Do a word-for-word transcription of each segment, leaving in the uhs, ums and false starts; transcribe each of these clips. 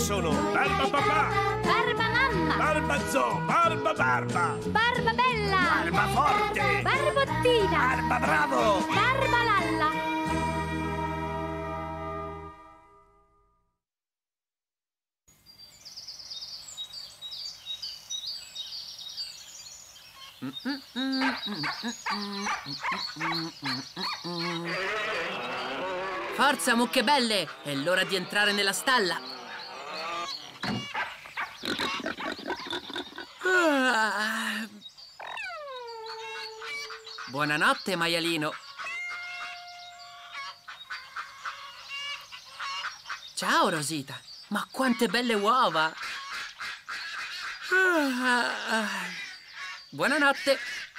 sono Barba Papà, Barba Mamma, Barba Zoo, Barba Barba, Barba Bella, Barba Forte, Barbottina, Barba Bravo, Barba Lalla. Forza, mucche belle! È l'ora di entrare nella stalla. Ah. Buonanotte, maialino. Ciao, Rosita. Ma quante belle uova! Ah. Buonanotte.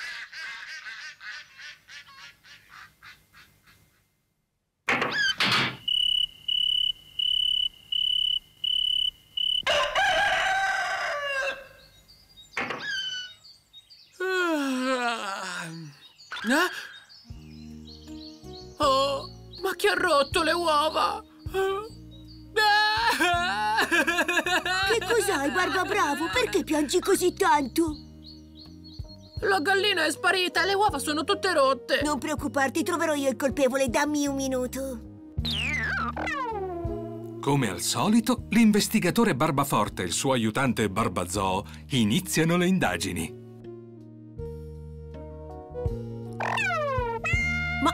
Eh? Oh, ma chi ha rotto le uova? Che cos'hai, Barba Bravo? Perché piangi così tanto? La gallina è sparita e le uova sono tutte rotte. Non preoccuparti, troverò io il colpevole. Dammi un minuto. Come al solito, l'investigatore Barbaforte e il suo aiutante Barbazoo iniziano le indagini. Ma...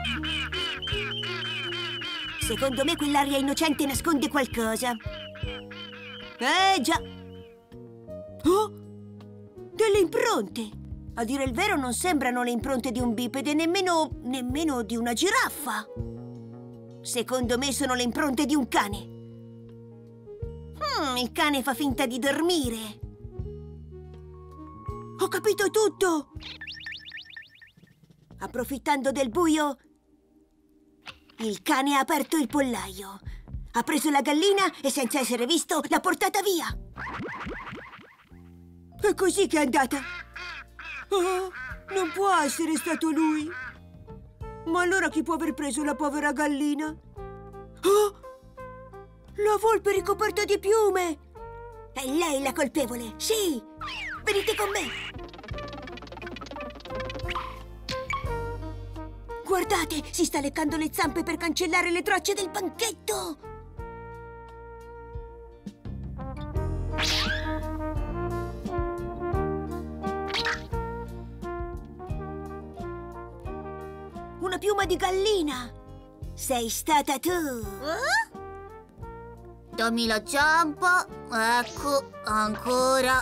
secondo me quell'aria innocente nasconde qualcosa. Eh, già. Oh! Delle impronte! A dire il vero non sembrano le impronte di un bipede, nemmeno... nemmeno di una giraffa. Secondo me sono le impronte di un cane. Hmm, il cane fa finta di dormire. Ho capito tutto! Approfittando del buio, il cane ha aperto il pollaio. Ha preso la gallina e senza essere visto l'ha portata via. È così che è andata. Oh, non può essere stato lui. Ma allora chi può aver preso la povera gallina? Oh! La volpe ricoperta di piume! È lei la colpevole, sì! Venite con me! Guardate, si sta leccando le zampe per cancellare le tracce del banchetto! Una piuma di gallina! Sei stata tu! Eh? Dammi la zampa, ecco, ancora.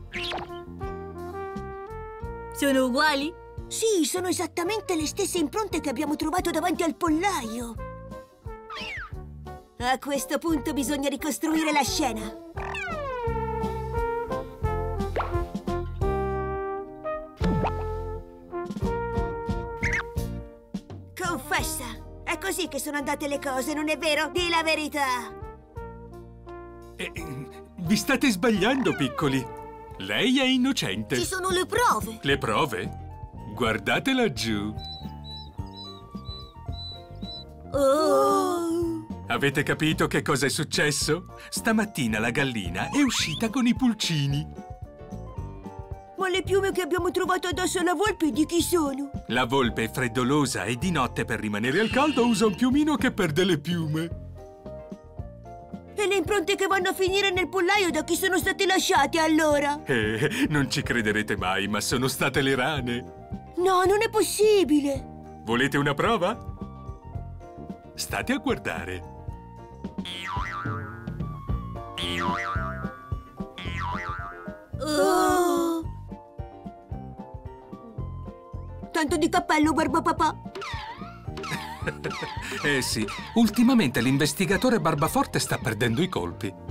Sono uguali? Sì, sono esattamente le stesse impronte che abbiamo trovato davanti al pollaio. A questo punto bisogna ricostruire la scena. Confessa, è così che sono andate le cose, non è vero? Dì la verità. Eh, vi state sbagliando, piccoli. Lei è innocente. Ci sono le prove. Le prove? Guardate laggiù. Oh! Avete capito che cosa è successo? Stamattina la gallina è uscita con i pulcini. Ma le piume che abbiamo trovato addosso alla volpe di chi sono? La volpe è freddolosa e di notte per rimanere al caldo usa un piumino che perde le piume. E le impronte che vanno a finire nel pollaio da chi sono state lasciate allora? Eh, non ci crederete mai, ma sono state le rane. No, non è possibile! Volete una prova? State a guardare. Oh! Tanto di cappello, Barba Papà! Eh sì, ultimamente l'investigatore Barbaforte sta perdendo i colpi.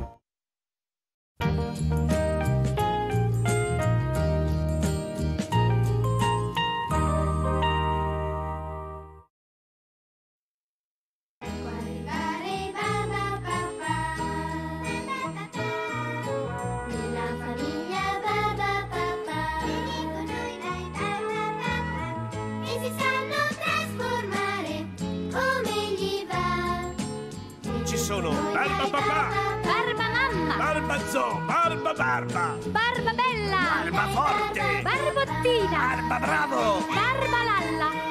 sono Barba Papà, Barba Mamma, Barba Zoo, Barba Barba, Barba Bella, Barba Forte, Barbottina, Barba Bravo. Barba Lalla.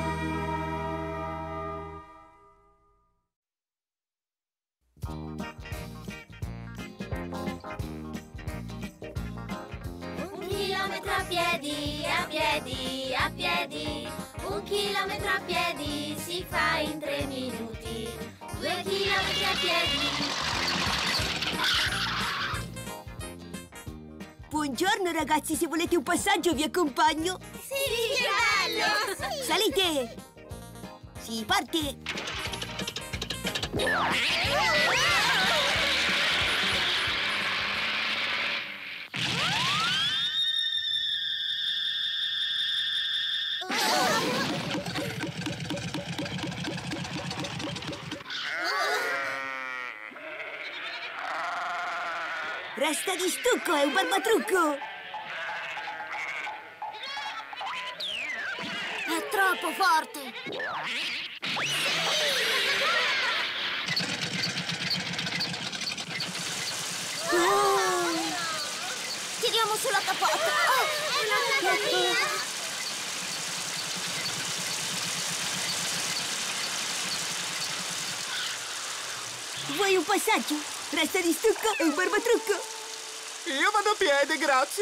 Un chilometro a piedi, a piedi, a piedi. Un chilometro a piedi si fa in tre minuti. Due chilometri a piedi. Buongiorno ragazzi, se volete un passaggio vi accompagno. Sì, che bello! Sì. Salite! Si parte! Resta di stucco, è un barbatrucco! È troppo forte! Oh! Tiriamo sulla capotta! Oh, una capolina! Vuoi un passaggio? Resta di stucco e un barbatrucco! Io vado a piedi, grazie.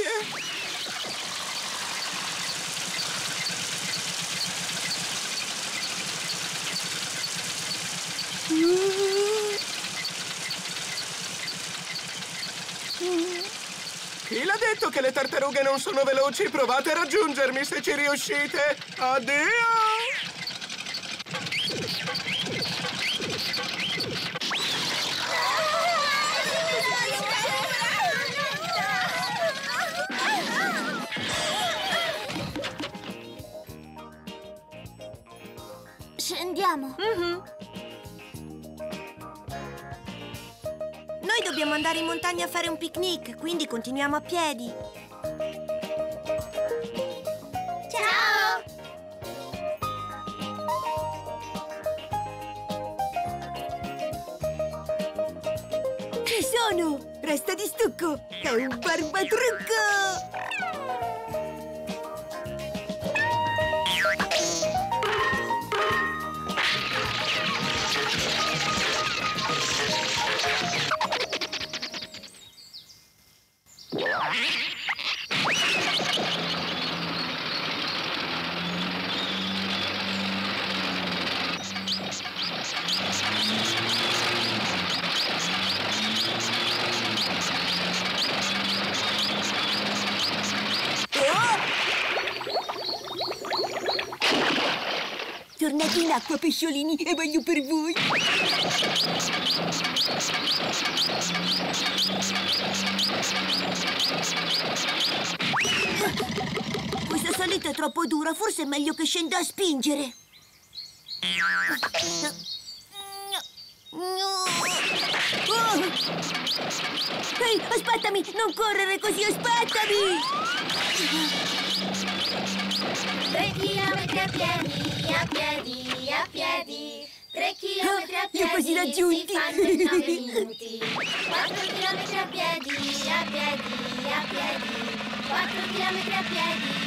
Chi l'ha detto che le tartarughe non sono veloci? Provate a raggiungermi se ci riuscite. Addio! Scendiamo. Mm-hmm. Noi dobbiamo andare in montagna a fare un picnic, quindi continuiamo a piedi. Ciao! Ci sono! Resta di stucco! È un barbatrucco! Tornate in acqua, pesciolini, e voglio per voi! Questa salita è troppo dura, forse è meglio che scenda a spingere. Oh! Ehi, aspettami! Non correre così, aspettami! Tre chilometri a piedi, a piedi, a piedi. Tre chilometri a Ah, li ho quasi piedi raggiunti. si fanno in nove minuti. Quattro chilometri a piedi, a piedi, a piedi. Quattro chilometri a piedi.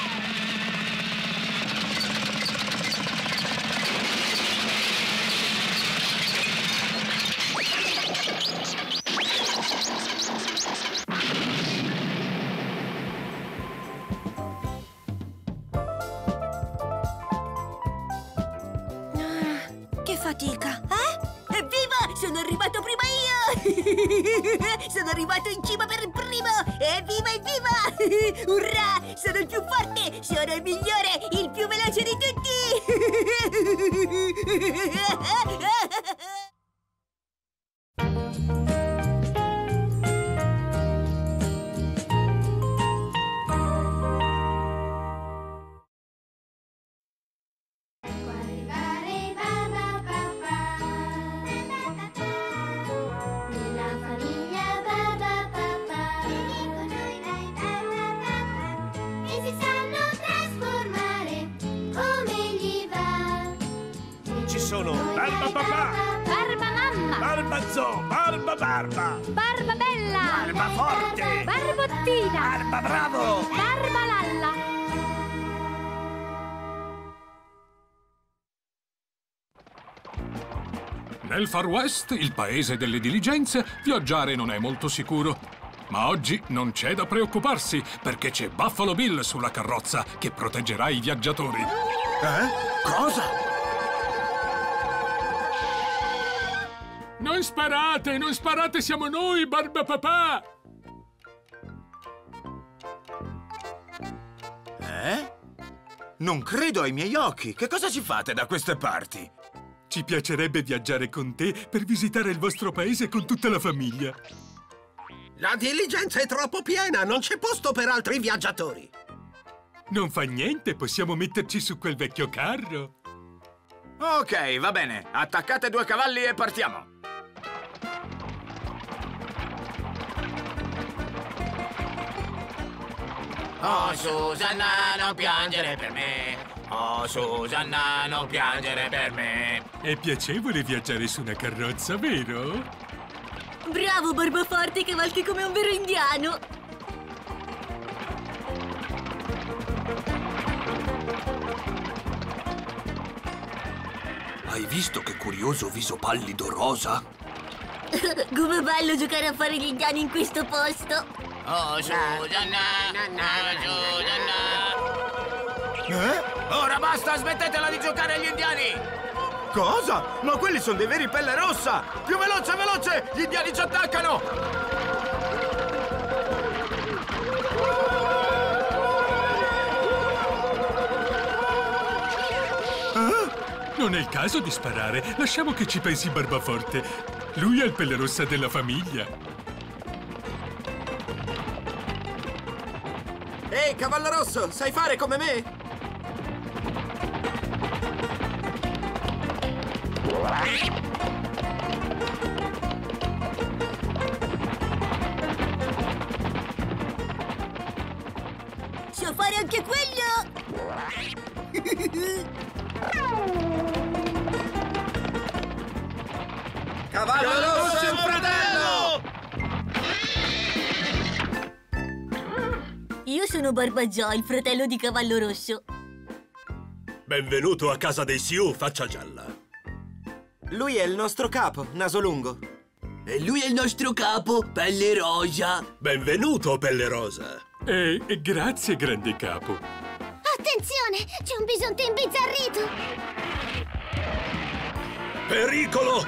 Che fatica, eh? Evviva! Sono arrivato prima io! Sono arrivato in cima per primo! Evviva, evviva! Urrà! Sono il più forte! Sono il migliore! Il più veloce di tutti! Sono Barba Papà, Barba Mamma, Barbazzo, barba barba. Barba bella. Barba forte. Barbottina. Barba bravo. Barba lalla. Nel Far West, il paese delle diligenze, viaggiare non è molto sicuro. Ma oggi non c'è da preoccuparsi, perché c'è Buffalo Bill sulla carrozza che proteggerà i viaggiatori. Eh? Cosa? Non sparate, non sparate, siamo noi, Barba Papà! Eh? Non credo ai miei occhi. Che cosa ci fate da queste parti? Ci piacerebbe viaggiare con te per visitare il vostro paese con tutta la famiglia. La diligenza è troppo piena, non c'è posto per altri viaggiatori. Non fa niente, possiamo metterci su quel vecchio carro. Ok, va bene. Attaccate due cavalli e partiamo. Oh, Susanna, non piangere per me. Oh, Susanna, non piangere per me. È piacevole viaggiare su una carrozza, vero? Bravo, Barbaforte, cavalchi come un vero indiano! Hai visto che curioso viso pallido rosa? Come bello giocare a fare gli indiani in questo posto! Oh, Susanna, Susanna. Eh? Ora basta, smettetela di giocare agli indiani! Cosa? Ma quelli sono dei veri pelle rossa! Più veloce, veloce! Gli indiani ci attaccano! Ah, non è il caso di sparare. Lasciamo che ci pensi Barbaforte. Lui è il pelle rossa della famiglia. Ehi, cavallo rosso, sai fare come me? So fare anche quello! Cavallo rosso è un fratello! Io sono Barbagiò, il fratello di Cavallo Rosso. Benvenuto a casa dei Sioux, faccia gialla. Lui è il nostro capo, naso lungo. E lui è il nostro capo, pelle rosa. Benvenuto, pelle rosa. E, e grazie, grande capo. Attenzione, c'è un bisonte imbizzarrito. Pericolo!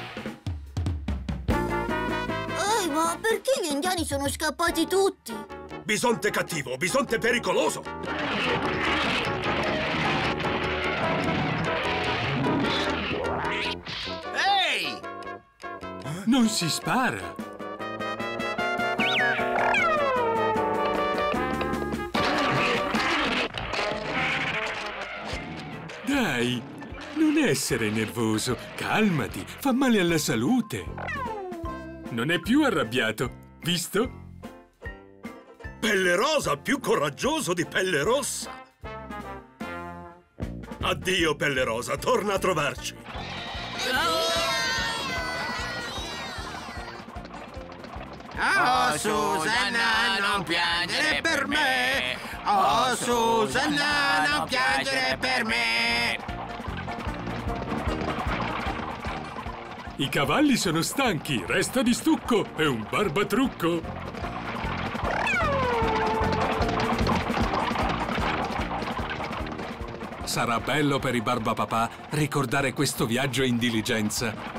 Ehi, ma perché gli indiani sono scappati tutti? Bisonte cattivo, bisonte pericoloso. Ehi! Non si spara. Dai, non essere nervoso. Calmati, fa male alla salute. Non è più arrabbiato, visto? Pelle rosa, più coraggioso di pelle rossa. Addio, pelle rosa, torna a trovarci. Oh, Susanna, non piangere per me. Oh, Susanna, non piangere per me. I cavalli sono stanchi, resta di stucco, è un barbatrucco. Sarà bello per i Barbapapà ricordare questo viaggio in diligenza.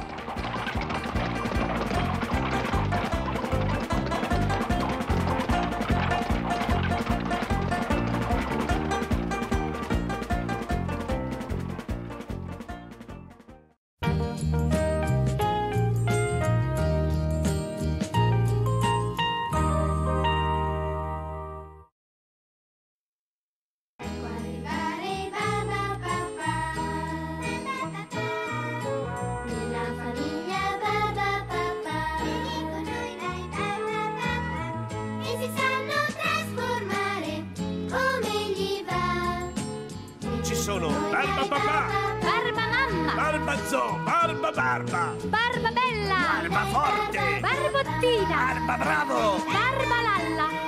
Sono Barbapapà, Barba mamma. Barba Zoo, Barba Barba. Barba bella. Barba forte. Barbottina. Barba bravo. Barba lalla.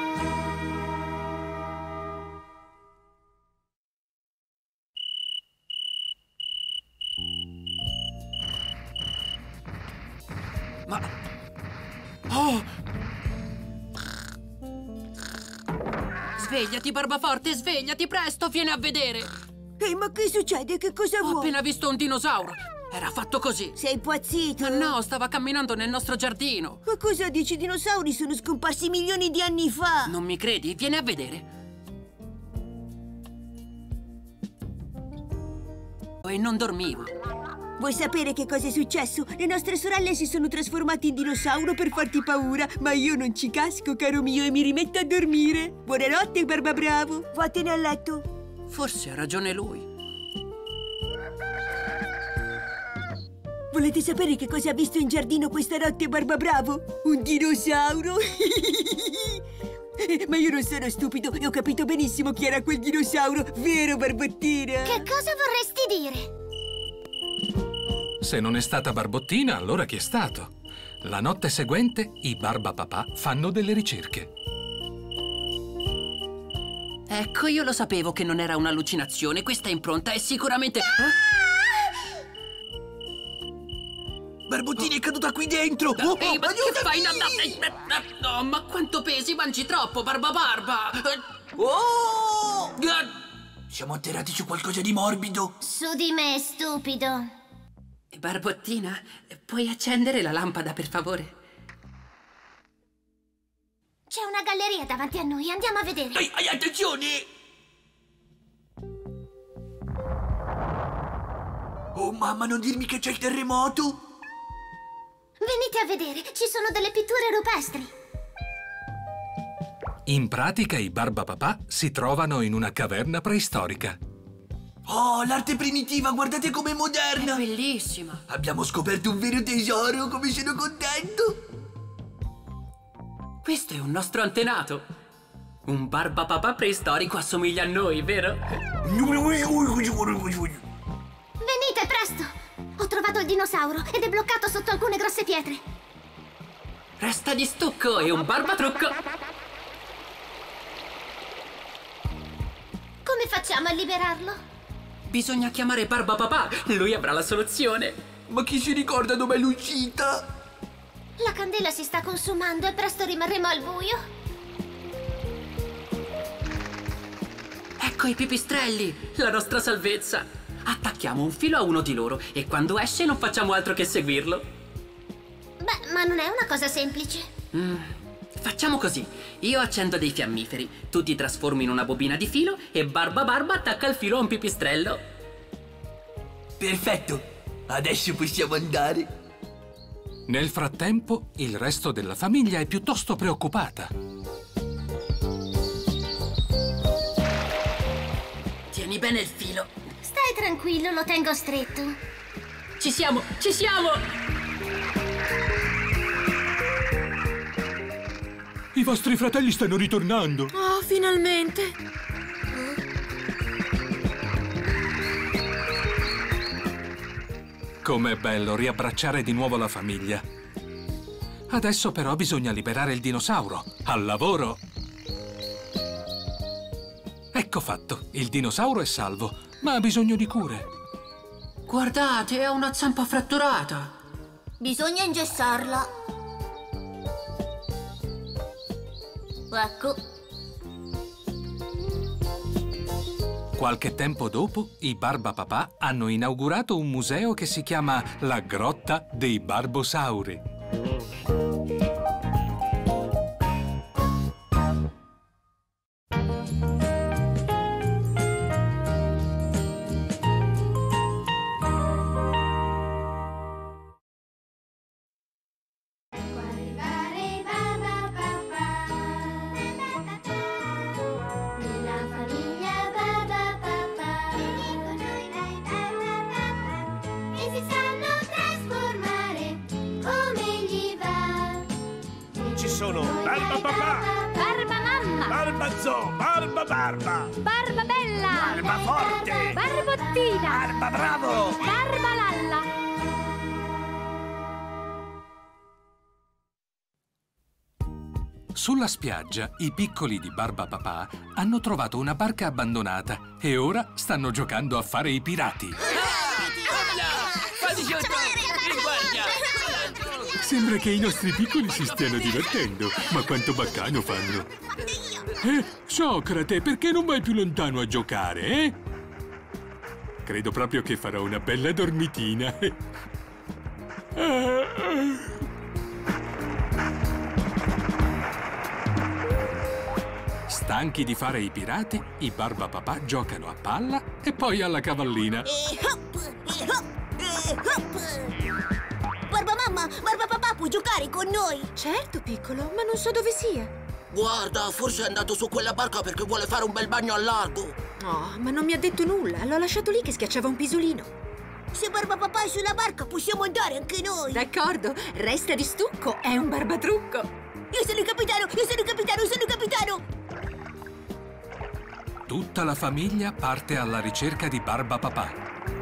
Ma... Oh! Svegliati, Barbaforte, svegliati presto, vieni a vedere. Ehi, ma che succede? Che cosa Ho vuoi? appena visto un dinosauro. Era fatto così. Sei impazzito? Ma no, stava camminando nel nostro giardino. Ma cosa dici? I dinosauri sono scomparsi milioni di anni fa. Non mi credi? Vieni a vedere. E non dormivo. Vuoi sapere che cosa è successo? Le nostre sorelle si sono trasformate in dinosauro per farti paura, ma io non ci casco, caro mio, e mi rimetto a dormire. Buonanotte, Barba Bravo. Vattene a letto. Forse ha ragione lui. Volete sapere che cosa ha visto in giardino questa notte, Barba Bravo? Un dinosauro! Ma io non sono stupido e ho capito benissimo chi era quel dinosauro, vero, Barbottina? Che cosa vorresti dire? Se non è stata Barbottina, allora chi è stato? La notte seguente, i Barbapapà fanno delle ricerche. Ecco, io lo sapevo che non era un'allucinazione. Questa impronta è sicuramente... Eh? Barbottina è caduta qui dentro! Oh, Oh, Ehi, ma che aiutami! fai? No, no, eh, no, ma quanto pesi? Mangi troppo, Barba Barba! Oh! Eh, Siamo atterrati su qualcosa di morbido. Su di me, stupido. Barbottina, puoi accendere la lampada, per favore? C'è una galleria davanti a noi, andiamo a vedere. Ehi, ehi, attenzione! Oh, mamma, non dirmi che c'è il terremoto! Venite a vedere, ci sono delle pitture rupestri. In pratica, i Barbapapà si trovano in una caverna preistorica. Oh, l'arte primitiva, guardate com'è È moderna! bellissima! Abbiamo scoperto un vero tesoro, come sono contento! Questo è un nostro antenato. Un Barbapapà preistorico assomiglia a noi, vero? Venite presto! Ho trovato il dinosauro ed è bloccato sotto alcune grosse pietre. Resta di stucco e un barbatrucco. Come facciamo a liberarlo? Bisogna chiamare Barbapapà, lui avrà la soluzione. Ma chi si ricorda dov'è l'uscita? La candela si sta consumando e presto rimarremo al buio. Ecco i pipistrelli, la nostra salvezza. Attacchiamo un filo a uno di loro e quando esce non facciamo altro che seguirlo. Beh, ma non è una cosa semplice. Mm, facciamo così. Io accendo dei fiammiferi, tu ti trasformi in una bobina di filo e Barba Barba attacca il filo a un pipistrello. Perfetto! Adesso possiamo andare. Nel frattempo, il resto della famiglia è piuttosto preoccupata. Tieni bene il filo. Stai tranquillo, lo tengo stretto. Ci siamo, ci siamo! I vostri fratelli stanno ritornando. Oh, finalmente! Com'è bello riabbracciare di nuovo la famiglia. Adesso però bisogna liberare il dinosauro. Al lavoro! Ecco fatto, il dinosauro è salvo, ma ha bisogno di cure. Guardate, ha una zampa fratturata. Bisogna ingessarla. Ecco. Qualche tempo dopo, i Barbapapà hanno inaugurato un museo che si chiama La Grotta dei Barbosauri. Sono Barbapapà, Barba mamma. Barba Zoo, Barba Barba, Barba bella. Barba forte, Barbottina. Barba bravo, Barba lalla. Sulla spiaggia, i piccoli di Barba Papà hanno trovato una barca abbandonata e ora stanno giocando a fare i pirati. Sembra che i nostri piccoli si stiano divertendo, ma quanto baccano fanno! Eh, Socrate, perché non vai più lontano a giocare, eh? Credo proprio che farò una bella dormitina. Stanchi di fare i pirati, i Barba Papà giocano a palla e poi alla cavallina. E hop, e hop, e hop. Barba mamma, Barba Papà, puoi giocare con noi? Certo, piccolo, ma non so dove sia. Guarda, forse è andato su quella barca perché vuole fare un bel bagno al largo. Oh, ma non mi ha detto nulla. L'ho lasciato lì che schiacciava un pisolino. Se Barba Papà è sulla barca, possiamo andare anche noi. D'accordo, resta di stucco, è un barbatrucco. Io sono il capitano, io sono il capitano, io sono il capitano. Tutta la famiglia parte alla ricerca di Barba Papà.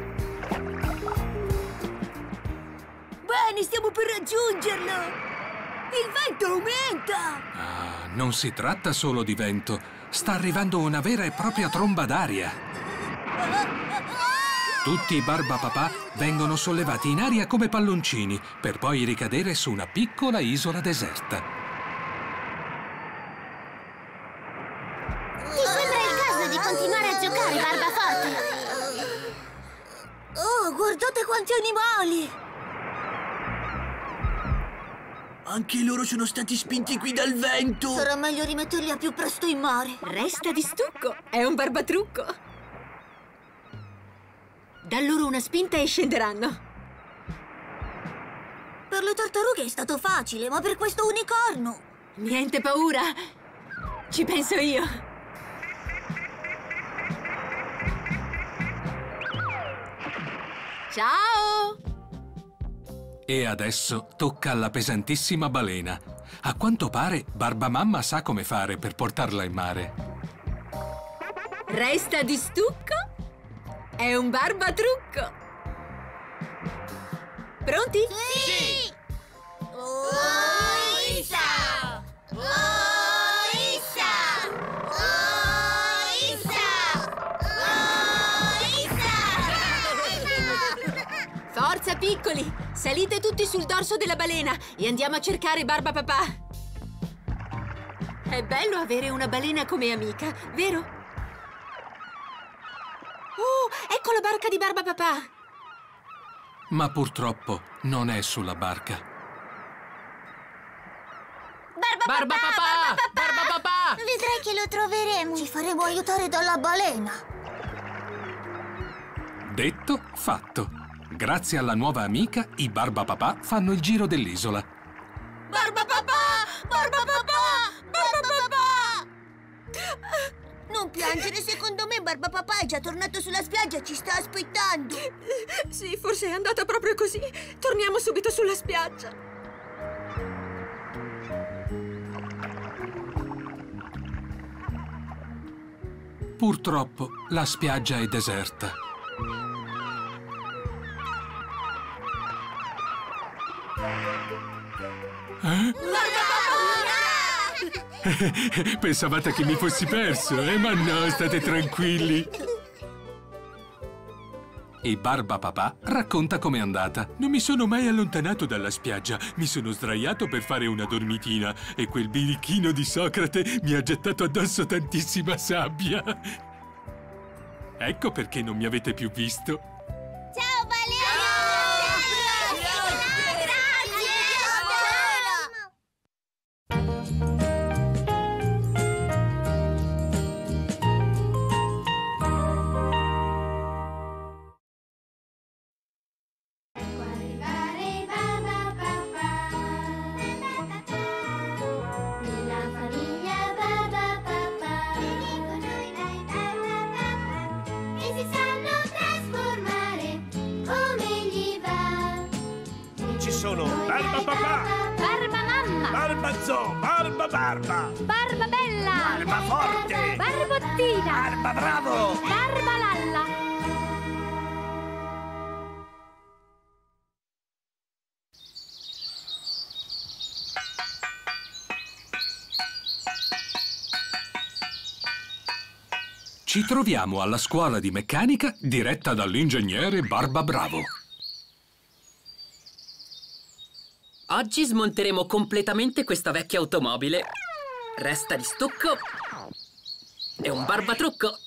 Bene, stiamo per raggiungerlo. Il vento aumenta. Ah, non si tratta solo di vento. Sta arrivando una vera e propria tromba d'aria. Tutti i Barba Papà vengono sollevati in aria come palloncini per poi ricadere su una piccola isola deserta. Ti sembra il caso di continuare a giocare, Barbaforte? Oh, guardate quanti animali! Anche loro sono stati spinti qui dal vento. Sarà meglio rimetterli a più presto in mare. Resta di stucco, è un barbatrucco. Da loro una spinta e scenderanno. Per le tartarughe è stato facile, ma per questo unicorno... Niente paura, ci penso io. Ciao! E adesso tocca alla pesantissima balena. A quanto pare Barba Mamma sa come fare per portarla in mare. Resta di stucco, è un barbatrucco. Pronti? Sì! Oissa! Oissa! Oissa! Forza, piccoli! Salite tutti sul dorso della balena e andiamo a cercare Barba Papà. È bello avere una balena come amica, vero? Oh, ecco la barca di Barba Papà! Ma purtroppo non è sulla barca. Barba, Barba Papà! Barba Papà! Vedrai che lo troveremo. Ci faremo aiutare dalla balena. Detto, fatto. Grazie alla nuova amica, i Barba Papà fanno il giro dell'isola. Barba Papà! Barba Papà! Barba Papà! Non piangere, secondo me Barba Papà è già tornato sulla spiaggia e ci sta aspettando. Sì, forse è andata proprio così. Torniamo subito sulla spiaggia. Purtroppo la spiaggia è deserta. Eh? Pensavate che mi fossi perso, eh? Ma no, state tranquilli. E Barba Papà racconta com'è andata. Non mi sono mai allontanato dalla spiaggia. Mi sono sdraiato per fare una dormitina e quel birichino di Socrate mi ha gettato addosso tantissima sabbia. Ecco perché non mi avete più visto. Ciao, balena! Sono Barba Papà, Barba mamma, Barba Zoo, Barba Barba, Barba bella, Barba Forte, Barbottina, Barba Bravo, Barba lalla. Ci troviamo alla scuola di meccanica diretta dall'ingegnere Barba Bravo. Oggi smonteremo completamente questa vecchia automobile. Resta di stucco e un barbatrucco.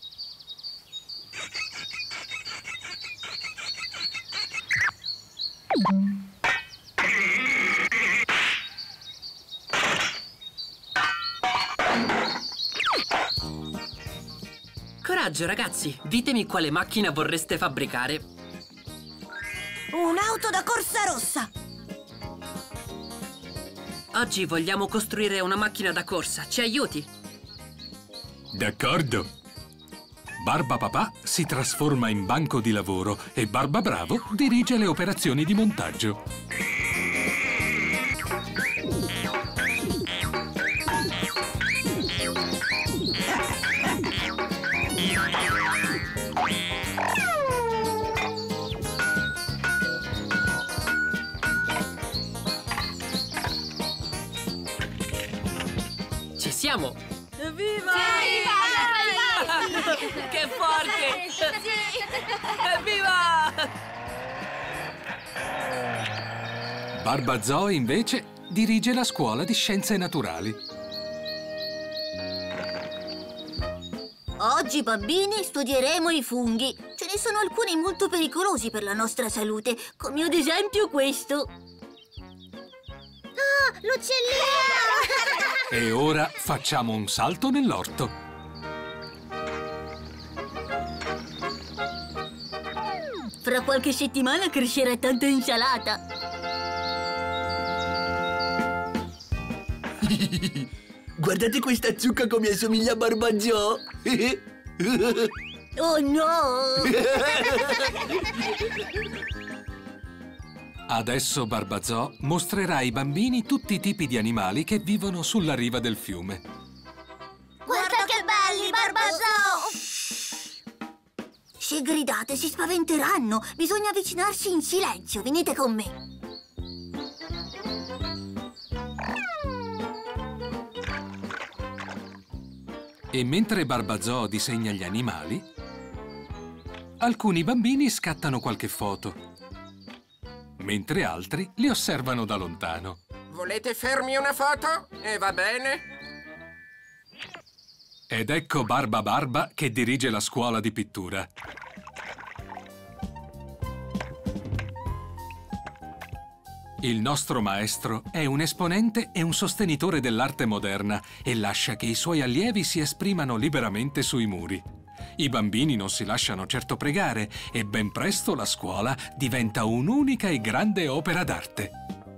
Coraggio, ragazzi! Ditemi quale macchina vorreste fabbricare. Un'auto da corsa rossa! Oggi vogliamo costruire una macchina da corsa. Ci aiuti? D'accordo. Barba Papà si trasforma in banco di lavoro e Barba Bravo dirige le operazioni di montaggio. Ci siamo! Evviva! Che forte! Evviva! Barba Zoo, invece, dirige la scuola di scienze naturali. Oggi, bambini, studieremo i funghi. Ce ne sono alcuni molto pericolosi per la nostra salute, come ad esempio questo. Ah, l'uccellino! E ora facciamo un salto nell'orto. Fra qualche settimana crescerà tanta insalata. Guardate questa zucca come assomiglia a Barba Zoo. Oh no! Adesso Barba Zoo mostrerà ai bambini tutti i tipi di animali che vivono sulla riva del fiume. Guarda che belli, Barba Zoo! Se gridate si spaventeranno. Bisogna avvicinarsi in silenzio. Venite con me. E mentre Barba Zoo disegna gli animali, alcuni bambini scattano qualche foto, mentre altri li osservano da lontano. Volete farmi una foto? E va bene. Ed ecco Barba Barba che dirige la scuola di pittura. Il nostro maestro è un esponente e un sostenitore dell'arte moderna e lascia che i suoi allievi si esprimano liberamente sui muri. I bambini non si lasciano certo pregare e ben presto la scuola diventa un'unica e grande opera d'arte.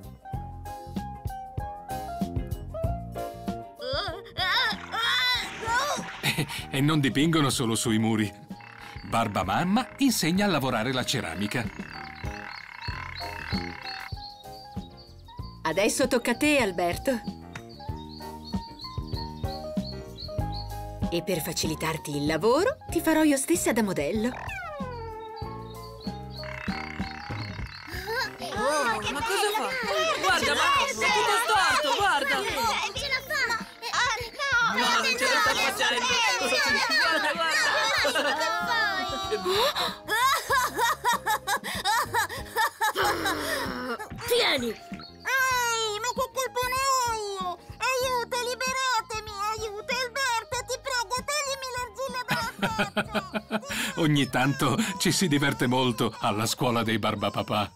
E non dipingono solo sui muri. Barba Mamma insegna a lavorare la ceramica. Adesso tocca a te, Alberto. E per facilitarti il lavoro, ti farò io stessa da modello. Oh, ma cosa fa? Guarda, ma è tutto storto, guarda! Ce la fa! No, non ce la sta facendo! Guarda, guarda! Tieni! Ehi, ma che colpa ne ho io? Aiuto, liberatemi! Aiuto, Alberto, ti prego, toglimi l'argilla dalla faccia! Ogni tanto ci si diverte molto alla scuola dei Barba Papà.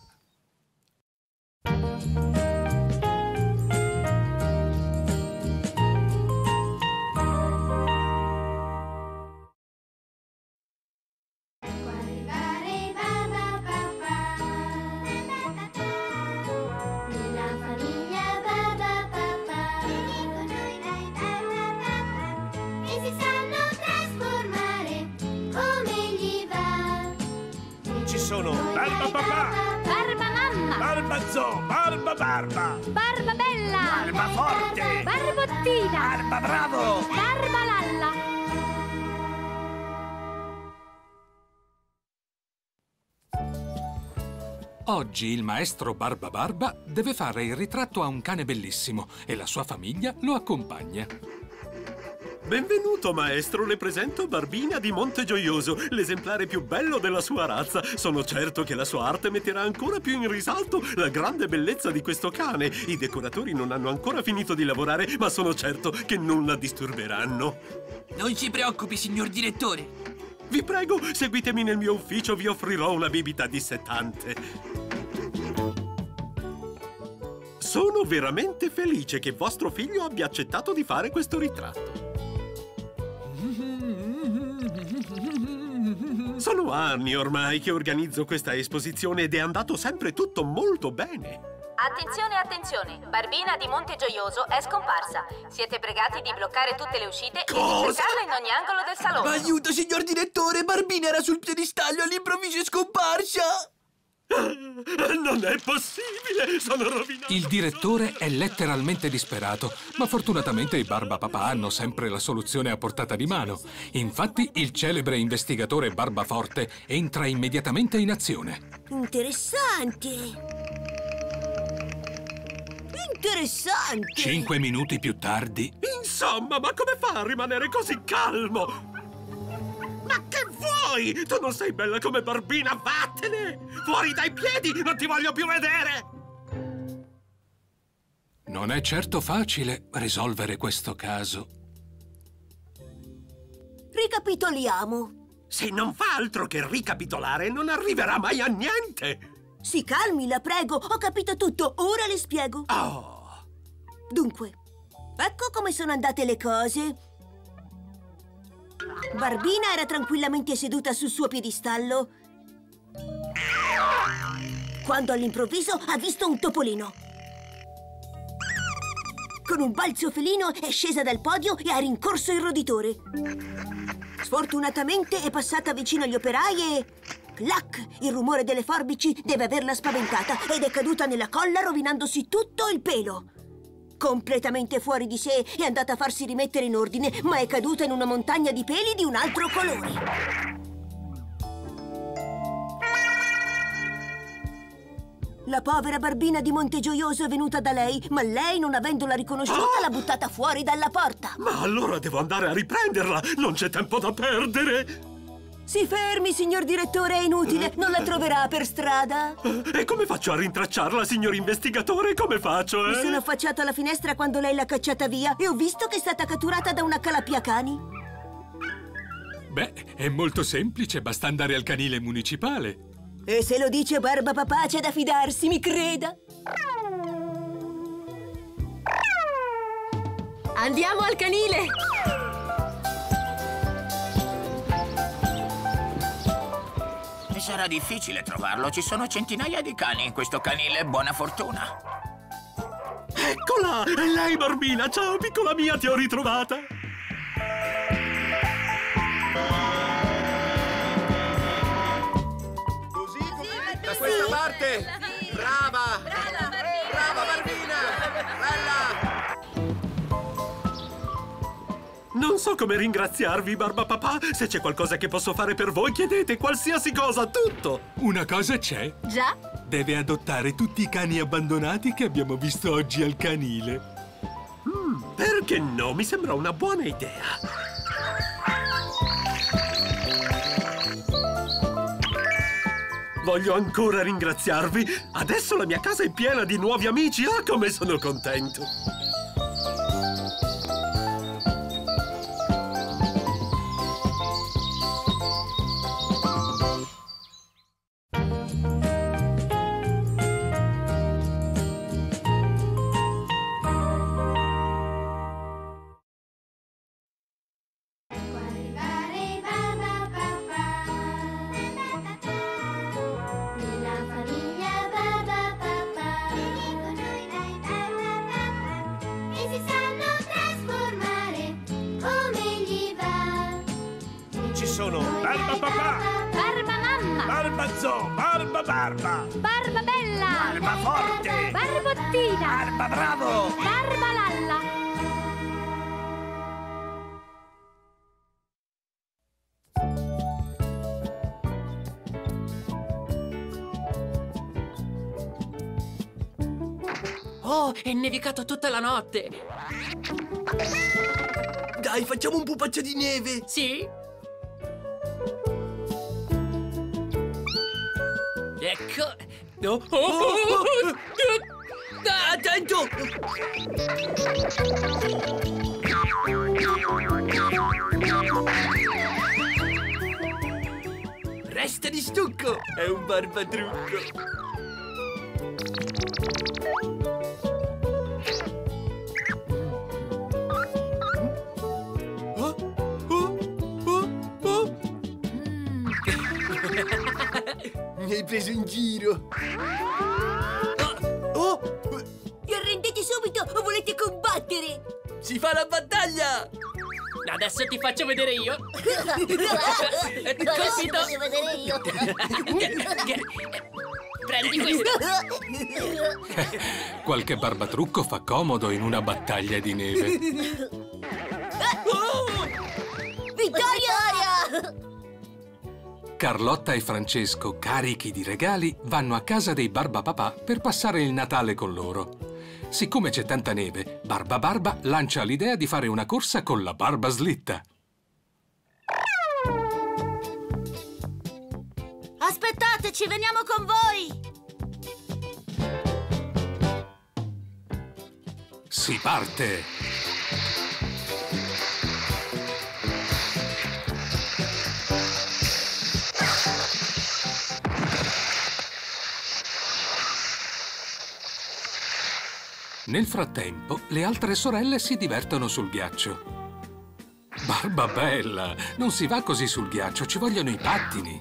Sono Barba Papà, Barba Mamma, Barba Zoo, Barba Barba, Barba Bella, Barba Forte, Barbottina, Barba Bravo, Barba Lalla. Oggi il maestro Barba Barba deve fare il ritratto a un cane bellissimo e la sua famiglia lo accompagna. Benvenuto, maestro. Le presento Barbina di Montegioioso, l'esemplare più bello della sua razza. Sono certo che la sua arte metterà ancora più in risalto la grande bellezza di questo cane. I decoratori non hanno ancora finito di lavorare, ma sono certo che non la disturberanno. Non si preoccupi, signor direttore. Vi prego, seguitemi nel mio ufficio, vi offrirò una bibita dissettante. Sono veramente felice che vostro figlio abbia accettato di fare questo ritratto. Sono anni ormai che organizzo questa esposizione ed è andato sempre tutto molto bene. Attenzione, attenzione! Barbina di Montegioioso è scomparsa. Siete pregati di bloccare tutte le uscite Cosa? e di cercarla in ogni angolo del salone. Ma aiuto, signor direttore! Barbina era sul piedistallo e all'improvviso è scomparsa! Non è possibile! Sono rovinato! Il direttore è letteralmente disperato, ma fortunatamente i Barbapapà hanno sempre la soluzione a portata di mano. Infatti, il celebre investigatore Barbaforte entra immediatamente in azione. Interessante! Interessante! Cinque minuti più tardi... Insomma, ma come fa a rimanere così calmo? Ma che vuoi? Tu non sei bella come Barbina, vattene! Fuori dai piedi, non ti voglio più vedere! Non è certo facile risolvere questo caso. Ricapitoliamo. Se non fa altro che ricapitolare, non arriverà mai a niente! Si calmi, la prego. Ho capito tutto. Ora le spiego. Oh. Dunque, ecco come sono andate le cose. Barbina era tranquillamente seduta sul suo piedistallo quando all'improvviso ha visto un topolino. Con un balzo felino è scesa dal podio e ha rincorso il roditore. Sfortunatamente è passata vicino agli operai e... clac! Il rumore delle forbici deve averla spaventata ed è caduta nella colla rovinandosi tutto il pelo. Completamente fuori di sé è andata a farsi rimettere in ordine, ma è caduta in una montagna di peli di un altro colore. La povera Barbina di Montegioioso è venuta da lei, ma lei, non avendola riconosciuta, l'ha buttata fuori dalla porta. Ma allora devo andare a riprenderla! Non c'è tempo da perdere! Si fermi, signor direttore, è inutile. Non la troverà per strada. E come faccio a rintracciarla, signor investigatore? Come faccio, eh? Mi sono affacciato alla finestra quando lei l'ha cacciata via e ho visto che è stata catturata da una calapiacani. Beh, è molto semplice, basta andare al canile municipale. E se lo dice Barbapapà c'è da fidarsi, mi creda. Andiamo al canile! Sarà difficile trovarlo, ci sono centinaia di cani in questo canile, buona fortuna. Eccola! È lei, Barbina! Ciao, piccola mia, ti ho ritrovata! Così, da questa parte! Brava! Brava, Barbina! Bella! Non so come ringraziarvi, Barbapapà. Se c'è qualcosa che posso fare per voi, chiedete qualsiasi cosa, tutto! Una cosa c'è. Già? Deve adottare tutti i cani abbandonati che abbiamo visto oggi al canile. Mm, perché no? Mi sembra una buona idea. Voglio ancora ringraziarvi. Adesso la mia casa è piena di nuovi amici. Ah, come sono contento! Barbapapà! Barbamamma! Barbazoo! Barbabarba! Barbabella! Barbaforte! Barbottina! Barbabravo! Barbalalla! Oh, è nevicato tutta la notte! Dai, facciamo un pupazzo di neve! Sì? Ecco! Oh, oh, oh, oh, oh. Attento! Resta di stucco! È un barbatrucco! Mi hai preso in giro! Oh! Oh! Vi arrendete subito o volete combattere? Si fa la battaglia! Adesso ti faccio vedere io! Adesso Colpito! voglio vedere io! Prendi questo! Qualche barbatrucco fa comodo in una battaglia di neve. Vittoria! Carlotta e Francesco, carichi di regali, vanno a casa dei Barbapapà per passare il Natale con loro. Siccome c'è tanta neve, Barba Barba lancia l'idea di fare una corsa con la barba slitta. Aspettateci, veniamo con voi! Si parte! Nel frattempo, le altre sorelle si divertono sul ghiaccio. Barba bella, non si va così sul ghiaccio, ci vogliono i pattini.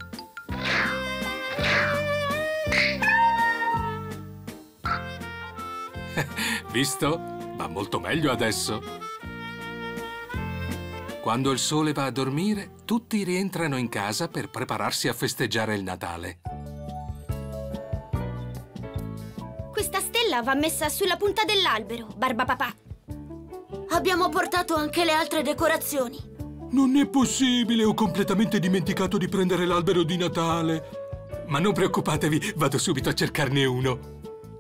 Visto? Va molto meglio adesso. Quando il sole va a dormire, tutti rientrano in casa per prepararsi a festeggiare il Natale. Questa stella va messa sulla punta dell'albero, Barbapapà. Abbiamo portato anche le altre decorazioni. Non è possibile, ho completamente dimenticato di prendere l'albero di Natale. Ma non preoccupatevi, vado subito a cercarne uno.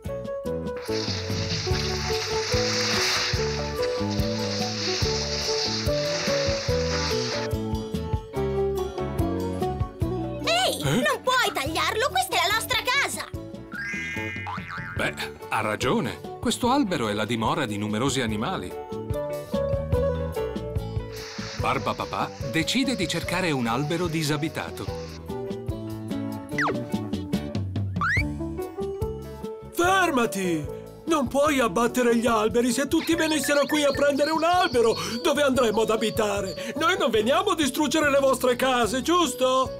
Ehi, Eh? non puoi tagliarlo, questa è la nostra casa! Beh, ha ragione. Questo albero è la dimora di numerosi animali. Barbapapà decide di cercare un albero disabitato. Fermati! Non puoi abbattere gli alberi. Se tutti venissero qui a prendere un albero, dove andremmo ad abitare? Noi non veniamo a distruggere le vostre case, giusto?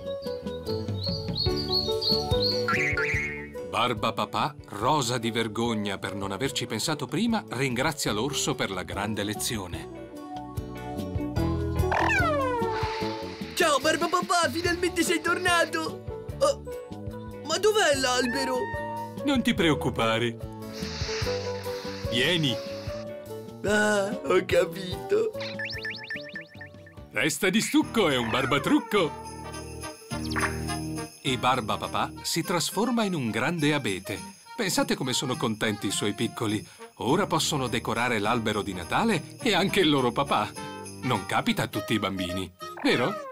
Barbapapà, rosa di vergogna per non averci pensato prima, ringrazia l'orso per la grande lezione. Ciao Barbapapà, finalmente sei tornato! Oh, ma dov'è l'albero? Non ti preoccupare. Vieni. Ah, ho capito. Resta di stucco, è un barbatrucco. E Barbapapà si trasforma in un grande abete. Pensate come sono contenti i suoi piccoli. Ora possono decorare l'albero di Natale e anche il loro papà. Non capita a tutti i bambini, vero?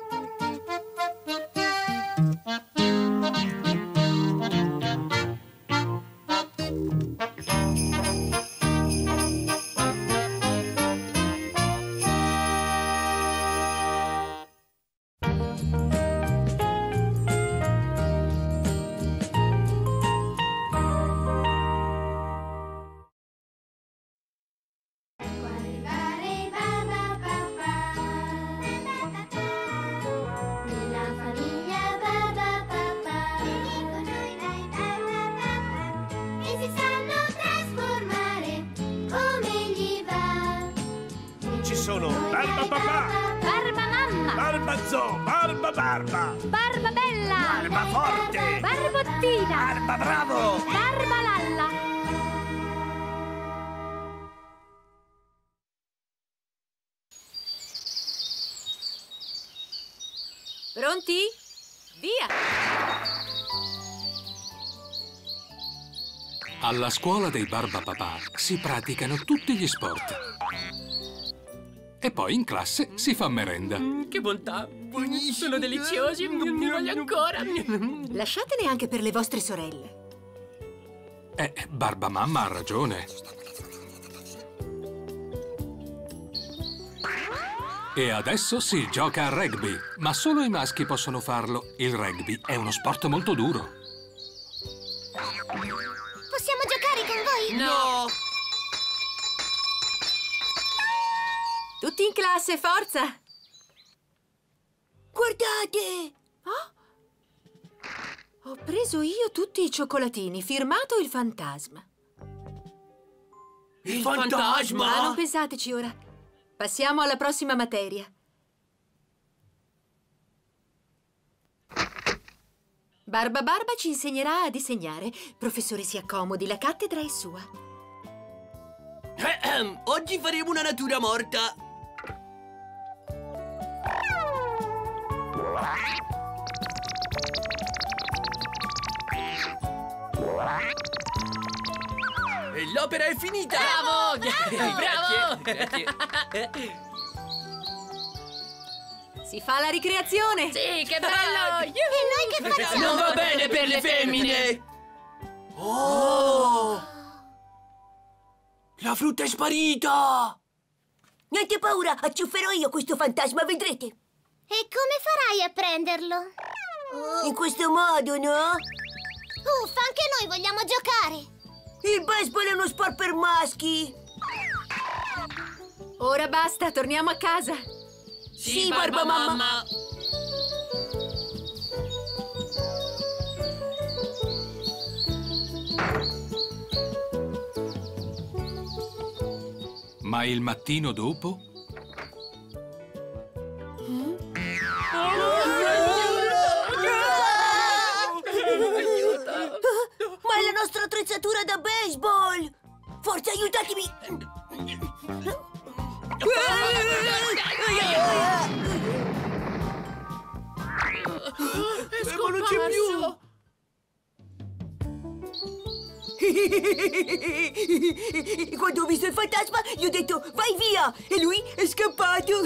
Sono Barbapapà, Barbamamma, Barbazoo, Barba Barba, Barbabella, Barba Forte, Barbottina, Barba Bravo, Barbalalla. Pronti? Via! Alla scuola dei Barbapapà si praticano tutti gli sport. e poi in classe si fa merenda. Mm, che bontà! Buonissimi! Sono deliziosi! Mi voglio ancora! Lasciatene anche per le vostre sorelle. Eh, Barbamamma ha ragione. E adesso si gioca a rugby, ma solo i maschi possono farlo. Il rugby è uno sport molto duro. Possiamo giocare con voi? No! Tutti in classe, forza! Guardate! Oh? Ho preso io tutti i cioccolatini, firmato il fantasma. Il fantasma? Ma non pensateci ora. Passiamo alla prossima materia. Barba Barba ci insegnerà a disegnare. Professore, si accomodi, la cattedra è sua. Oggi faremo una natura morta. E l'opera è finita! Bravo! Bravo! Bravo! Grazie! Si fa la ricreazione! Sì, che bello! E noi che facciamo? Non va bene per le femmine! Oh! La frutta è sparita! Niente paura, acciufferò io questo fantasma, vedrete! E come farai a prenderlo? In questo modo, no? Uffa, anche noi vogliamo giocare! Il baseball è uno sport per maschi! Ora basta, torniamo a casa! Sì, Sì, Barba Barba Mamma! Mamma. Ma il mattino dopo... Ma è la nostra attrezzatura da baseball! Forza, aiutatemi! È scomparso! Non c'è più! Quando ho visto il fantasma, gli ho detto vai via! E lui è scappato!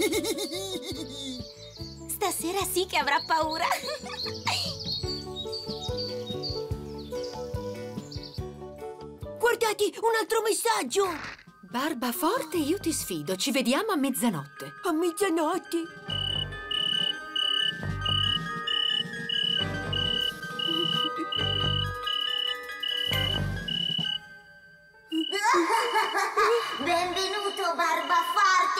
Stasera sì che avrà paura! Guardate, un altro messaggio! Barba forte, io ti sfido. Ci vediamo a mezzanotte. A mezzanotte? Benvenuto, Barba forte!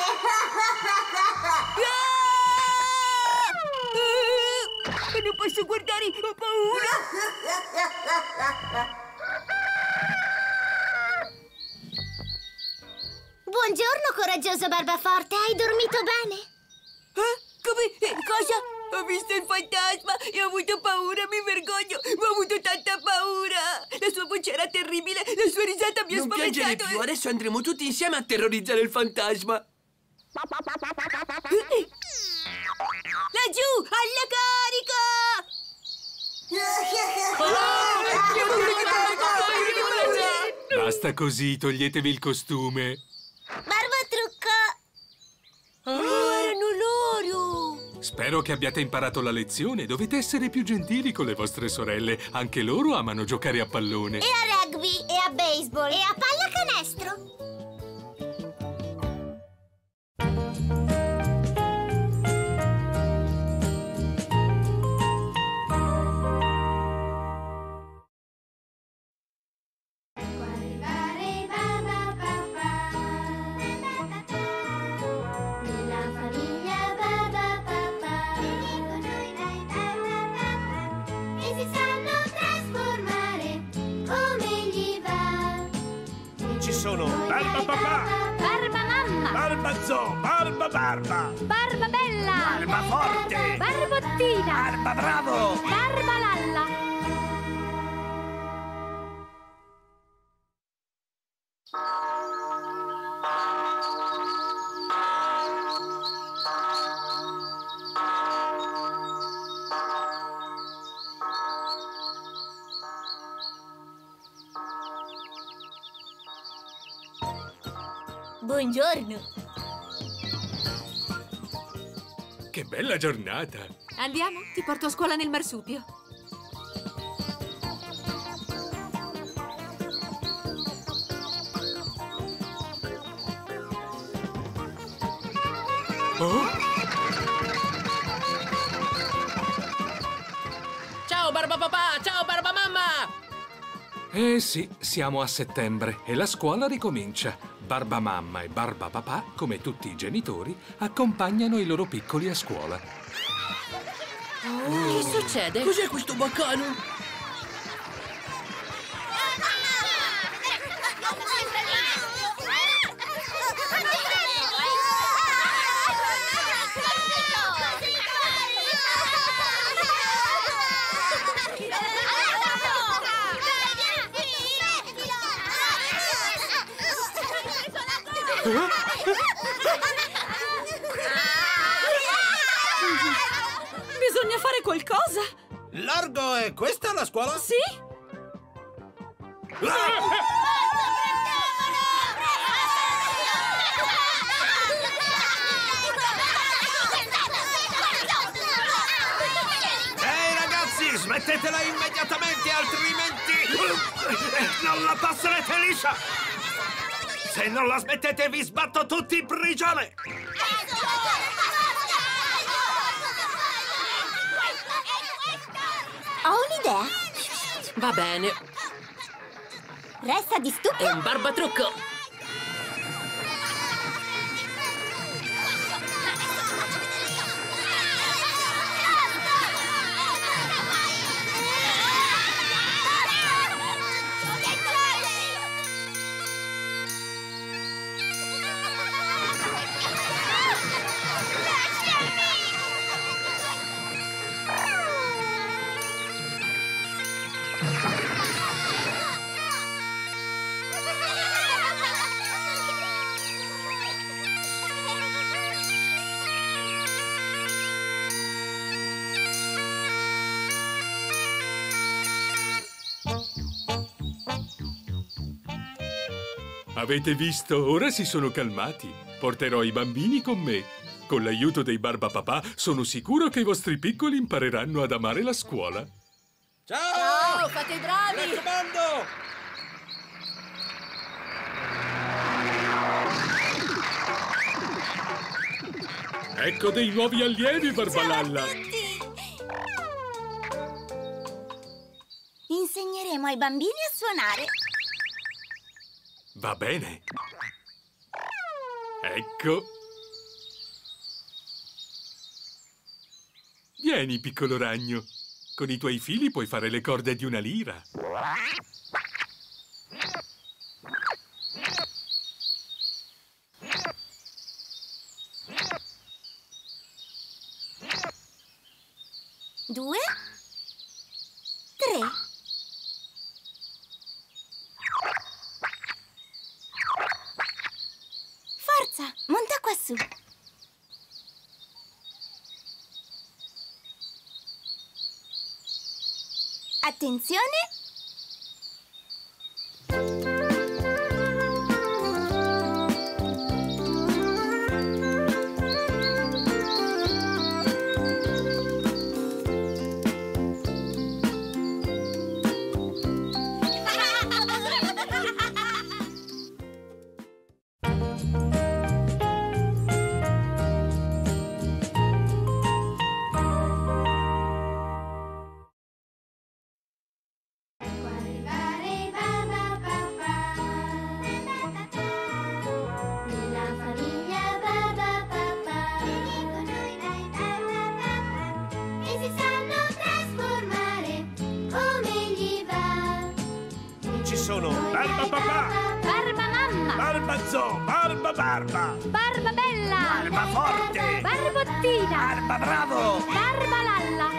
Ah! Non posso guardare, ho paura! Buongiorno, coraggioso Barbaforte. Hai dormito bene? Eh? Come? Eh, cosa? Ho visto il fantasma e ho avuto paura, mi vergogno, ma ho avuto tanta paura! La sua voce era terribile, la sua risata mi ha Non spaventato! piangere più, adesso andremo tutti insieme a terrorizzare il fantasma! Laggiù, alla carica! Basta così, toglietevi il costume. Barbatrucco! Oh, erano loro! Spero che abbiate imparato la lezione. Dovete essere più gentili con le vostre sorelle. Anche loro amano giocare a pallone. E a rugby, e a baseball, e a pallacanestro. Sono Barba Papà, Barba Mamma, Barba Zoo, Barba Barba, Barba Bella, Barba Forte, Barbottina, Barba Bravo, Barba Lalla. Buongiorno. che bella giornata! Andiamo? Ti porto a scuola nel marsupio. Oh? Ciao Barba Papà! Ciao Barba Mamma! Eh sì, siamo a settembre e la scuola ricomincia. Barba Mamma e Barba Papà, come tutti i genitori, accompagnano i loro piccoli a scuola. Oh. Che succede? Cos'è questo baccano? Bisogna fare qualcosa! Largo, è questa la scuola? Sì! Ehi ragazzi, smettetela immediatamente, altrimenti non la passerete liscia! Se non la smettete vi sbatto tutti in prigione! Ho un'idea. Va bene. Resta di stucco. È un barbatrucco. Avete visto? Ora si sono calmati. Porterò i bambini con me. Con l'aiuto dei Barba Papà sono sicuro che i vostri piccoli impareranno ad amare la scuola. Ciao! Ciao, fate i bravi! Mi raccomando! Ecco dei nuovi allievi, Barbalalla! Insegneremo ai bambini a suonare. Va bene. Ecco. Vieni, piccolo ragno. Con i tuoi fili puoi fare le corde di una lira. Due. Tre. Forza, monta qua su. Attenzione. Sono Barba Papà, Barba Mamma, Barba Zoo, Barba Barba, Barba Bella, Barba Forte, Barbottina, Barba Bravo, Barba Lalla.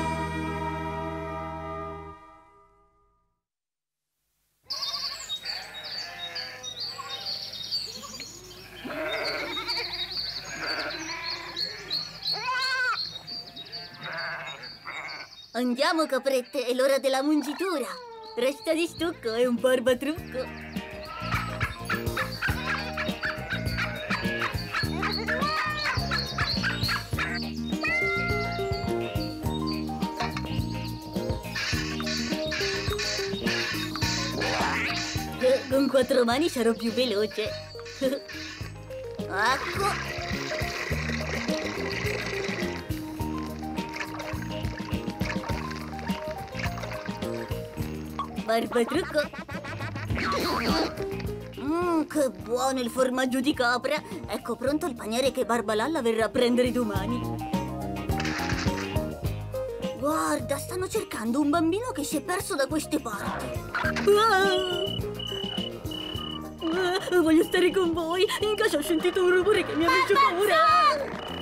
Andiamo, caprette, è l'ora della mungitura. Resta di stucco e un barbatrucco. quattro mani sarò più veloce. Ecco. Barbatrucco. Mmm, che buono il formaggio di capra. Ecco pronto il paniere che Barbalalla verrà a prendere domani. Guarda, stanno cercando un bambino che si è perso da queste parti. Ah! Ah, voglio stare con voi. In casa ho sentito un rumore che mi ha messo paura.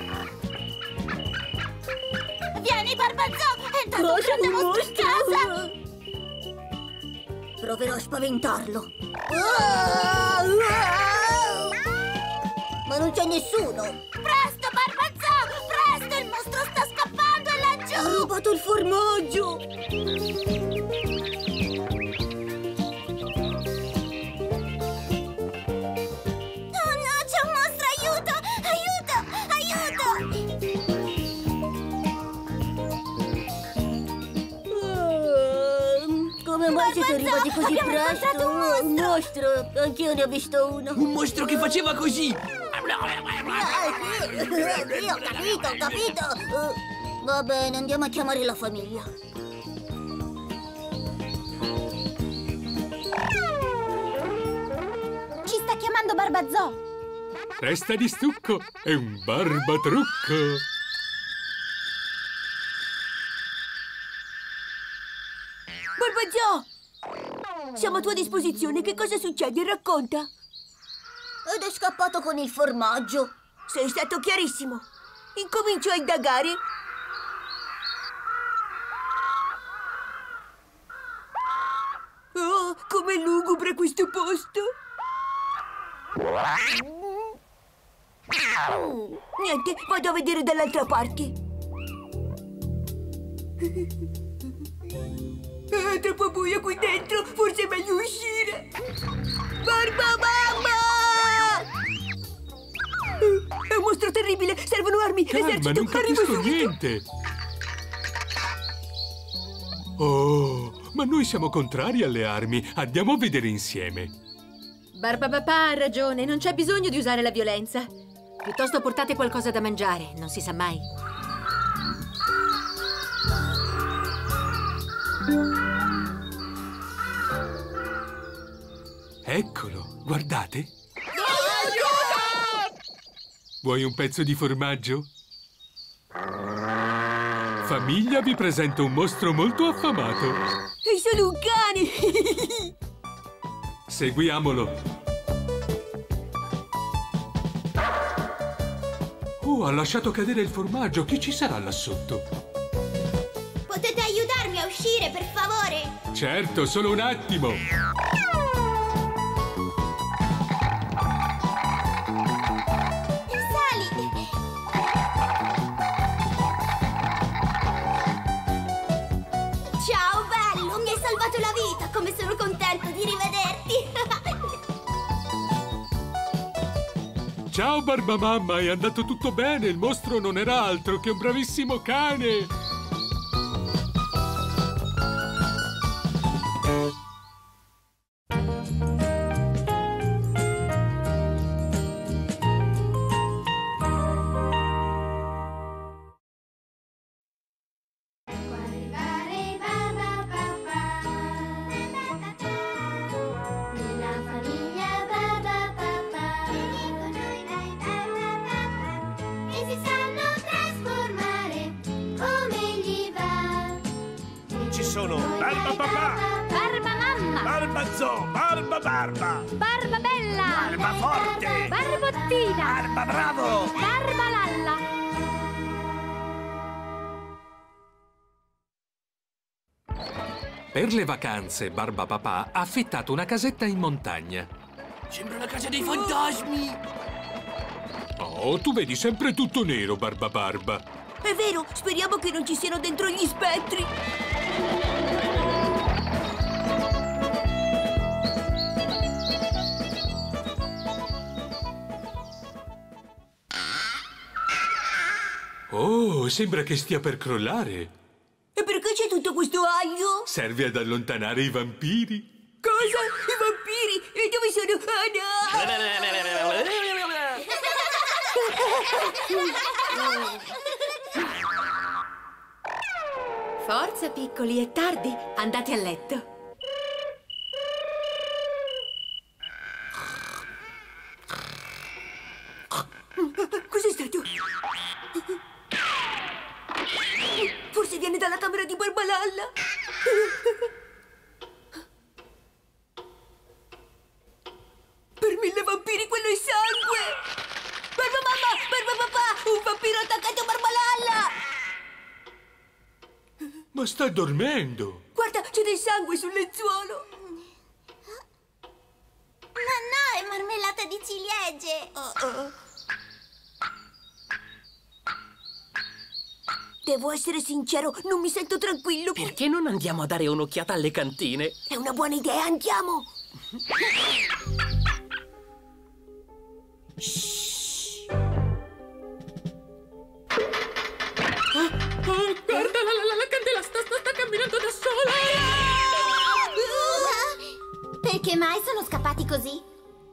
Vieni, Barbazzò! È entrato un Cosa, grande un mostro in casa! Proverò a spaventarlo. Ah! Ah! Ma non c'è nessuno. Presto, Barbazzò! Presto, il mostro sta scappando, è laggiù! Ha rubato il formaggio! Oh no, c'è un mostro! Aiuto! Aiuto! Aiuto! Uh, come mai siete arrivati così presto? Un mostro! Un mostro! Anch'io ne ho visto uno! Un mostro che faceva così! Io ho capito, ho capito! Uh, va bene, andiamo a chiamare la famiglia. Ci sta chiamando Barbazzò. Testa di stucco è un barbatrucco. Barbazzò! Siamo a tua disposizione. Che cosa succede? Racconta. Ed è scappato con il formaggio. Sei stato chiarissimo. Incomincio a indagare. Oh, com'è lugubre questo posto. Niente, vado a vedere dall'altra parte. È troppo buio qui dentro. Forse è meglio uscire. Barbamamma! È un mostro terribile! Servono armi! Calma, Esercito! non capisco Arrivo subito! niente! Oh, ma noi siamo contrari alle armi. Andiamo a vedere insieme. Barbapapà ha ragione, non c'è bisogno di usare la violenza. Piuttosto portate qualcosa da mangiare, non si sa mai. Eccolo, guardate. Vuoi un pezzo di formaggio? Famiglia, vi presento un mostro molto affamato. È solo un cane! Seguiamolo. Oh, ha lasciato cadere il formaggio. Chi ci sarà là sotto? Potete aiutarmi a uscire, per favore? Certo, solo un attimo. Ciao, bello! Mi hai salvato la vita! Come sono contenta di rivederti! Ciao, Barbamamma, è andato tutto bene. Il mostro non era altro che un bravissimo cane. Sono Barba Papà, Barba Mamma, Barbazzò, Barba Barba, Barba Bella, Barba Forte, Barbottina, Barba Bravo, Barba Lalla. Per le vacanze, Barbapapà ha affittato una casetta in montagna. Sembra la casa dei fantasmi. Oh, tu vedi sempre tutto nero, Barbabarba. È vero, speriamo che non ci siano dentro gli spettri. Oh, sembra che stia per crollare. E perché c'è tutto questo aglio? Serve ad allontanare i vampiri. Cosa? I vampiri? E dove Forza, piccoli, è tardi. Andate a letto. Cos'è stato? Forse viene dalla camera di Barbalalla. Per mille vampiri quello è sangue! Barba mamma! Barba papà! Un vampiro ha attaccato Barbalalla! Ma sta dormendo! Guarda, c'è del sangue sul lenzuolo! Ma no, è marmellata di ciliegie! Oh, oh. Devo essere sincero, non mi sento tranquillo. Perché non andiamo a dare un'occhiata alle cantine? È una buona idea, andiamo! Oh, oh, guarda, la, la, la candela sta, sta, sta camminando da sola! Perché mai sono scappati così?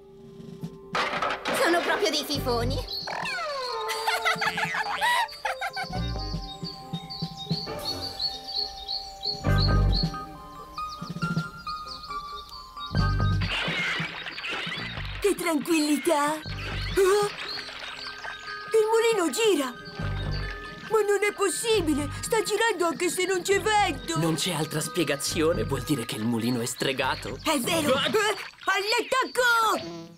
Sono proprio dei fifoni! Che tranquillità! Oh? Il mulino gira! Ma non è possibile! Sta girando anche se non c'è vento! Non c'è altra spiegazione, vuol dire che il mulino è stregato. È vero! Ah! All'attacco!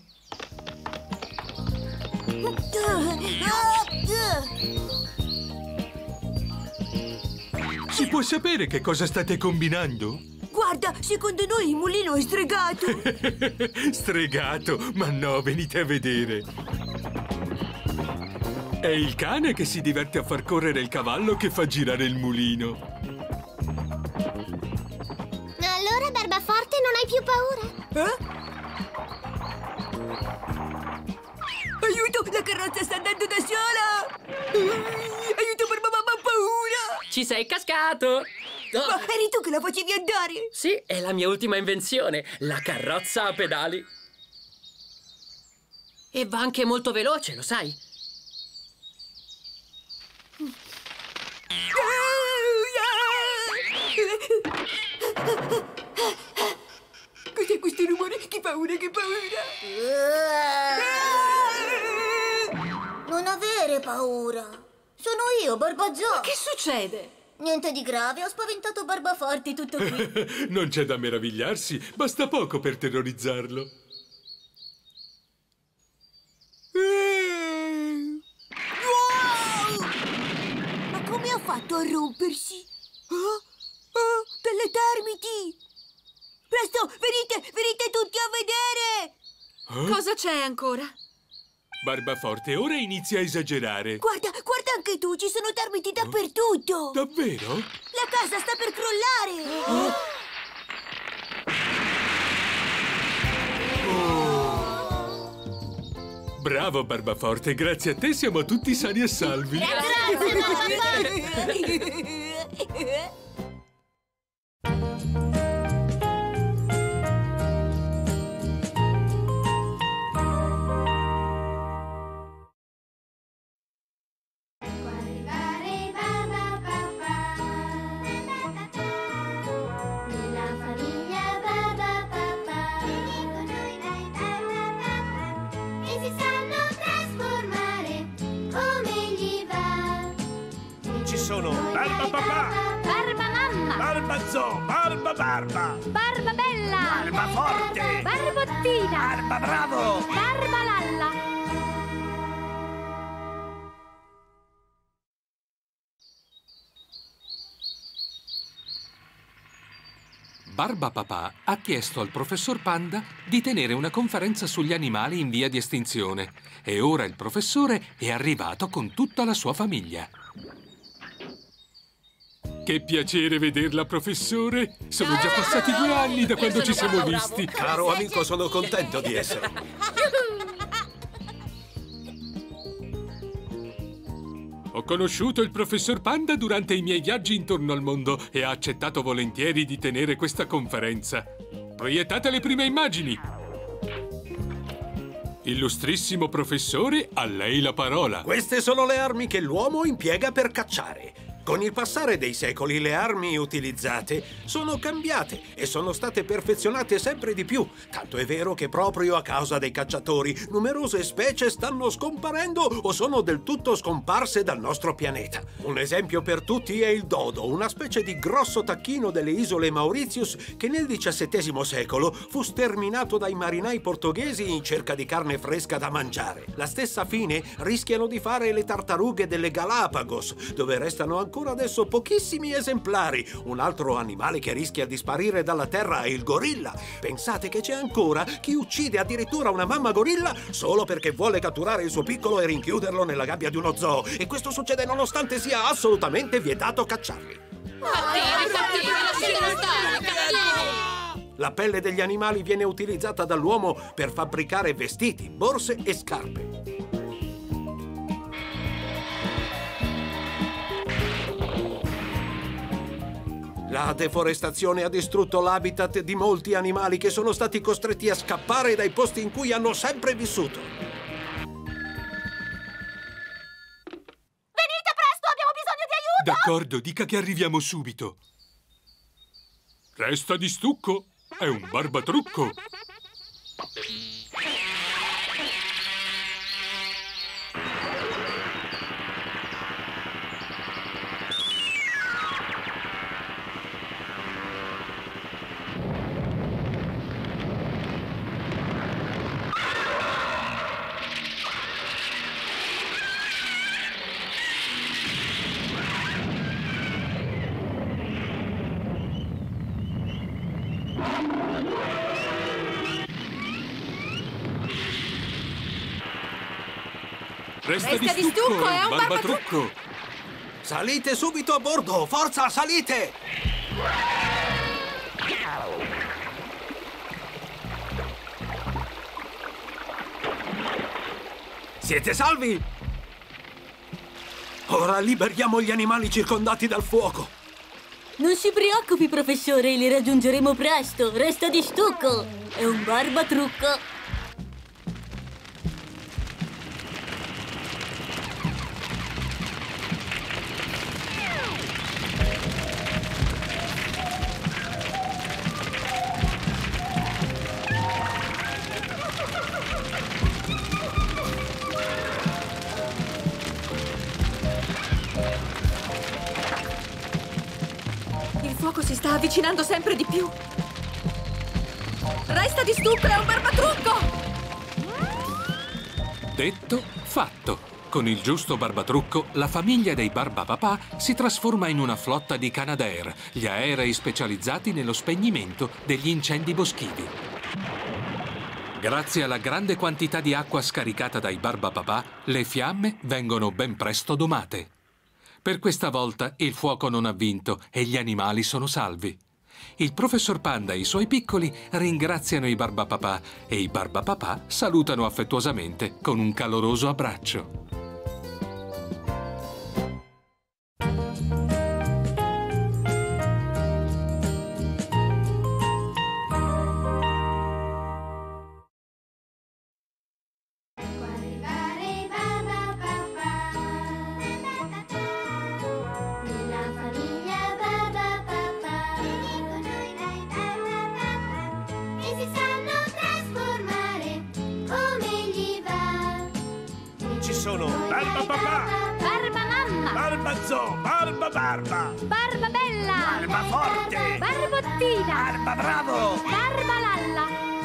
Si può sapere che cosa state combinando? Guarda, secondo noi il mulino è stregato! Stregato? Ma no, venite a vedere! È il cane che si diverte a far correre il cavallo che fa girare il mulino. Allora, Barbaforte, non hai più paura? Eh? Aiuto! La carrozza sta andando da sola! Aiuto, per mamma, ho paura! Ci sei cascato! Oh. Ma eri tu che la facevi andare? Sì, è la mia ultima invenzione, la carrozza a pedali. E va anche molto veloce, lo sai? Cos'è questo rumore? Che paura, che paura! Non avere paura. Sono io, Barbazzo. Ma che succede? Niente di grave, ho spaventato Barbaforte, tutto qui. Non c'è da meravigliarsi, basta poco per terrorizzarlo. Wow! Ma come ha fatto a rompersi? Oh, oh, delle termiti! Presto, venite, venite tutti a vedere! Eh? Cosa c'è ancora? Barbaforte, ora inizia a esagerare. Guarda, guarda anche tu, ci sono termiti dappertutto! Davvero? La casa sta per crollare! Oh. Oh. Bravo, Barbaforte, grazie a te siamo tutti sani e salvi. Grazie, Barbaforte! Sono Barba Papà, Barba Mamma, Barbazzo, Barba Barba, Barba Bella, Barba Forte, Barbottina, Barba Bravo, Barba Lalla. Barba Papà ha chiesto al professor Panda di tenere una conferenza sugli animali in via di estinzione e ora il professore è arrivato con tutta la sua famiglia. Che piacere vederla, professore! Sono già passati due anni da quando ci siamo visti. Caro amico, sono contento di essere. Ho conosciuto il professor Panda durante i miei viaggi intorno al mondo e ha accettato volentieri di tenere questa conferenza. Proiettate le prime immagini! Illustrissimo professore, a lei la parola. Queste sono le armi che l'uomo impiega per cacciare. Con il passare dei secoli le armi utilizzate sono cambiate e sono state perfezionate sempre di più. Tanto è vero che proprio a causa dei cacciatori numerose specie stanno scomparendo o sono del tutto scomparse dal nostro pianeta. Un esempio per tutti è il dodo, una specie di grosso tacchino delle isole Mauritius che nel diciassettesimo secolo fu sterminato dai marinai portoghesi in cerca di carne fresca da mangiare. La stessa fine rischiano di fare le tartarughe delle Galapagos, dove restano ancora Ancora adesso pochissimi esemplari. Un altro animale che rischia di sparire dalla terra è il gorilla. Pensate che c'è ancora chi uccide addirittura una mamma gorilla solo perché vuole catturare il suo piccolo e rinchiuderlo nella gabbia di uno zoo. E questo succede nonostante sia assolutamente vietato cacciarli. Cattivi, cattivi, lasciatelo stare, cattivi! La pelle degli animali viene utilizzata dall'uomo per fabbricare vestiti, borse e scarpe. La deforestazione ha distrutto l'habitat di molti animali che sono stati costretti a scappare dai posti in cui hanno sempre vissuto. Venite presto, abbiamo bisogno di aiuto! D'accordo, dica che arriviamo subito. Resta di stucco, è un barbatrucco. Resta, Resta di stucco, stucco è un barbatrucco. Salite subito a bordo, forza, salite! Siete salvi? Ora liberiamo gli animali circondati dal fuoco. Non si preoccupi, professore, li raggiungeremo presto. Resta di stucco, è un barbatrucco. Il fuoco si sta avvicinando sempre di più. Resta di stucco, è un barbatrucco! Detto, fatto. Con il giusto barbatrucco, la famiglia dei Barbapapà si trasforma in una flotta di Canadair, gli aerei specializzati nello spegnimento degli incendi boschivi. Grazie alla grande quantità di acqua scaricata dai Barbapapà, le fiamme vengono ben presto domate. Per questa volta il fuoco non ha vinto e gli animali sono salvi. Il professor Panda e i suoi piccoli ringraziano i Barbapapà e i Barbapapà salutano affettuosamente con un caloroso abbraccio. Sono Barba Papà, Barba Mamma, Barba Zoo, Barba Barba, Barba Bella, Barba Forte, Barbottina, Barba Bravo, Barba Lalla.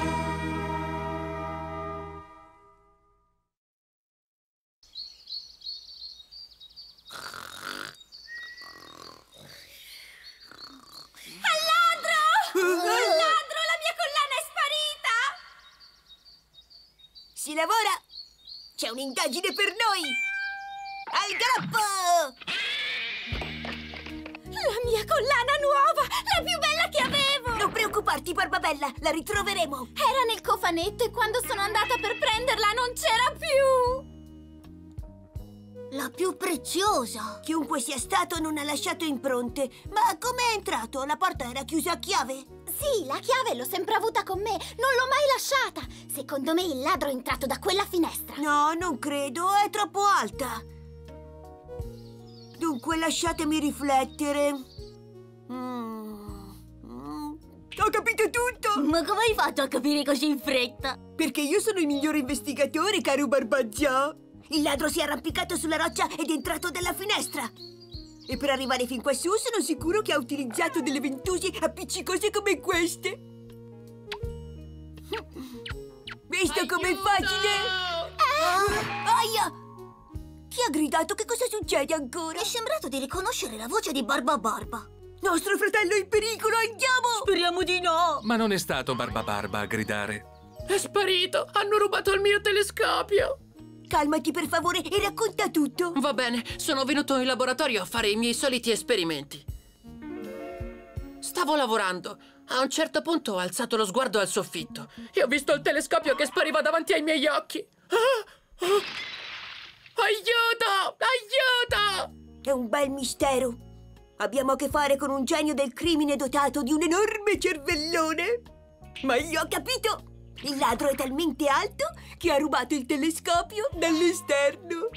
Al ladro! Al ladro, la mia collana è sparita! Si lavora! C'è un'indagine per noi! Al galoppo! La mia collana nuova! La più bella che avevo! Non preoccuparti, Barbabella! La ritroveremo! Era nel cofanetto e quando sono andata per prenderla non c'era più! La più preziosa! Chiunque sia stato non ha lasciato impronte. Ma come è entrato? La porta era chiusa a chiave? Sì, la chiave l'ho sempre avuta con me, non l'ho mai lasciata. Secondo me il ladro è entrato da quella finestra. No, non credo, è troppo alta. Dunque, lasciatemi riflettere. Mm. Mm. Ho capito tutto! Ma come hai fatto a capire così in fretta? Perché io sono il migliore investigatore, caro Barbazzò. Il ladro si è arrampicato sulla roccia ed è entrato dalla finestra. E per arrivare fin quassù sono sicuro che ha utilizzato delle ventose appiccicose come queste. Visto com'è facile? Ah! Aia! Chi ha gridato? Che cosa succede ancora? Mi è sembrato di riconoscere la voce di Barba Barba. Nostro fratello è in pericolo, andiamo! Speriamo di no! Ma non è stato Barba Barba a gridare. È sparito! Hanno rubato il mio telescopio! Calmati per favore e racconta tutto. Va bene, sono venuto in laboratorio a fare i miei soliti esperimenti. Stavo lavorando. A un certo punto ho alzato lo sguardo al soffitto e ho visto il telescopio che spariva davanti ai miei occhi. Ah! Ah! Aiuto! Aiuto! È un bel mistero. Abbiamo a che fare con un genio del crimine dotato di un enorme cervellone. Ma io ho capito! Il ladro è talmente alto che ha rubato il telescopio dall'esterno.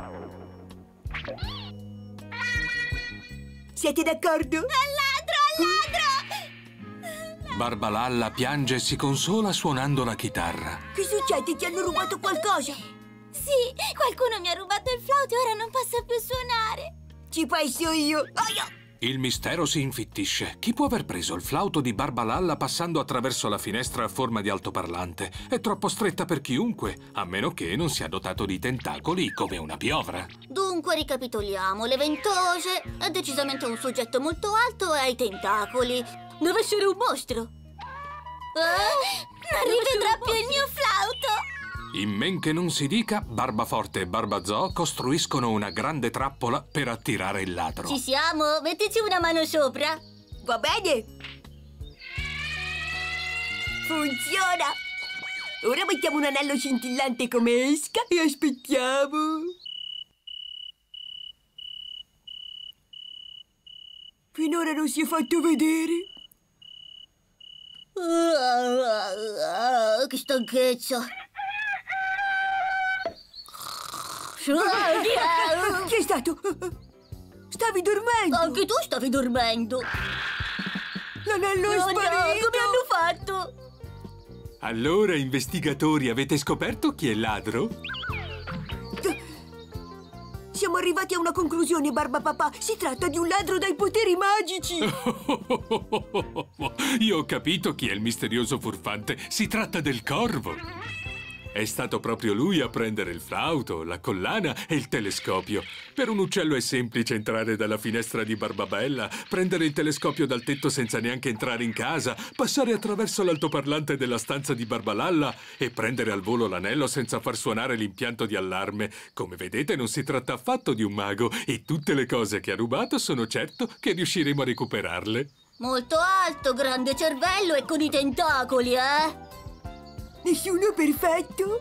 Siete d'accordo? Al ladro! Al ladro! Barbalalla piange e si consola suonando la chitarra. Che succede? Ti hanno rubato qualcosa? Sì, qualcuno mi ha rubato il flauto e ora non posso più suonare. Ci penso io. Aia! Il mistero si infittisce. Chi può aver preso il flauto di Barbalalla passando attraverso la finestra a forma di altoparlante? È troppo stretta per chiunque, a meno che non sia dotato di tentacoli come una piovra. Dunque, ricapitoliamo. Le ventose è decisamente un soggetto molto alto e ai tentacoli. Deve essere un mostro. Eh? Non rivedrà più il mio flauto! In men che non si dica, Barbaforte e Barbazò costruiscono una grande trappola per attirare il ladro. Ci siamo? Mettici una mano sopra. Va bene. Funziona. Ora mettiamo un anello scintillante come esca e aspettiamo. Finora non si è fatto vedere. Uh, uh, uh, che stanchezza. Che è stato? Stavi dormendo? Anche tu stavi dormendo. L'anello è no, sparito. No, come hanno fatto? Allora, investigatori, avete scoperto chi è il ladro? Siamo arrivati a una conclusione, Barbapapà. Si tratta di un ladro dai poteri magici. Io ho capito chi è il misterioso furfante. Si tratta del corvo. È stato proprio lui a prendere il flauto, la collana e il telescopio. Per un uccello è semplice entrare dalla finestra di Barbabella, prendere il telescopio dal tetto senza neanche entrare in casa, passare attraverso l'altoparlante della stanza di Barbalalla e prendere al volo l'anello senza far suonare l'impianto di allarme. Come vedete non si tratta affatto di un mago e tutte le cose che ha rubato sono certo che riusciremo a recuperarle. Molto alto, grande cervello e con i tentacoli, eh? Nessuno perfetto?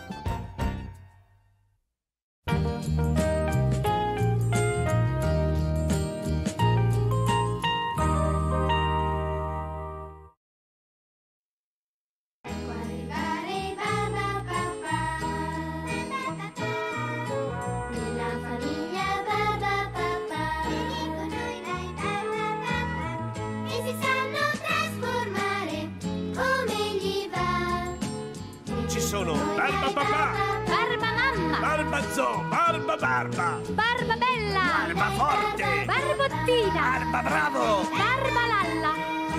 Sono Barba Papà, Barba Mamma, Barbazò, Barba Barba, Barba Bella, Barba Forte, Barbottina, Barba Bravo, Barba Lalla.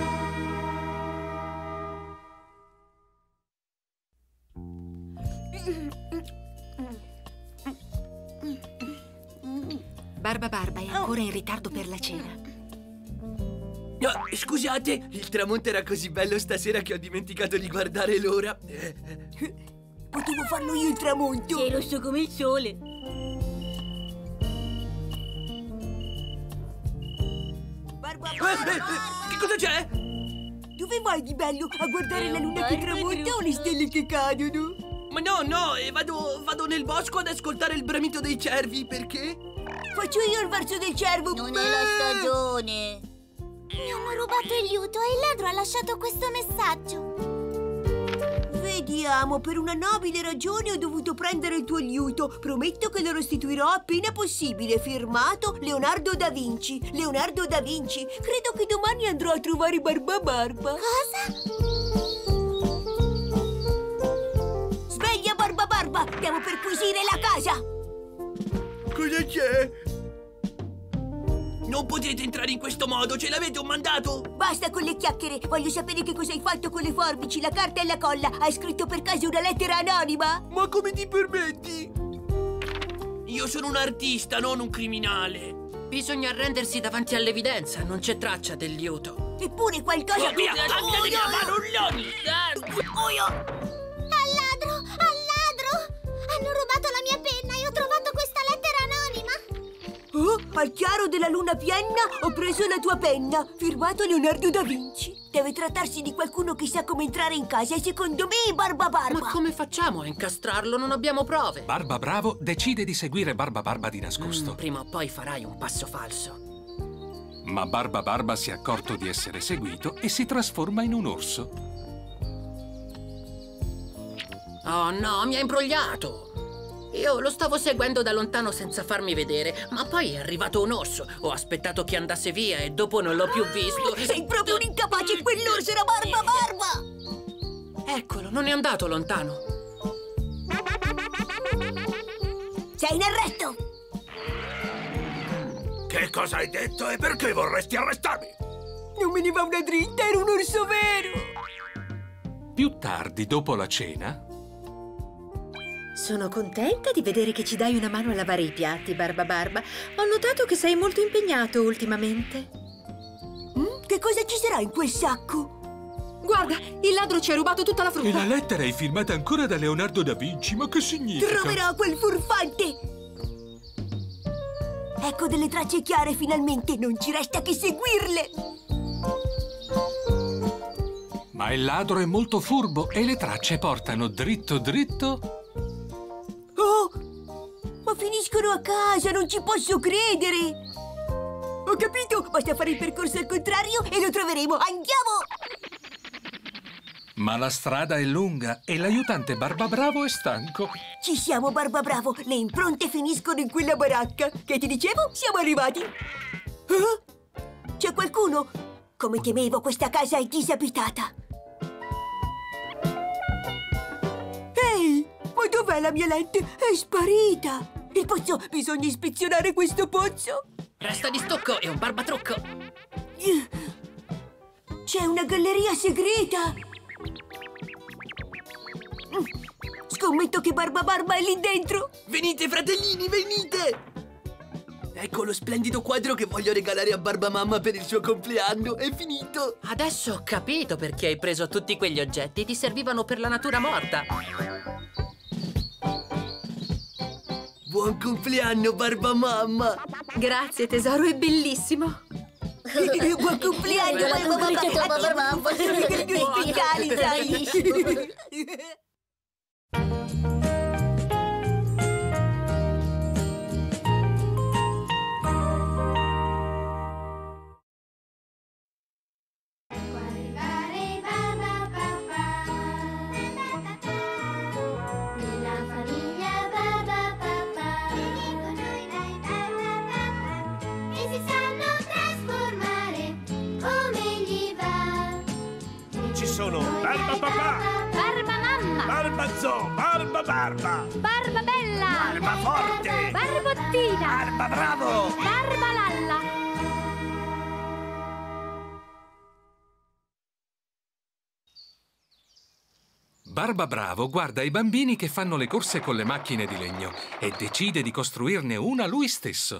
Barba Barba è ancora in ritardo per la cena. No, scusate, il tramonto era così bello stasera che ho dimenticato di guardare l'ora. Potevo farlo io il tramonto. Sei rosso come il sole. Barba, eh, eh, che cosa c'è? Dove vai di bello? A guardare la luna che tramonta o le stelle che cadono? Ma no, no, eh, vado, vado nel bosco ad ascoltare il bramito dei cervi, perché? Faccio io il verso del cervo. Non è la stagione. Mi hanno rubato il liuto e il ladro ha lasciato questo messaggio. Vediamo, per una nobile ragione ho dovuto prendere il tuo liuto. Prometto che lo restituirò appena possibile. Firmato Leonardo da Vinci. Leonardo da Vinci. Credo che domani andrò a trovare Barba Barba. Cosa? Sveglia, Barba Barba! Stiamo per acquisire la casa! Cosa c'è? Non potete entrare in questo modo, ce l'avete un mandato? Basta con le chiacchiere, voglio sapere che cosa hai fatto con le forbici, la carta e la colla. Hai scritto per caso una lettera anonima? Ma come ti permetti? Io sono un artista, non un criminale. Bisogna arrendersi davanti all'evidenza, non c'è traccia del liuto. Eppure qualcosa... Via, tagliate la manuglioni! Al ladro, al ladro! Hanno rubato la mia penna e ho trovato questa lettera anonima. Oh, al chiaro della luna piena ho preso la tua penna, firmato Leonardo da Vinci. Deve trattarsi di qualcuno che sa come entrare in casa e secondo me è Barba Barba. Ma come facciamo a incastrarlo? Non abbiamo prove. Barba Bravo decide di seguire Barba Barba di nascosto. Mm, prima o poi farai un passo falso. Ma Barba Barba si è accorto di essere seguito e si trasforma in un orso. Oh no, mi ha imbrogliato! Io lo stavo seguendo da lontano senza farmi vedere, ma poi è arrivato un orso. Ho aspettato che andasse via e dopo non l'ho più visto. Sei proprio un incapace, quell'orso era Barba Barba! Eccolo, non è andato lontano. Sei in arresto! Che cosa hai detto e perché vorresti arrestarmi? Non me ne va una dritta, era un orso vero! Più tardi, dopo la cena... Sono contenta di vedere che ci dai una mano a lavare i piatti, Barba Barba. Ho notato che sei molto impegnato ultimamente. Mm? Che cosa ci sarà in quel sacco? Guarda, il ladro ci ha rubato tutta la frutta. E la lettera è firmata ancora da Leonardo da Vinci, ma che significa? Troverò quel furfante! Ecco delle tracce chiare finalmente, non ci resta che seguirle! Ma il ladro è molto furbo e le tracce portano dritto dritto... Oh! Ma finiscono a casa, non ci posso credere! Ho capito, basta fare il percorso al contrario e lo troveremo, andiamo! Ma la strada è lunga e l'aiutante Barba Bravo è stanco. Ci siamo, Barba Bravo, le impronte finiscono in quella baracca. Che ti dicevo? Siamo arrivati! Eh? C'è qualcuno? Come temevo, questa casa è disabitata. Ehi! Ma dov'è la mia lente? È sparita! Il pozzo! Bisogna ispezionare questo pozzo! Resta di stocco e un barbatrucco! C'è una galleria segreta! Scommetto che Barba Barba è lì dentro! Venite, fratellini, venite! Ecco lo splendido quadro che voglio regalare a Barba Mamma per il suo compleanno. È finito! Adesso ho capito perché hai preso tutti quegli oggetti. Ti servivano per la natura morta. Buon compleanno, Barba Mamma! Grazie, tesoro, è bellissimo! Buon compleanno, Barba Mamma! Speciali, sai! Sono Barba Papà, Barba Mamma, Barba Zoo, Barba Barba, Barba Bella, Barba Forte, Barbottina, Barba Bravo, Barba Lalla. Barba Bravo guarda i bambini che fanno le corse con le macchine di legno e decide di costruirne una lui stesso.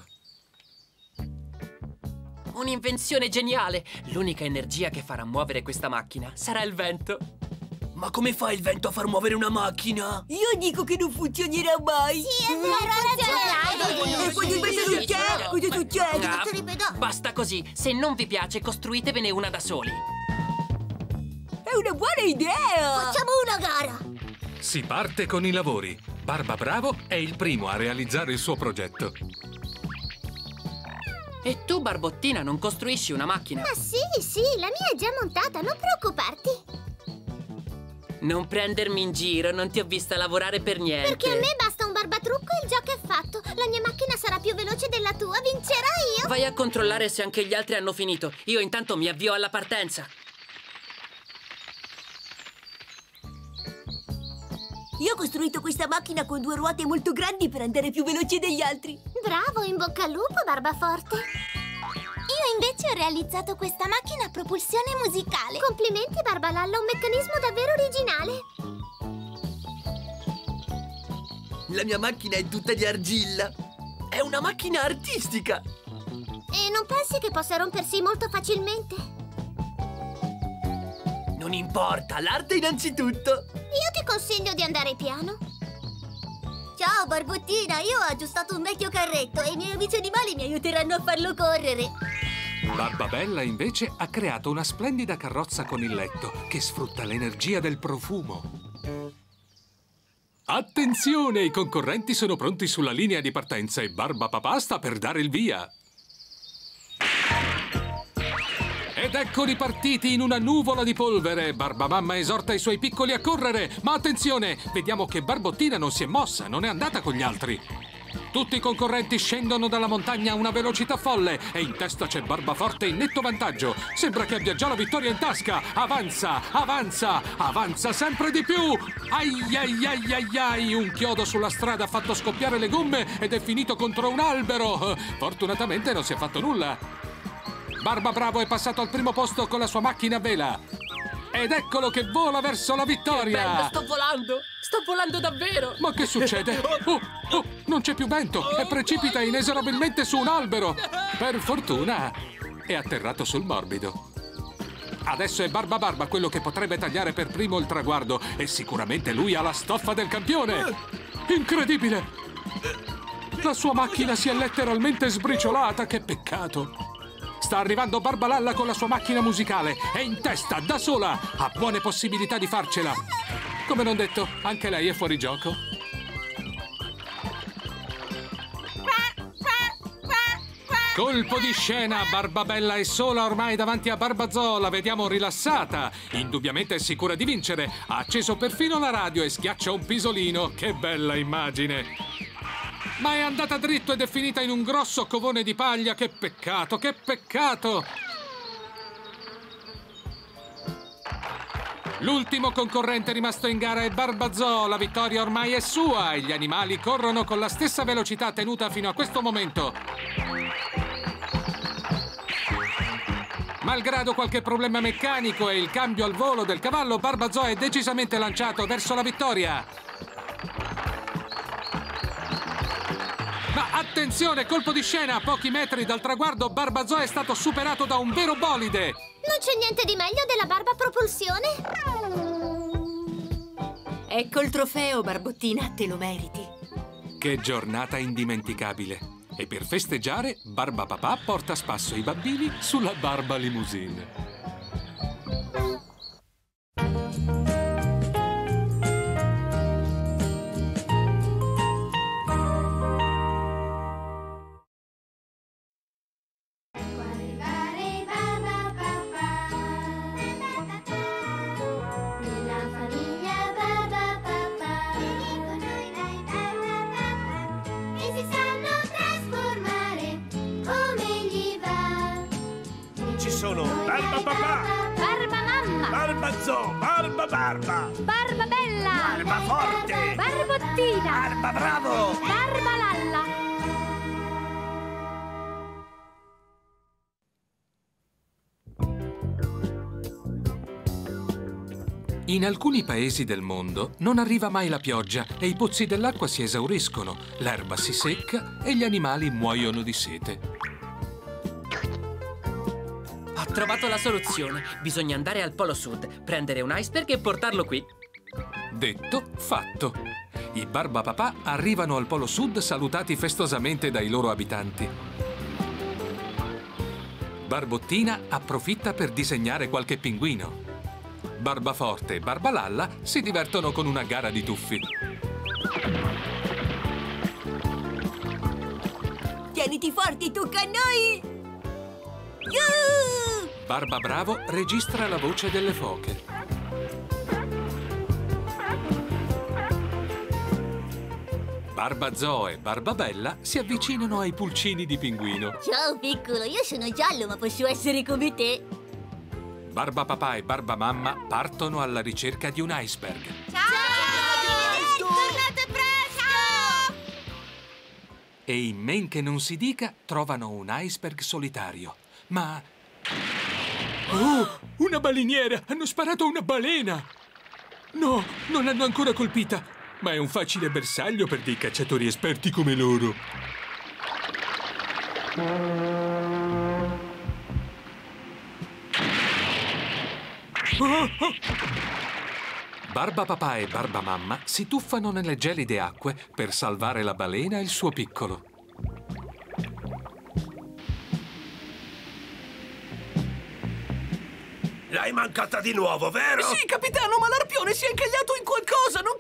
Un'invenzione geniale! L'unica energia che farà muovere questa macchina sarà il vento. Ma come fa il vento a far muovere una macchina? Io dico che non funzionerà mai! Sì, è vero, ha ragione! E quando il vento non c'è, cosa succede? Ah, basta così! Se non vi piace, costruitevene una da soli! È una buona idea! Facciamo una gara! Si parte con i lavori. Barba Bravo è il primo a realizzare il suo progetto. E tu, Barbottina, non costruisci una macchina? Ma sì, sì, la mia è già montata, non preoccuparti. Non prendermi in giro, non ti ho vista lavorare per niente. Perché a me basta un barbatrucco e il gioco è fatto. La mia macchina sarà più veloce della tua, vincerò io. Vai a controllare se anche gli altri hanno finito. Io intanto mi avvio alla partenza. Io ho costruito questa macchina con due ruote molto grandi per andare più veloce degli altri. Bravo, in bocca al lupo, Barbaforte. Io invece ho realizzato questa macchina a propulsione musicale. Complimenti, Barbalalla, un meccanismo davvero originale. La mia macchina è tutta di argilla. È una macchina artistica. E non pensi che possa rompersi molto facilmente? Non importa, l'arte innanzitutto. Io ti consiglio di andare piano. Ciao, Barbottina, io ho aggiustato un vecchio carretto e i miei amici animali mi aiuteranno a farlo correre. Barbabella invece ha creato una splendida carrozza con il letto che sfrutta l'energia del profumo. Attenzione, i concorrenti sono pronti sulla linea di partenza e Barbapapà sta per dare il via. Ed eccoli partiti in una nuvola di polvere. Barbamamma esorta i suoi piccoli a correre. Ma attenzione, vediamo che Barbottina non si è mossa, non è andata con gli altri. Tutti i concorrenti scendono dalla montagna a una velocità folle e in testa c'è Barbaforte in netto vantaggio. Sembra che abbia già la vittoria in tasca. Avanza, avanza, avanza sempre di più. Ai ai ai ai ai, un chiodo sulla strada ha fatto scoppiare le gomme ed è finito contro un albero. Fortunatamente non si è fatto nulla. Barbabravo è passato al primo posto con la sua macchina a vela. Ed eccolo che vola verso la vittoria! Che bello, sto volando! Sto volando davvero! Ma che succede? Oh, oh, non c'è più vento e precipita inesorabilmente su un albero! Per fortuna è atterrato sul morbido. Adesso è Barbabarba quello che potrebbe tagliare per primo il traguardo e sicuramente lui ha la stoffa del campione! Incredibile! La sua macchina si è letteralmente sbriciolata, che peccato! Sta arrivando Barbalalla con la sua macchina musicale. È in testa, da sola. Ha buone possibilità di farcela. Come non detto, anche lei è fuori gioco. Colpo di scena. Barbabella è sola ormai davanti a Barbazò. La vediamo rilassata. Indubbiamente è sicura di vincere. Ha acceso perfino la radio e schiaccia un pisolino. Che bella immagine. Ma è andata dritto ed è finita in un grosso covone di paglia. Che peccato, che peccato! L'ultimo concorrente rimasto in gara è Barbazò. La vittoria ormai è sua e gli animali corrono con la stessa velocità tenuta fino a questo momento. Malgrado qualche problema meccanico e il cambio al volo del cavallo, Barbazò è decisamente lanciato verso la vittoria. Ma attenzione, colpo di scena! A pochi metri dal traguardo, Barbazò è stato superato da un vero bolide! Non c'è niente di meglio della barba a propulsione? Ecco il trofeo, Barbottina, te lo meriti. Che giornata indimenticabile! E per festeggiare, Barbapapà porta a spasso i bambini sulla Barba Limousine. Barba! Barbabella! Barbaforte! Barbottina! Barbabravo! Barbalalla! In alcuni paesi del mondo non arriva mai la pioggia e i pozzi dell'acqua si esauriscono, l'erba si secca e gli animali muoiono di sete. Ho trovato la soluzione. Bisogna andare al Polo Sud, prendere un iceberg e portarlo qui. Detto, fatto. I Barbapapà arrivano al Polo Sud salutati festosamente dai loro abitanti. Barbottina approfitta per disegnare qualche pinguino. Barbaforte e Barbalalla si divertono con una gara di tuffi. Tieniti forti, tocca a noi! Yuhu! Barba Bravo registra la voce delle foche. Barba Zoo e Barba Bella si avvicinano ai pulcini di pinguino. Ciao piccolo, io sono giallo ma posso essere come te. Barba Papà e Barba Mamma partono alla ricerca di un iceberg. Ciao! Tornate presto! E in men che non si dica trovano un iceberg solitario. Ma... Oh! Una baleniera! Hanno sparato a una balena! No, non l'hanno ancora colpita, ma è un facile bersaglio per dei cacciatori esperti come loro. Oh, oh. Barba Papà e Barba Mamma si tuffano nelle gelide acque per salvare la balena e il suo piccolo. L'hai mancata di nuovo, vero? Sì, capitano, ma l'arpione si è incagliato in qualcosa, non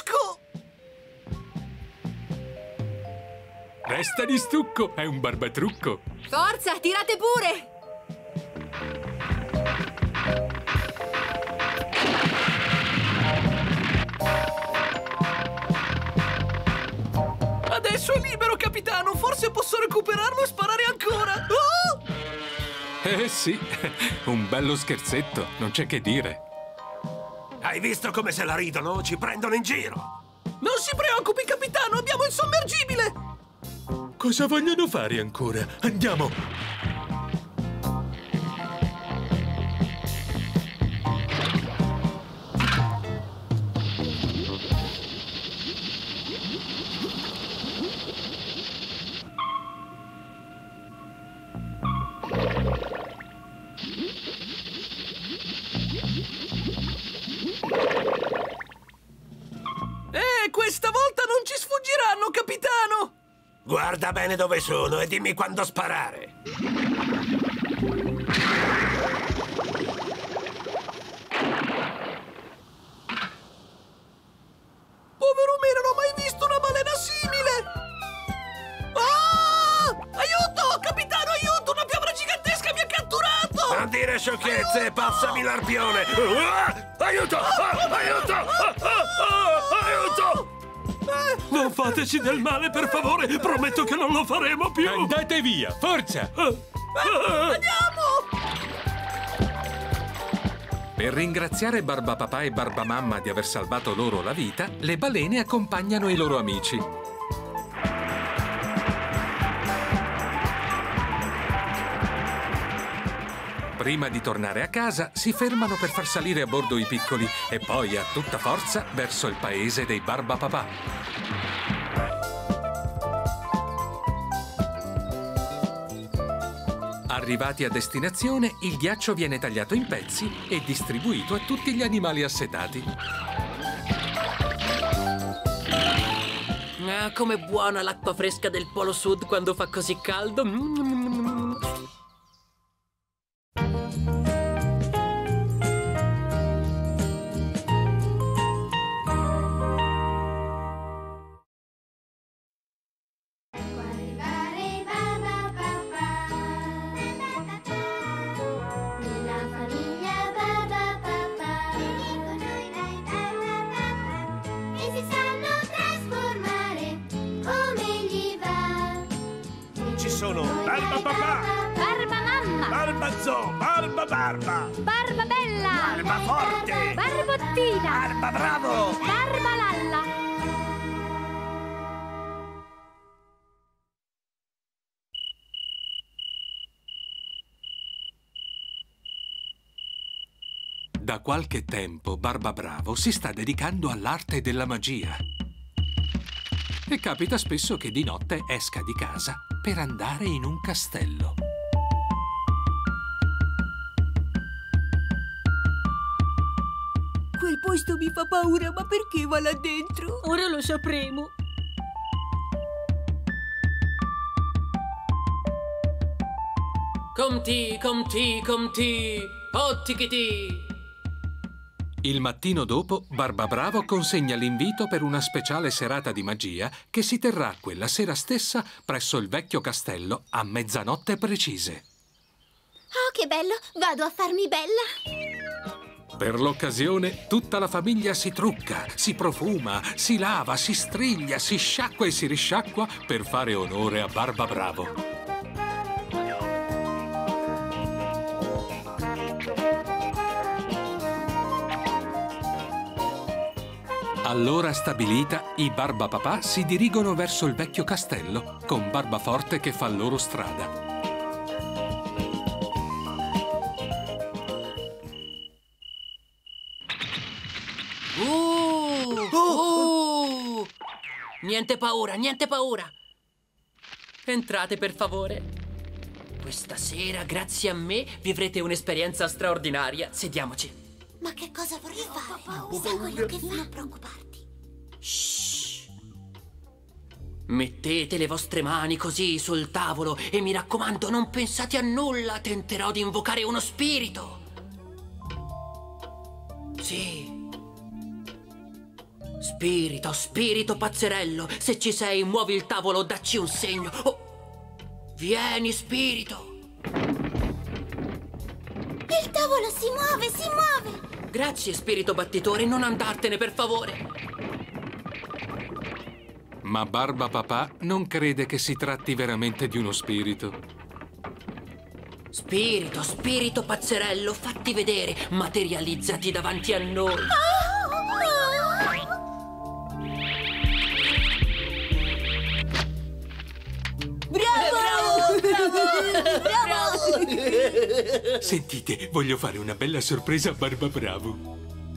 capisco! Resta di stucco, è un barbatrucco. Forza, tirate pure! Adesso è libero, capitano! Forse posso recuperarlo e sparare ancora! Oh! Eh sì, un bello scherzetto, non c'è che dire. Hai visto come se la ridono? Ci prendono in giro! Non si preoccupi, capitano, abbiamo il sommergibile! Cosa vogliono fare ancora? Andiamo! Eh, questa volta non ci sfuggiranno, capitano! Guarda bene dove sono e dimmi quando sparare. Povero me, non ho mai visto una balena simile! Ah! Aiuto! Capitano, aiuto! Una piovra gigantesca mi ha catturato! Non dire sciocchezze, passami l'arpione! Ah! Aiuto! Ah! Aiuto! Ah! Ah! Aiuto! Non fateci del male, per favore! Prometto che non lo faremo più! Andate via, forza! Andiamo! Per ringraziare Barba Papà e Barba Mamma di aver salvato loro la vita, le balene accompagnano i loro amici. Prima di tornare a casa, si fermano per far salire a bordo i piccoli e poi a tutta forza verso il paese dei Barba Papà. Arrivati a destinazione, il ghiaccio viene tagliato in pezzi e distribuito a tutti gli animali assetati. Ah, com'è buona l'acqua fresca del Polo Sud quando fa così caldo! Mm-hmm. Sono Barba Papà, Barba Mamma, Barba Zoo, Barba Barba, Barba Bella, Barba Forte, Barbottina, Barba Bravo, Barba Lalla. Da qualche tempo Barba Bravo si sta dedicando all'arte della magia. E capita spesso che di notte esca di casa per andare in un castello. Quel posto mi fa paura, ma perché va là dentro? Ora lo sapremo. Comti, comti, comti, ottichiti! Il mattino dopo, Barba Bravo consegna l'invito per una speciale serata di magia che si terrà quella sera stessa presso il vecchio castello a mezzanotte precise. Oh, che bello! Vado a farmi bella! Per l'occasione, tutta la famiglia si trucca, si profuma, si lava, si striglia, si sciacqua e si risciacqua per fare onore a Barbabravo. All'ora stabilita, i Barbapapà si dirigono verso il vecchio castello, con Barbaforte che fa loro strada. Uh, uh. Niente paura, niente paura. Entrate, per favore. Questa sera, grazie a me, vivrete un'esperienza straordinaria. Sediamoci. Ma che cosa vorrei fare? Non sa quello che fa. Non preoccuparti. Shh. Mettete le vostre mani così sul tavolo e mi raccomando, non pensate a nulla. Tenterò di invocare uno spirito. Sì. Spirito, spirito pazzerello, se ci sei, muovi il tavolo, dacci un segno. Oh. Vieni, spirito. Il tavolo si muove, si muove! Grazie, spirito battitore, non andartene, per favore. Ma Barbapapà non crede che si tratti veramente di uno spirito. Spirito, spirito pazzerello, fatti vedere, materializzati davanti a noi. Bravo! Bravo! Bravo! Sentite, voglio fare una bella sorpresa a Barbabravo.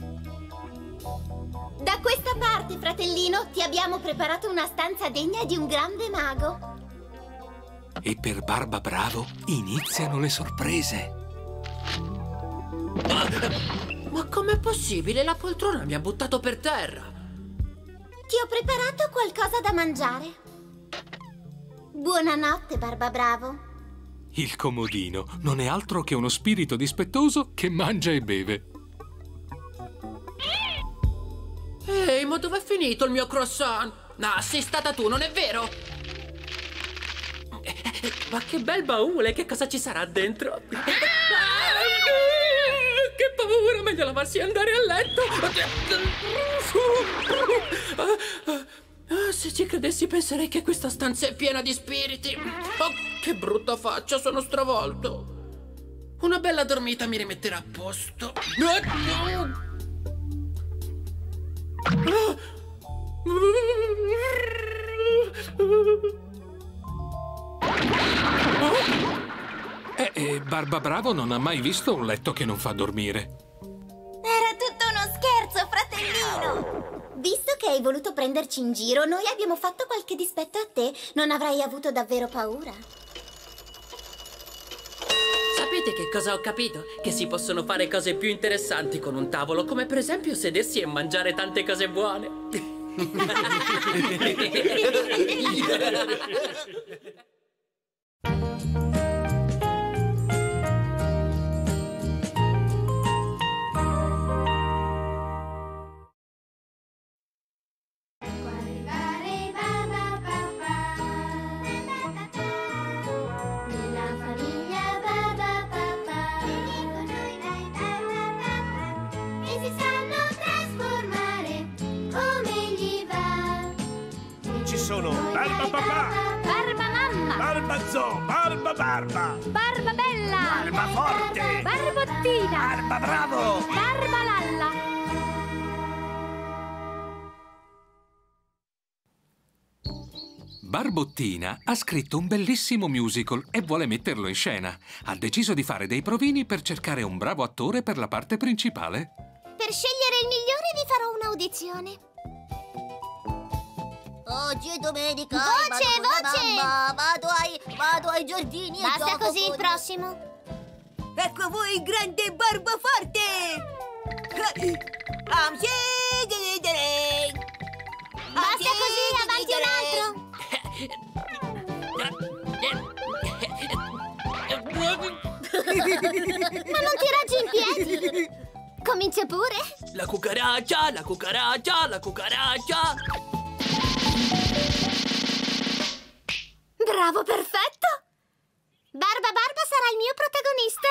Da questa parte, fratellino, ti abbiamo preparato una stanza degna di un grande mago. E per Barbabravo iniziano le sorprese. Ma com'è possibile? La poltrona mi ha buttato per terra. Ti ho preparato qualcosa da mangiare. Buonanotte, Barbabravo. Il comodino non è altro che uno spirito dispettoso che mangia e beve. Ehi, ma dov'è finito il mio croissant? No, sei stata tu, non è vero? Ma che bel baule, che cosa ci sarà dentro? Che paura, meglio lavarsi e andare a letto. Ah, se ci credessi penserei che questa stanza è piena di spiriti. Oh, che brutta faccia, sono stravolto. Una bella dormita mi rimetterà a posto. Eh, eh, Barbabravo non ha mai visto un letto che non fa dormire. Era tutto uno scherzo, fratellino! Visto che hai voluto prenderci in giro, noi abbiamo fatto qualche dispetto a te. Non avrai avuto davvero paura. Sapete che cosa ho capito? Che si possono fare cose più interessanti con un tavolo, come per esempio sedersi e mangiare tante cose buone. Sono Barbapapà, Barbamamma, Barbazoo, Barbabarba, Barbabella, Barbaforte, Barbottina, Barbabravo, Barbalalla. Barbottina ha scritto un bellissimo musical e vuole metterlo in scena. Ha deciso di fare dei provini per cercare un bravo attore per la parte principale. Per scegliere il migliore vi farò un'audizione. Oggi è domenica. Voce, vado con voce! la mamma, vado ai, vado ai giardini e Basta gioco così, con... il prossimo. Ecco a voi il grande Barbaforte! Basta così, avanti un altro! Ma non ti raggi in piedi! Comincia pure! La cucaraccia, la cucaraccia, la cucaraccia! Bravo, perfetto! Barba Barba sarà il mio protagonista.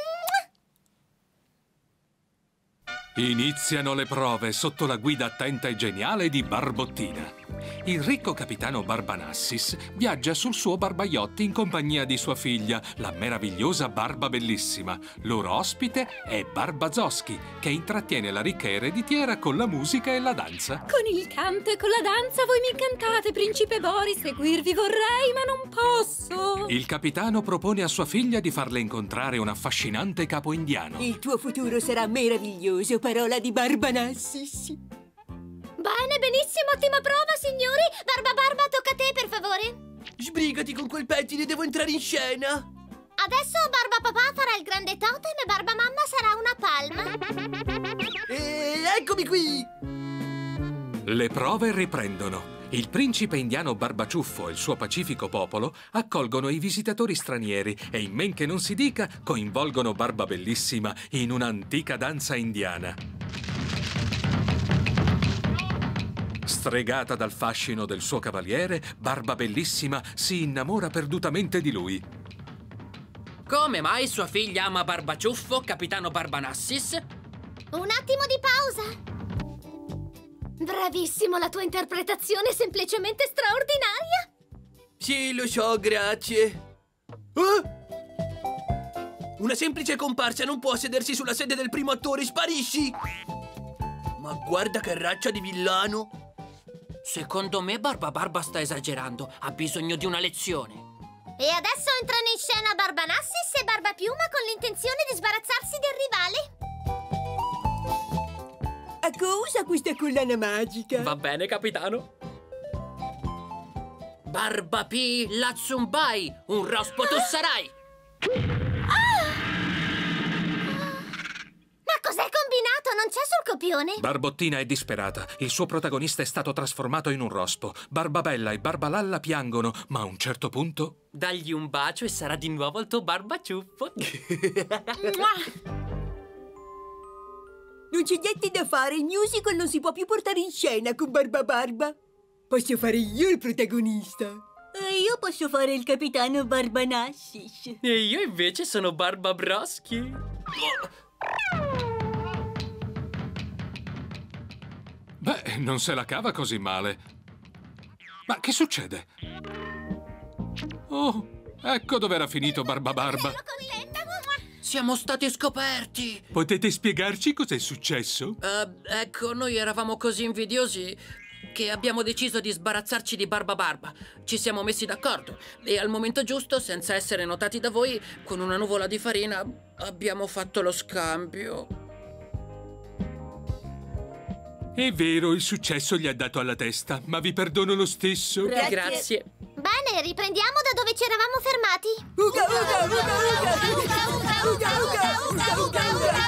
Iniziano le prove sotto la guida attenta e geniale di Barbottina. Il ricco capitano Barbanassis viaggia sul suo barbaiotti in compagnia di sua figlia, la meravigliosa Barba Bellissima. Loro ospite è Barbazoschi, che intrattiene la ricca ereditiera con la musica e la danza. Con il canto e con la danza voi mi incantate, principe Boris. Seguirvi vorrei, ma non posso. Il capitano propone a sua figlia di farle incontrare un affascinante capo indiano. Il tuo futuro sarà meraviglioso, parola di Barbanassis. Bene, benissimo, ottima prova, signori. Barba Barba, tocca a te, per favore. Sbrigati con quel pettine, devo entrare in scena. Adesso Barba Papà farà il grande totem e Barba Mamma sarà una palma. E eccomi qui. Le prove riprendono. Il principe indiano Barbaciuffo e il suo pacifico popolo accolgono i visitatori stranieri e, in men che non si dica, coinvolgono Barba Bellissima in un'antica danza indiana. Stregata dal fascino del suo cavaliere, Barba Bellissima si innamora perdutamente di lui. Come mai sua figlia ama Barbaciuffo, capitano Barbanassis? Un attimo di pausa. Bravissimo, la tua interpretazione è semplicemente straordinaria. Sì, lo so, grazie. Oh! Una semplice comparsa non può sedersi sulla sede del primo attore, sparisci! Ma guarda che razza di villano! Secondo me Barba Barba sta esagerando, ha bisogno di una lezione. E adesso entrano in scena Barbanassis e Barba Piuma con l'intenzione di sbarazzarsi del rivale. A cosa questa collana magica? Va bene, capitano. Barbapi Lazzumbai, un rospo tu sarai! Ma cos'è combinato? Non c'è sul copione? Barbottina è disperata. Il suo protagonista è stato trasformato in un rospo. Barbabella e Barbalalla piangono, ma a un certo punto... Dagli un bacio e sarà di nuovo il tuo barbaciuffo. Non c'è niente da fare, il musical non si può più portare in scena con Barba Barba. Posso fare io il protagonista. E io posso fare il capitano Barbanassis. E io invece sono Barba Broschi. Beh, non se la cava così male. Ma che succede? Oh, ecco dove era finito Barba Barba. Siamo stati scoperti! Potete spiegarci cos'è successo? Uh, ecco, noi eravamo così invidiosi che abbiamo deciso di sbarazzarci di Barba Barba. Ci siamo messi d'accordo e al momento giusto, senza essere notati da voi, con una nuvola di farina, abbiamo fatto lo scambio. È vero, il successo gli ha dato alla testa, ma vi perdono lo stesso. Grazie. Grazie. Bene, riprendiamo da dove ci eravamo fermati. Uga, uga, uga, uga, uga, uga, uga,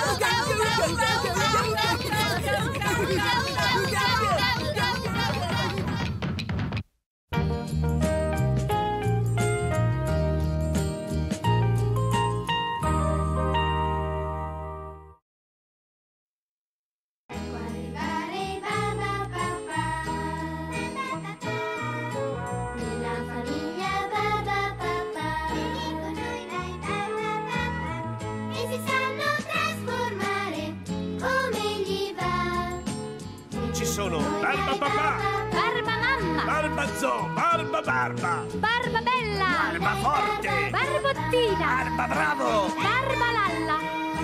Sono Barba Papà, Barba Mamma, Barba Zoo, Barba Barba, Barba Bella, Barba Forte, Barbottina, Barba Bravo, Barba Lalla.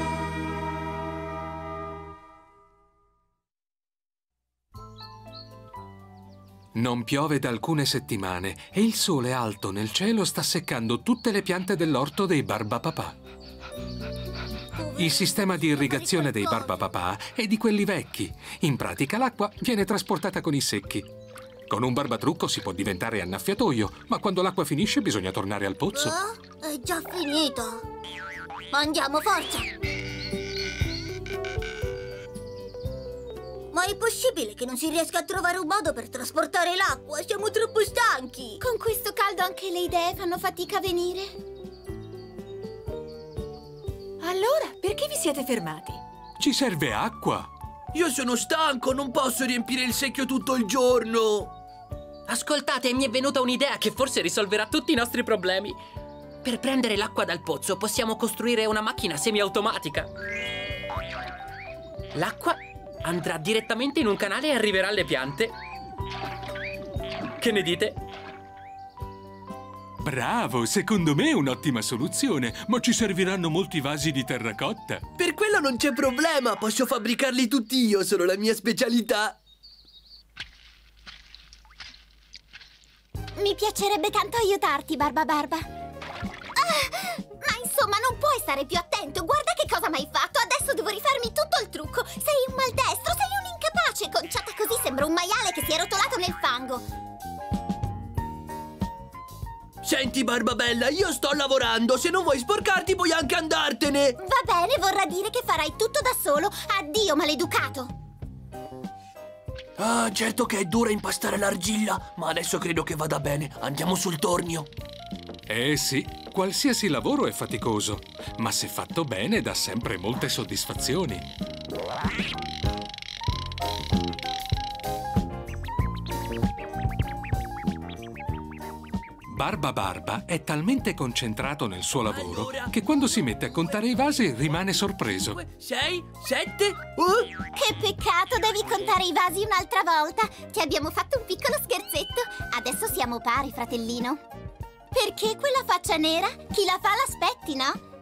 Non piove da alcune settimane e il sole alto nel cielo sta seccando tutte le piante dell'orto dei Barba Papà. Il sistema di irrigazione dei Barba Papà è di quelli vecchi. In pratica l'acqua viene trasportata con i secchi. Con un barbatrucco si può diventare annaffiatoio, ma quando l'acqua finisce bisogna tornare al pozzo. Oh, è già finito. Andiamo, forza! Ma è possibile che non si riesca a trovare un modo per trasportare l'acqua? Siamo troppo stanchi. Con questo caldo anche le idee fanno fatica a venire. Allora, perché vi siete fermati? Ci serve acqua. Io sono stanco, non posso riempire il secchio tutto il giorno. Ascoltate, mi è venuta un'idea che forse risolverà tutti i nostri problemi. Per prendere l'acqua dal pozzo possiamo costruire una macchina semiautomatica. L'acqua andrà direttamente in un canale e arriverà alle piante. Che ne dite? Bravo, secondo me è un'ottima soluzione, ma ci serviranno molti vasi di terracotta. Per quello non c'è problema, posso fabbricarli tutti io, sono la mia specialità. Mi piacerebbe tanto aiutarti, Barba Barba. Ah, ma insomma, non puoi stare più attento. Guarda che cosa mi hai fatto. Adesso devo rifarmi tutto il trucco. Sei un maldestro, sei un incapace. Conciata così sembra un maiale che si è rotolato nel fango. Senti, Barbabella, io sto lavorando. Se non vuoi sporcarti, puoi anche andartene. Va bene, vorrà dire che farai tutto da solo. Addio, maleducato. Ah, certo che è dura impastare l'argilla, ma adesso credo che vada bene. Andiamo sul tornio. Eh sì, qualsiasi lavoro è faticoso, ma se fatto bene dà sempre molte soddisfazioni. Barba Barba è talmente concentrato nel suo lavoro allora, che quando si mette a contare i vasi rimane sorpreso. sei, sette... Uh! Che peccato, devi contare i vasi un'altra volta. Ti abbiamo fatto un piccolo scherzetto. Adesso siamo pari, fratellino. Perché quella faccia nera? Chi la fa l'aspetti,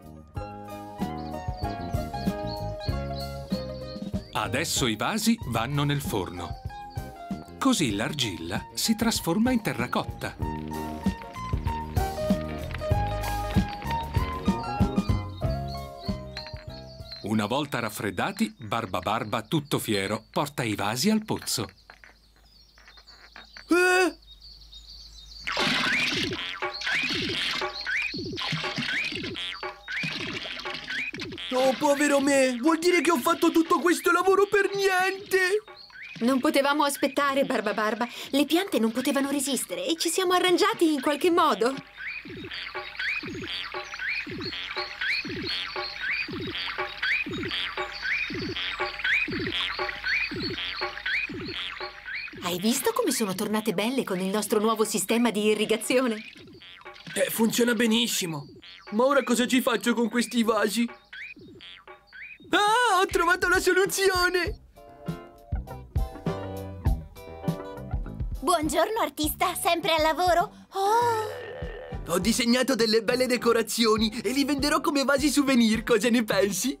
no? Adesso i vasi vanno nel forno. Così l'argilla si trasforma in terracotta. Una volta raffreddati, Barba Barba, tutto fiero, porta i vasi al pozzo. Eh? Oh, povero me! Vuol dire che ho fatto tutto questo lavoro per niente! Non potevamo aspettare, Barba Barba. Le piante non potevano resistere e ci siamo arrangiati in qualche modo. Hai visto come sono tornate belle con il nostro nuovo sistema di irrigazione? Eh, funziona benissimo. Ma ora cosa ci faccio con questi vasi? Ah, ho trovato la soluzione! Buongiorno, artista. Sempre al lavoro? Oh! Ho disegnato delle belle decorazioni e li venderò come vasi souvenir. Cosa ne pensi?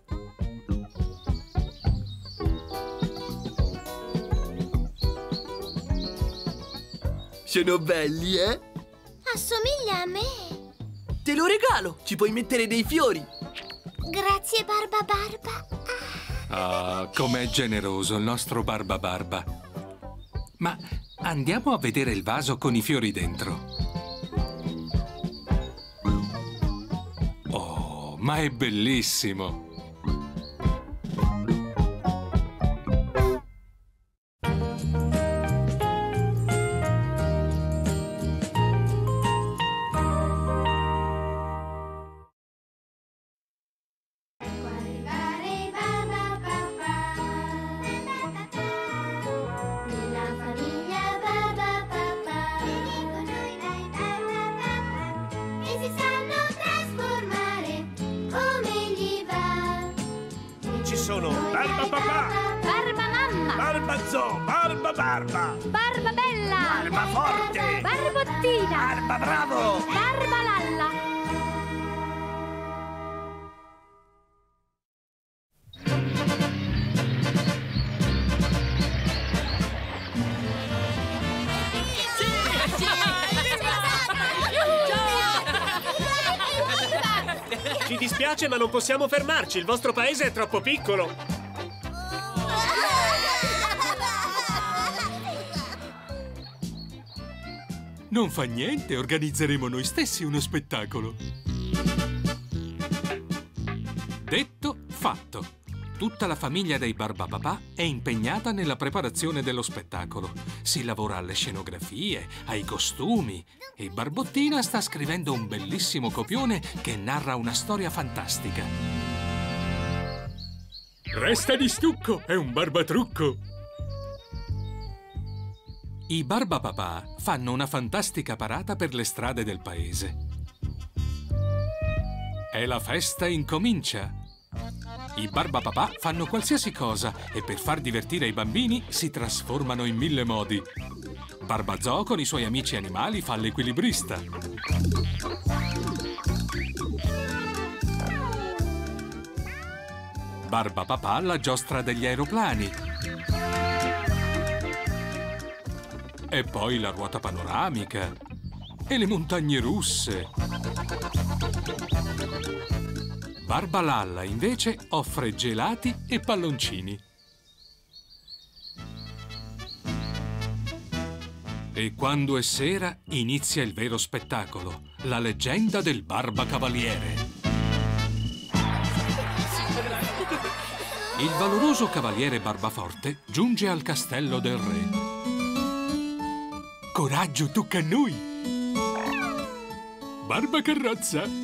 Sono belli, eh? Assomiglia a me. Te lo regalo, ci puoi mettere dei fiori. Grazie, Barba Barba. Ah, com'è generoso il nostro Barba Barba. Ma andiamo a vedere il vaso con i fiori dentro. Oh, ma è bellissimo! Sono Barba Papà, Barba Mamma, Barba Zoo, Barba Barba, Barba Bella, Barba Forte, Barbottina, Barba Bravo, Barba Lalla. Ci dispiace, ma non possiamo fermarci. Il vostro paese è troppo piccolo. Non fa niente, organizzeremo noi stessi uno spettacolo. Detto, fatto. Tutta la famiglia dei Barba Papà è impegnata nella preparazione dello spettacolo. Si lavora alle scenografie, ai costumi e Barbottina sta scrivendo un bellissimo copione che narra una storia fantastica. Resta di stucco, è un barbatrucco. I Barba Papà fanno una fantastica parata per le strade del paese. E la festa incomincia. I Barbapapà fanno qualsiasi cosa e per far divertire i bambini si trasformano in mille modi. Barbazò con i suoi amici animali fa l'equilibrista. Barbapapà la giostra degli aeroplani. E poi la ruota panoramica. E le montagne russe. Barbalalla, invece, offre gelati e palloncini. E quando è sera, inizia il vero spettacolo, la leggenda del Barbacavaliere. Il valoroso cavaliere Barbaforte giunge al castello del re. Coraggio, tocca a noi! Barbacarrozza!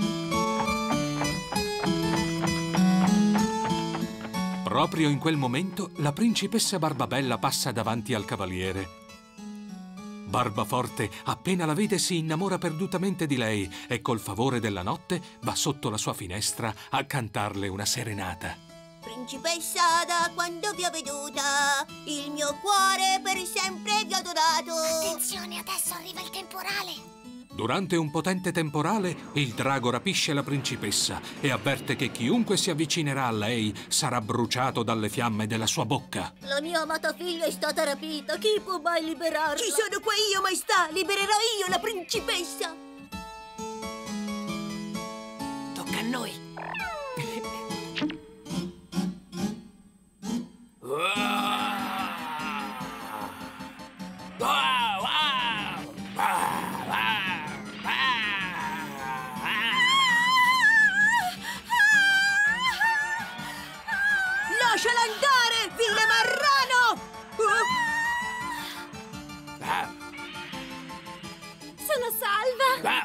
Proprio in quel momento la principessa Barbabella passa davanti al cavaliere. Barbaforte, appena la vede, si innamora perdutamente di lei e col favore della notte va sotto la sua finestra a cantarle una serenata. Principessa, da quando vi ho veduta, il mio cuore per sempre vi ho donato. Attenzione, adesso arriva il temporale. Durante un potente temporale, il drago rapisce la principessa e avverte che chiunque si avvicinerà a lei sarà bruciato dalle fiamme della sua bocca. La mia amata figlia è stata rapita. Chi può mai liberarla? Ci sono qua io, maestà! Libererò io la principessa! Tocca a noi. Lasciala andare, ville marrano! Sono salva!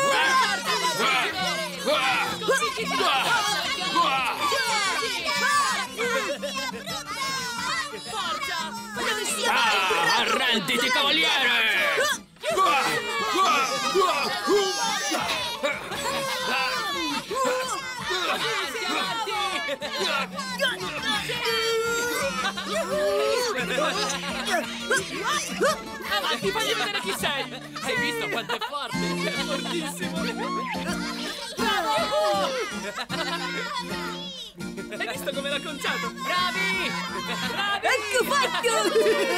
Arrenditi, cavaliere! Avanti, fagli vedere chi sei! Hai visto quanto è forte? È fortissimo! Bravo! Hai visto come l'ha conciato? Bravi! Bravi! Ecco fatto!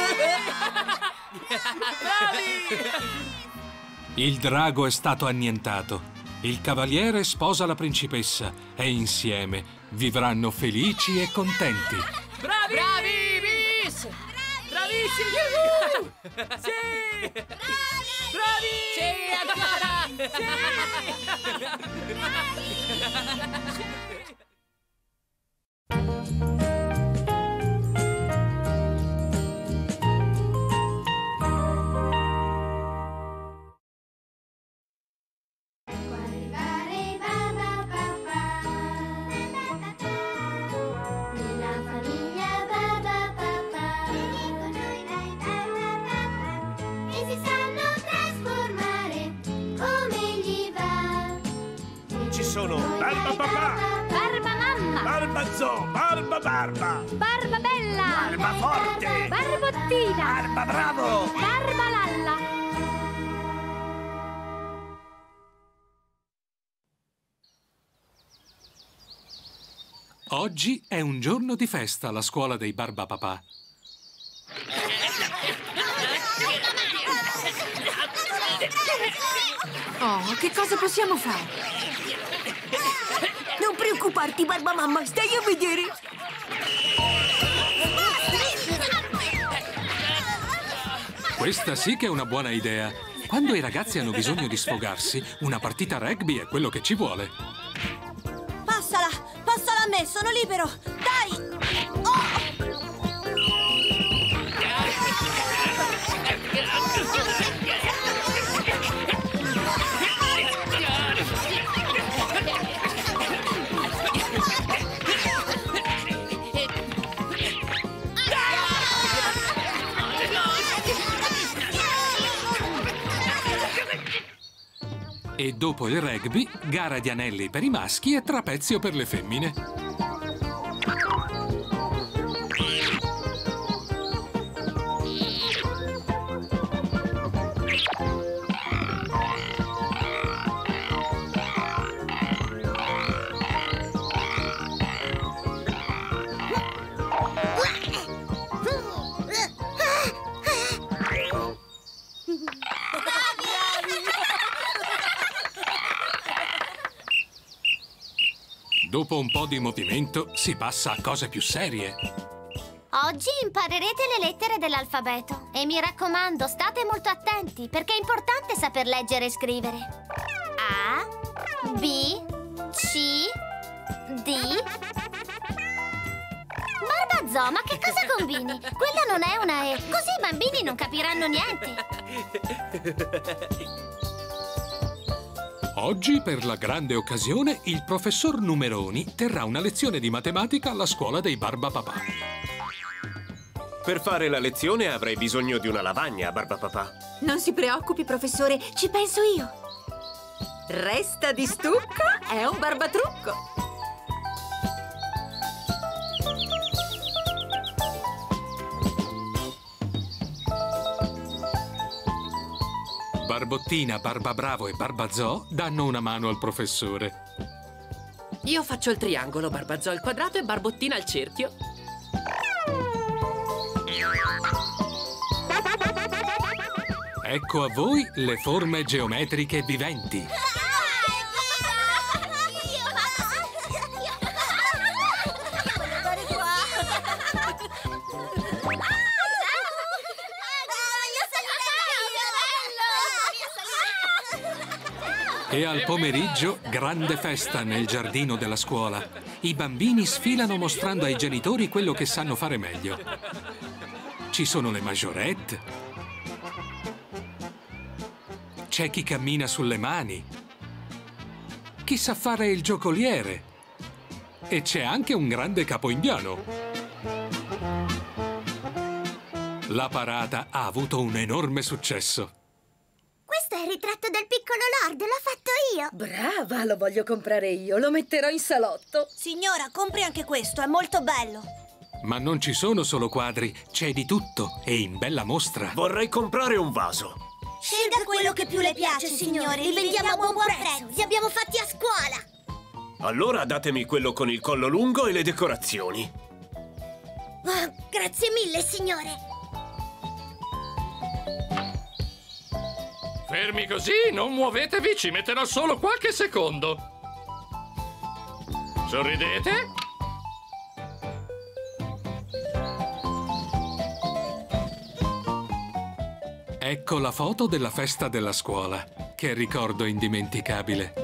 Bravi! Il drago è stato annientato. Il cavaliere sposa la principessa e insieme vivranno felici e contenti. Bravi! Bravi, bis! Bravissimi! Sì! Bravi! Sì, ancora! Sì! Sono Barbapapà, Barbamamma, Barbazò, Barbabarba, Barbabella, Barbaforte, Barbottina, Barbabravo, Barbalalla. Oggi è un giorno di festa alla scuola dei Barbapapà. Oh, che cosa possiamo fare? Non preoccuparti, Barbamamma, stai a vedere! Questa sì che è una buona idea. Quando i ragazzi hanno bisogno di sfogarsi, una partita a rugby è quello che ci vuole. Passala! Passala a me, sono libero! Dai! Oh! E dopo il rugby, gara di anelli per i maschi e trapezio per le femmine. Dopo un po' di movimento si passa a cose più serie. Oggi imparerete le lettere dell'alfabeto e mi raccomando, state molto attenti perché è importante saper leggere e scrivere. A, B, C, D. Barbazzo, ma che cosa combini? Quella non è una E, così i bambini non capiranno niente. Oggi, per la grande occasione, il professor Numeroni terrà una lezione di matematica alla scuola dei Barbapapà. Per fare la lezione avrei bisogno di una lavagna, Barbapapà. Non si preoccupi, professore, ci penso io. Resta di stucco è un barbatrucco. Barbottina, Barbabravo e Barbazò danno una mano al professore. Io faccio il triangolo, Barbazò il quadrato e Barbottina il cerchio. Ecco a voi le forme geometriche viventi. E al pomeriggio, grande festa nel giardino della scuola. I bambini sfilano mostrando ai genitori quello che sanno fare meglio. Ci sono le majorette. C'è chi cammina sulle mani. Chi sa fare il giocoliere. E c'è anche un grande capo indiano. La parata ha avuto un enorme successo. Questo è il ritratto del piccolo Lord, l'ho fatto io. Brava, lo voglio comprare io, lo metterò in salotto. Signora, compri anche questo, è molto bello. Ma non ci sono solo quadri, c'è di tutto e in bella mostra. Vorrei comprare un vaso. Scelga quello che più le piace, signore. Li vendiamo a buon prezzo. Li abbiamo fatti a scuola. Allora datemi quello con il collo lungo e le decorazioni. Oh, grazie mille, signore. Fermi così, non muovetevi, ci metterò solo qualche secondo. Sorridete? Ecco la foto della festa della scuola. Che ricordo indimenticabile.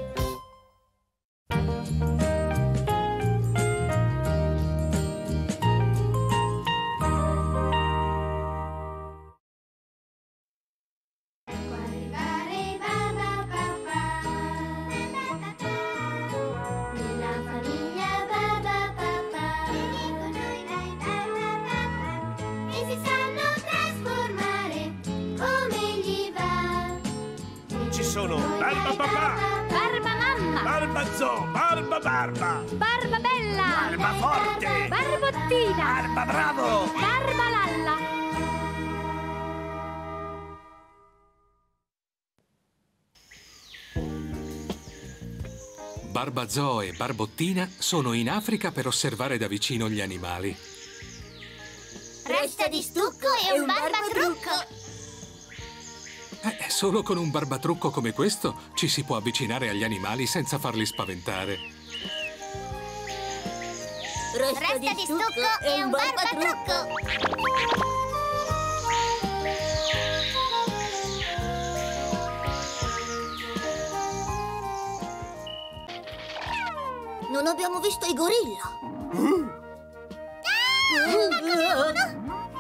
Sono Barbapapà, Barbamamma, Barbazò, Barbabarba, Barbabella, Barbaforte, Barbottina, Barbabravo, Barbalalla. Barbazò e Barbottina sono in Africa per osservare da vicino gli animali. Resta di stucco e un barbatrucco. Eh, solo con un barbatrucco come questo ci si può avvicinare agli animali senza farli spaventare. Resta, Resta di, di stucco, stucco e un barbatrucco. Non abbiamo visto i gorilla. Mm. Ah,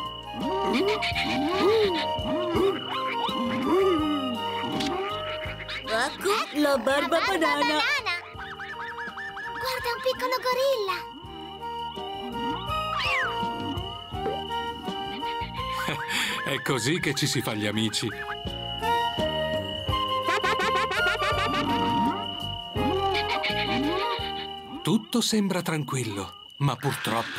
Ecco la barba banana. banana. Guarda un piccolo gorilla. È così che ci si fa gli amici. Tutto sembra tranquillo, ma purtroppo...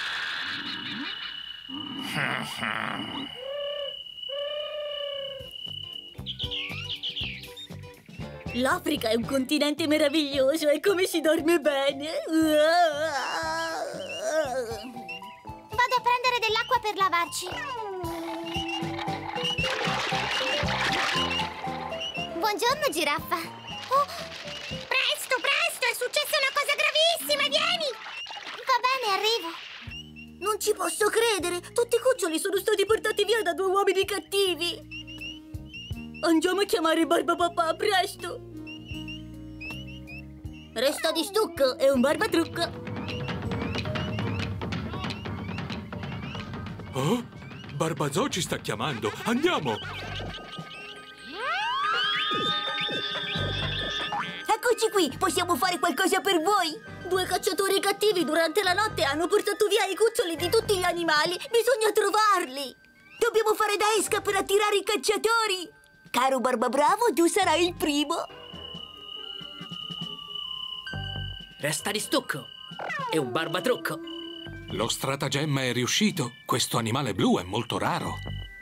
L'Africa è un continente meraviglioso e come si dorme bene. Vado a prendere dell'acqua per lavarci. Buongiorno, giraffa. Oh, presto, presto, è successa una cosa gravissima, vieni! Va bene, arrivo. Non ci posso credere! Tutti i cuccioli sono stati portati via da due uomini cattivi! Andiamo a chiamare Barbapapà, presto! Resta di stucco, è un barbatrucco! Oh? Barbazò ci sta chiamando! Andiamo! Eccoci qui! Possiamo fare qualcosa per voi? Due cacciatori cattivi durante la notte hanno portato via i cuccioli di tutti gli animali! Bisogna trovarli! Dobbiamo fare da esca per attirare i cacciatori! Caro Barbabravo, tu sarai il primo! Resta di stucco! È un barbatrucco! Lo stratagemma è riuscito. Questo animale blu è molto raro.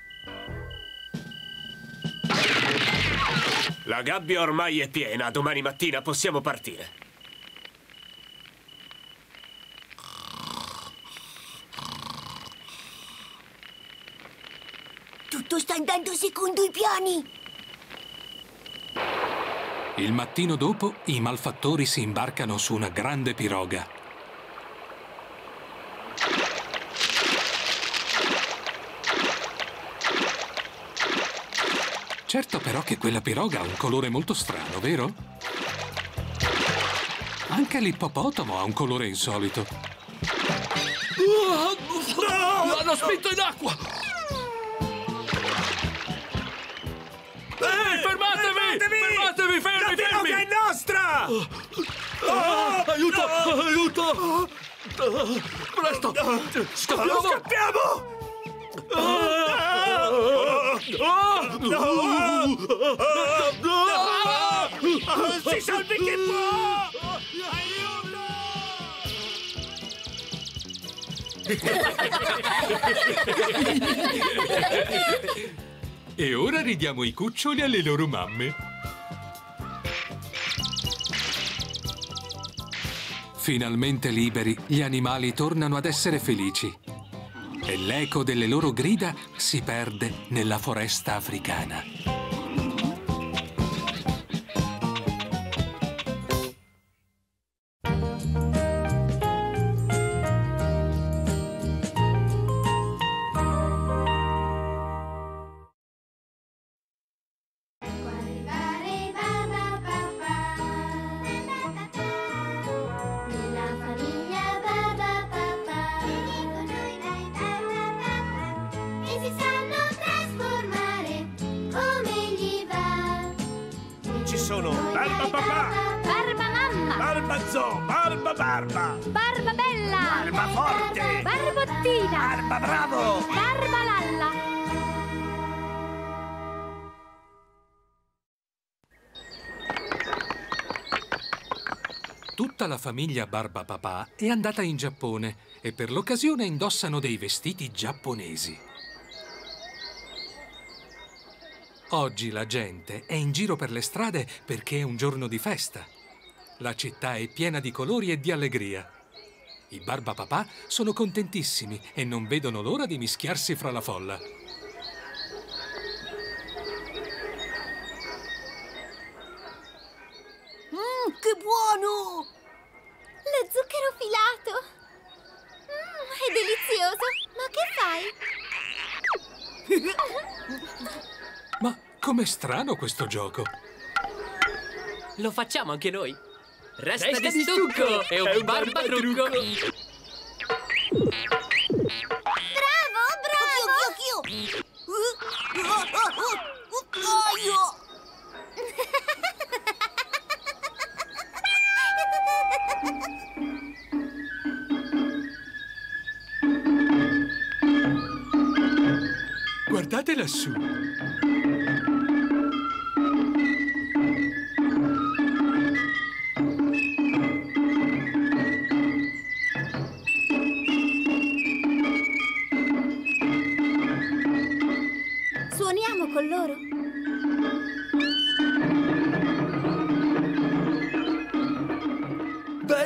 La gabbia ormai è piena. Domani mattina possiamo partire. Tutto sta andando secondo i piani! Il mattino dopo, i malfattori si imbarcano su una grande piroga. Certo però che quella piroga ha un colore molto strano, vero? Anche l'ippopotamo ha un colore insolito. No! L'hanno spinto in acqua! Ehi, fermatevi! Fermatevi, fermi, La fermi! piroga è nostra! Oh, aiuto, aiuto! Presto! Scappiamo! Scappiamo! Si salvi chi può! E ora ridiamo i cuccioli alle loro mamme. Finalmente liberi, gli animali tornano ad essere felici. E l'eco delle loro grida si perde nella foresta africana. Sono Barbapapà, Barbamamma, Barbazò, Barbabarba, Barbabella, Barbaforte, Barbottina, Barbabravo, Barbalalla. Tutta la famiglia Barbapapà è andata in Giappone e per l'occasione indossano dei vestiti giapponesi. Oggi la gente è in giro per le strade perché è un giorno di festa. La città è piena di colori e di allegria. I Barbapapà sono contentissimi e non vedono l'ora di mischiarsi fra la folla. Mmm, che buono! Lo zucchero filato! Mmm, è delizioso! Ma che fai? Ma com'è strano questo gioco! Lo facciamo anche noi! Resta, Resta di di stucco! stucco! È un, È un barbatrucco! barbatrucco. Bravo, bravo! Anch'io, anch'io! Aio! Guardate lassù!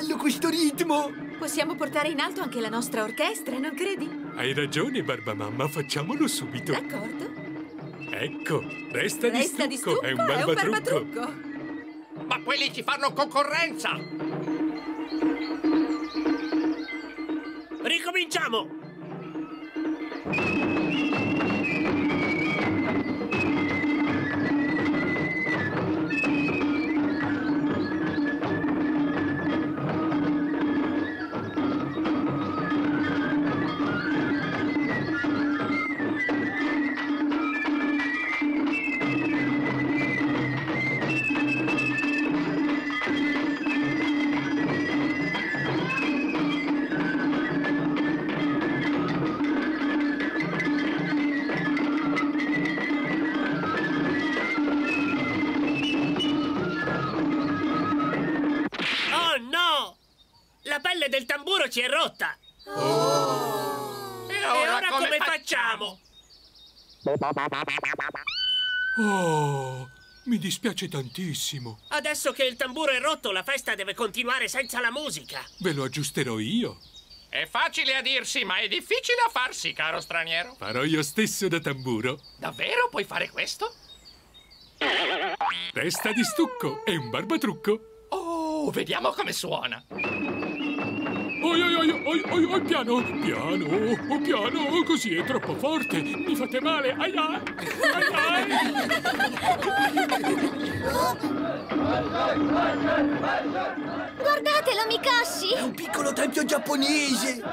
bello questo ritmo! Possiamo portare in alto anche la nostra orchestra, non credi? Hai ragione, Barbamamma, facciamolo subito. D'accordo. Ecco, resta, Resta di di stucco, stucco, è un barbatrucco. barbatrucco. Ma quelli ci fanno concorrenza! Ricominciamo! La pelle del tamburo ci è rotta! Oh. E ora, e ora come, come facciamo? Oh, mi dispiace tantissimo. Adesso che il tamburo è rotto, la festa deve continuare senza la musica. Ve lo aggiusterò io. È facile a dirsi, ma è difficile a farsi, caro straniero. Farò io stesso da tamburo. Davvero puoi fare questo? Resta di stucco, è un barbatrucco. Oh, vediamo come suona. Oi, oi, oi, oi, oi, oi, piano, piano, oh, piano, così è troppo forte. Mi fate male, ai ai, ai ai. Guardatelo, Mikoshi! È un piccolo tempio giapponese!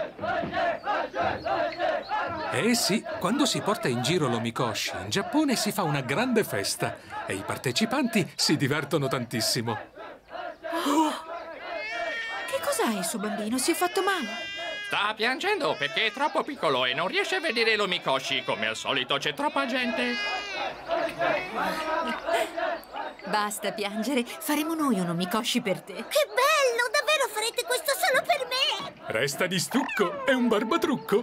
Eh sì, quando si porta in giro l'omikoshi, in Giappone si fa una grande festa e i partecipanti si divertono tantissimo. Oh. Che cos'ha il suo bambino? Si è fatto male? Sta piangendo perché è troppo piccolo e non riesce a vedere l'omikoshi. Come al solito c'è troppa gente. Basta piangere, faremo noi un omikoshi per te. Che bello! Davvero farete questo solo per me? Resta di stucco, è un barbatrucco.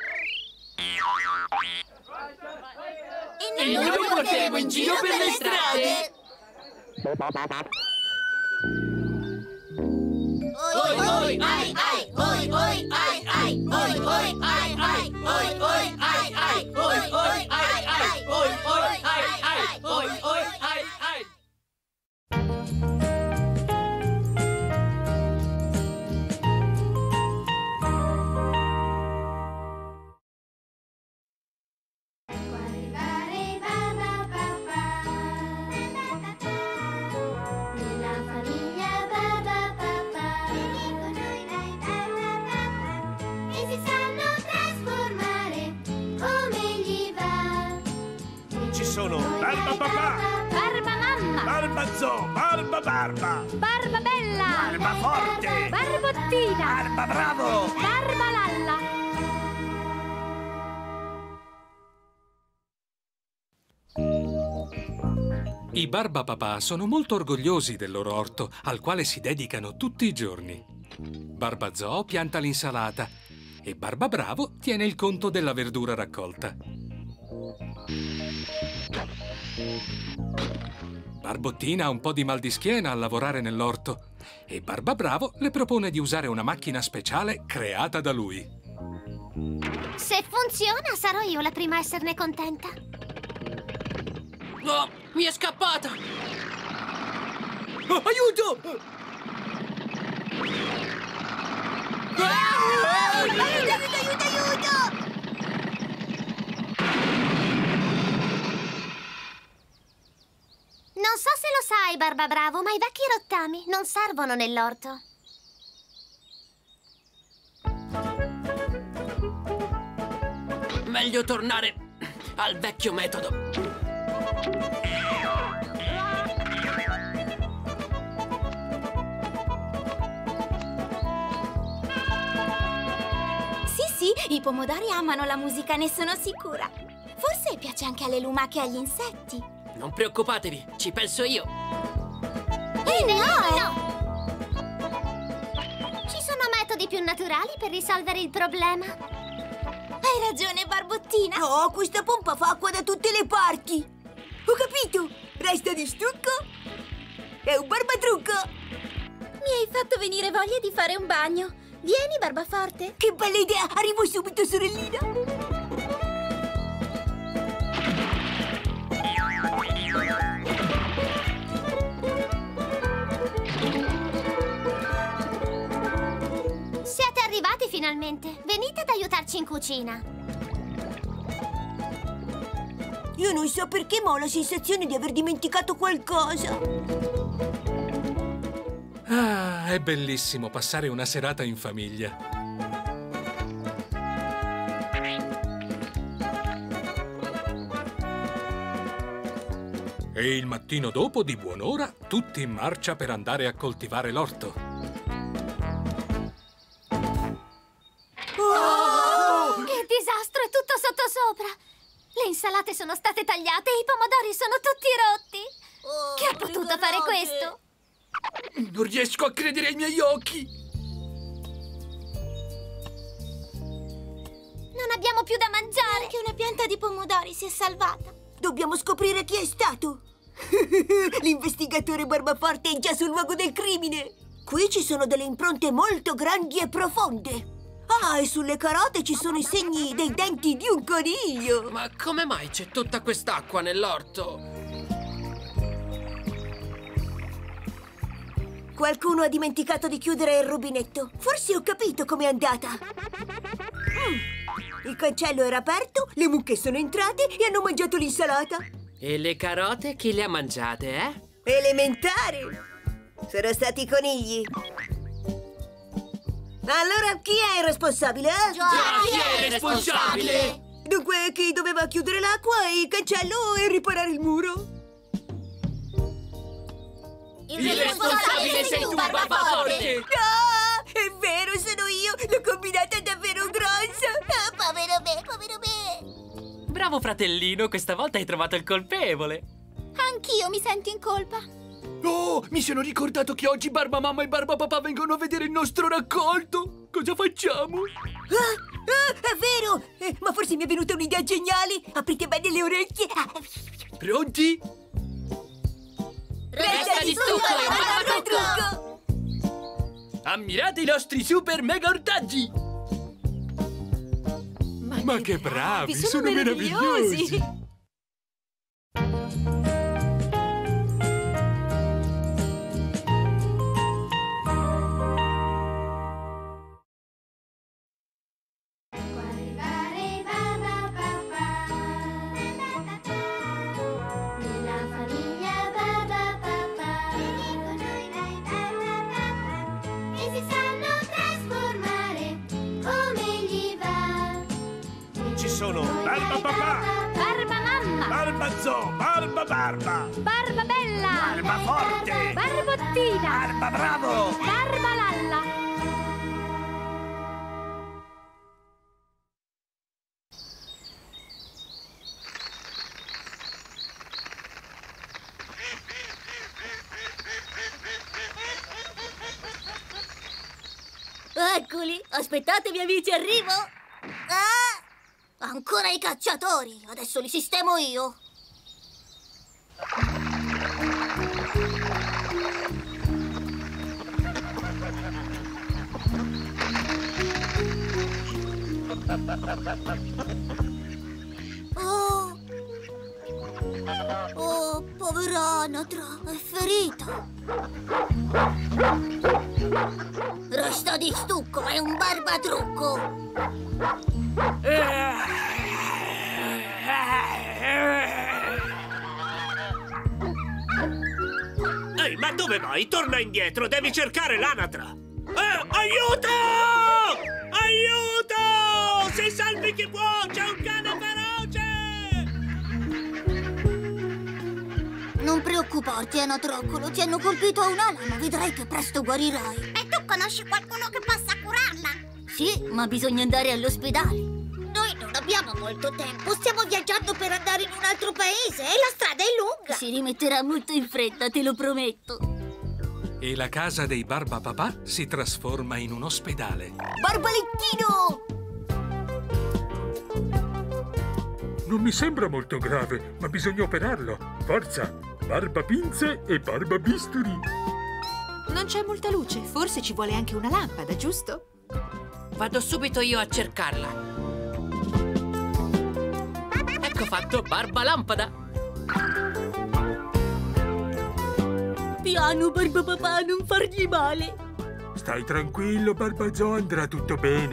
E noi lo porteremo in giro per le strade. Oi, oi, ai, ai, oi, oi, ai, ai, oi, oi, ai, ai, oi, oi, ai, ai, oi, oi, ai, ai, oi, oi, ai, ai, oi, oi, ai, ai. Sono Barba Papà, Barba Mamma, Barba Zoo, Barba Barba, Barba Bella, Barba Forte, Barbottina, Barba Bravo, Barba Lalla. I Barba Papà sono molto orgogliosi del loro orto, al quale si dedicano tutti i giorni. Barba Zoo pianta l'insalata e Barba Bravo tiene il conto della verdura raccolta. Barbottina ha un po' di mal di schiena a lavorare nell'orto e Barba Bravo le propone di usare una macchina speciale creata da lui. Se funziona, sarò io la prima a esserne contenta. Oh, mi è scappata! Oh, aiuto! Ah! Aiuto, aiuto, aiuto, aiuto! Non so se lo sai, Barba Bravo, ma i vecchi rottami non servono nell'orto. Meglio tornare al vecchio metodo. Sì, sì, i pomodori amano la musica, ne sono sicura. Forse piace anche alle lumache e agli insetti. Non preoccupatevi, ci penso io. E ne ho! No! Ci sono metodi più naturali per risolvere il problema. Hai ragione, Barbottina. Oh, questa pompa fa acqua da tutte le parti. Ho capito. Resta di stucco. È un barbatrucco. Mi hai fatto venire voglia di fare un bagno. Vieni, Barbaforte. Che bella idea! Arrivo subito, sorellina. Siete arrivati finalmente. Venite ad aiutarci in cucina. Io non so perché, ma ho la sensazione di aver dimenticato qualcosa. Ah, è bellissimo passare una serata in famiglia. E il mattino dopo, di buon'ora, tutti in marcia per andare a coltivare l'orto. Oh! Che disastro! È tutto sottosopra! Le insalate sono state tagliate e i pomodori sono tutti rotti! Oh, Chi ha potuto fare questo? Non riesco a credere ai miei occhi! Non abbiamo più da mangiare! Anche una pianta di pomodori si è salvata! Dobbiamo scoprire chi è stato! L'investigatore Barbaforte è già sul luogo del crimine! Qui ci sono delle impronte molto grandi e profonde! Ah, e sulle carote ci sono i segni dei denti di un coniglio! Ma come mai c'è tutta quest'acqua nell'orto? Qualcuno ha dimenticato di chiudere il rubinetto. Forse ho capito com'è andata. Mm. Il cancello era aperto, le mucche sono entrate e hanno mangiato l'insalata. E le carote chi le ha mangiate, eh? Elementare! Sono stati i conigli. Allora, chi è il responsabile, eh? Già, chi è il responsabile? Dunque, chi doveva chiudere l'acqua, il cancello e riparare il muro? Il, il responsabile sei tu, Barbaforte! No! È vero, sono io! L'ho combinata davvero grossa! Oh, povero me, povero me! Bravo fratellino, questa volta hai trovato il colpevole! Anch'io mi sento in colpa! Oh, mi sono ricordato che oggi Barbamamma e Barbapapà vengono a vedere il nostro raccolto! Cosa facciamo? Ah, ah, è vero! Eh, ma forse mi è venuta un'idea geniale! Aprite bene le orecchie! Pronti? Resta di stucco e barbatrucco! Ammirate i nostri super mega ortaggi! Ma, Ma che bravi! Sono, sono meravigliosi! meravigliosi. Sono Barbapapà, Barbamamma, Barbazoo, Barbabarba, Barbabella, Barbaforte, Barbottina, Barbabravo, Barbalalla. Eccoli, aspettatevi amici, arrivo! Ah! Ancora i cacciatori! Adesso li sistemo io! Oh! Oh, povera anatra! È ferita! Resta di stucco! È un barbatrucco! Ehi, ma dove vai? Torna indietro, devi cercare l'anatra! Eh, aiuto! Aiuto! Si salvi chi può! C'è un cane feroce! Non preoccuparti, Anatroccolo, ti hanno colpito a un'ala, ma vedrai che presto guarirai. E tu conosci qualcuno che possa curarla? Sì, ma bisogna andare all'ospedale. Noi non abbiamo molto tempo, stiamo viaggiando per andare in un altro paese e la strada è lunga. Si rimetterà molto in fretta, te lo prometto. E la casa dei Barbapapà si trasforma in un ospedale. Barbalettino! Non mi sembra molto grave, ma bisogna operarlo. Forza! Barbapinze e barbabisturi. Non c'è molta luce, forse ci vuole anche una lampada, giusto? Vado subito io a cercarla. Ecco fatto, barba lampada. Piano, Barba Papà, non fargli male. Stai tranquillo, Barbazò, andrà tutto bene.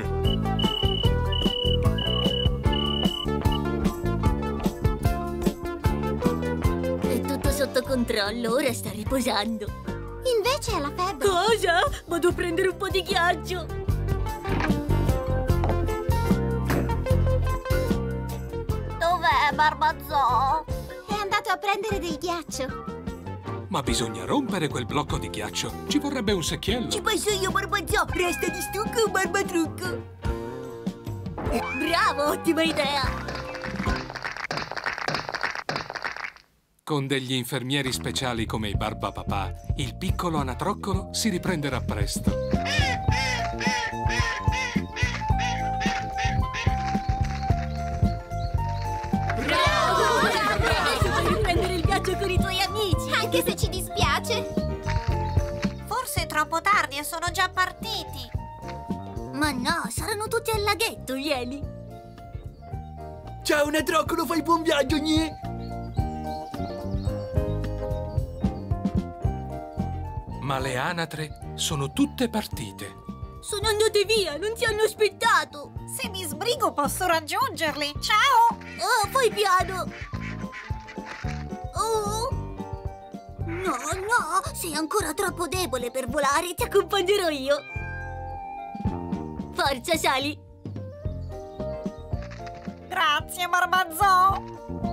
È tutto sotto controllo, ora sta riposando. Invece è la febbre. Cosa? Vado a prendere un po' di ghiaccio. Dov'è Barbazò? È andato a prendere del ghiaccio. Ma bisogna rompere quel blocco di ghiaccio. Ci vorrebbe un secchiello. Ci penso io, Barbazò. Resta di stucco o barbatrucco? Eh, bravo, ottima idea. Con degli infermieri speciali come i Barba Papà, il piccolo anatroccolo si riprenderà presto. Con i tuoi amici, anche se ci dispiace. Forse è troppo tardi e sono già partiti. Ma no, saranno tutti al laghetto, vieni. Ciao Anatroccolo, fai buon viaggio, gni. Ma le anatre sono tutte partite. Sono andate via, non ti hanno aspettato. Se mi sbrigo posso raggiungerli. Ciao. Oh, fai piano. Oh! No, no! Sei ancora troppo debole per volare, ti accompagnerò io! Forza, sali! Grazie, Barbazò!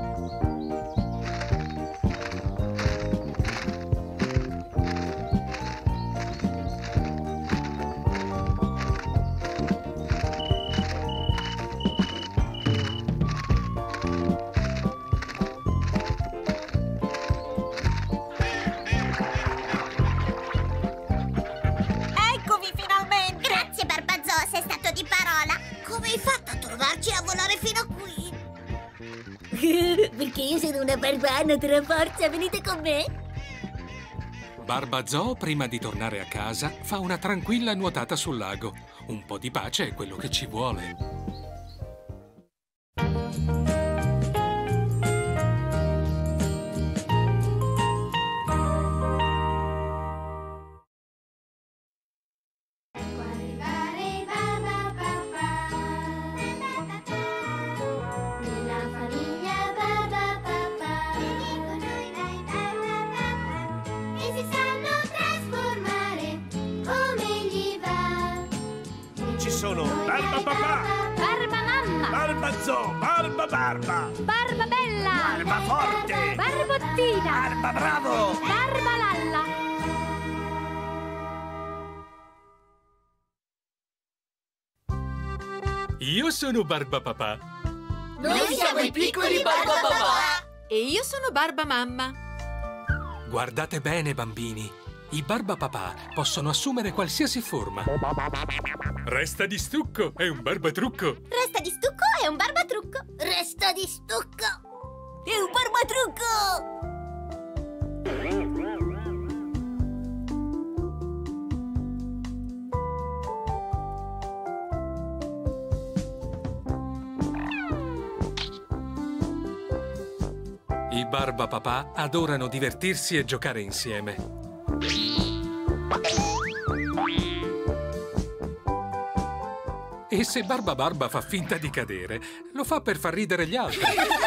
Perché io sono una barba anatra, forza, venite con me! Barbazò, prima di tornare a casa, fa una tranquilla nuotata sul lago. Un po' di pace è quello che ci vuole. Sono Barba Papà, Barba Mamma, Barbazò, Barba Barba, Barba Bella, Barba Forte, Barbottina, Barba Bravo, Barba Lalla. Io sono Barba Papà. Noi siamo i piccoli Barba Papà. E io sono Barba Mamma. Guardate bene, bambini. I Barba Papà possono assumere qualsiasi forma. Resta di stucco è un barbatrucco. Resta di stucco è un barbatrucco. Resta di stucco è un barbatrucco. I Barba Papà adorano divertirsi e giocare insieme. E se Barba Barba fa finta di cadere, lo fa per far ridere gli altri.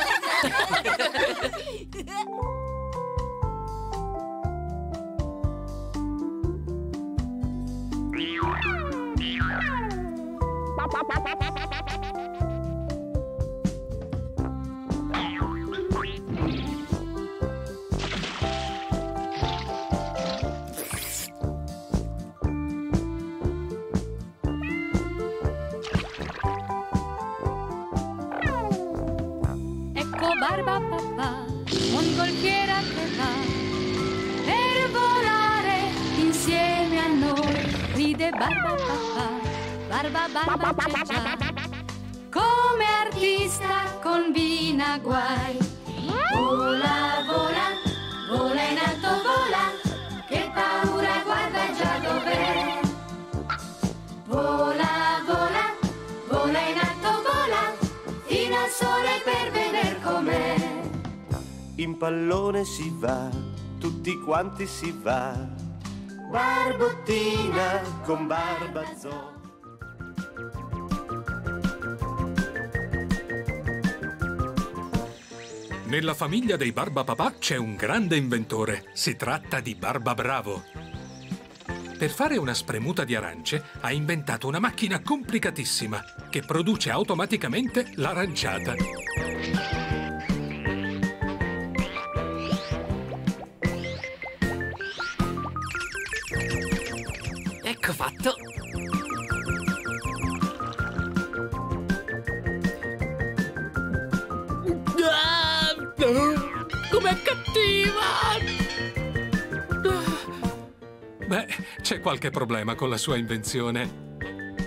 Barba Papà, mongolfiera che va per volare insieme a noi. Ride Barba Papà, Barba Barba c'è già, come artista combina guai. Vola, vola, vola in alto, vola, che paura, guarda in pallone si va, tutti quanti si va. Barbottina con Barbazò. Nella famiglia dei Barbapapà c'è un grande inventore. Si tratta di Barbabravo. Per fare una spremuta di arance ha inventato una macchina complicatissima che produce automaticamente l'aranciata. Ecco fatto. Com'è cattiva! Beh, c'è qualche problema con la sua invenzione.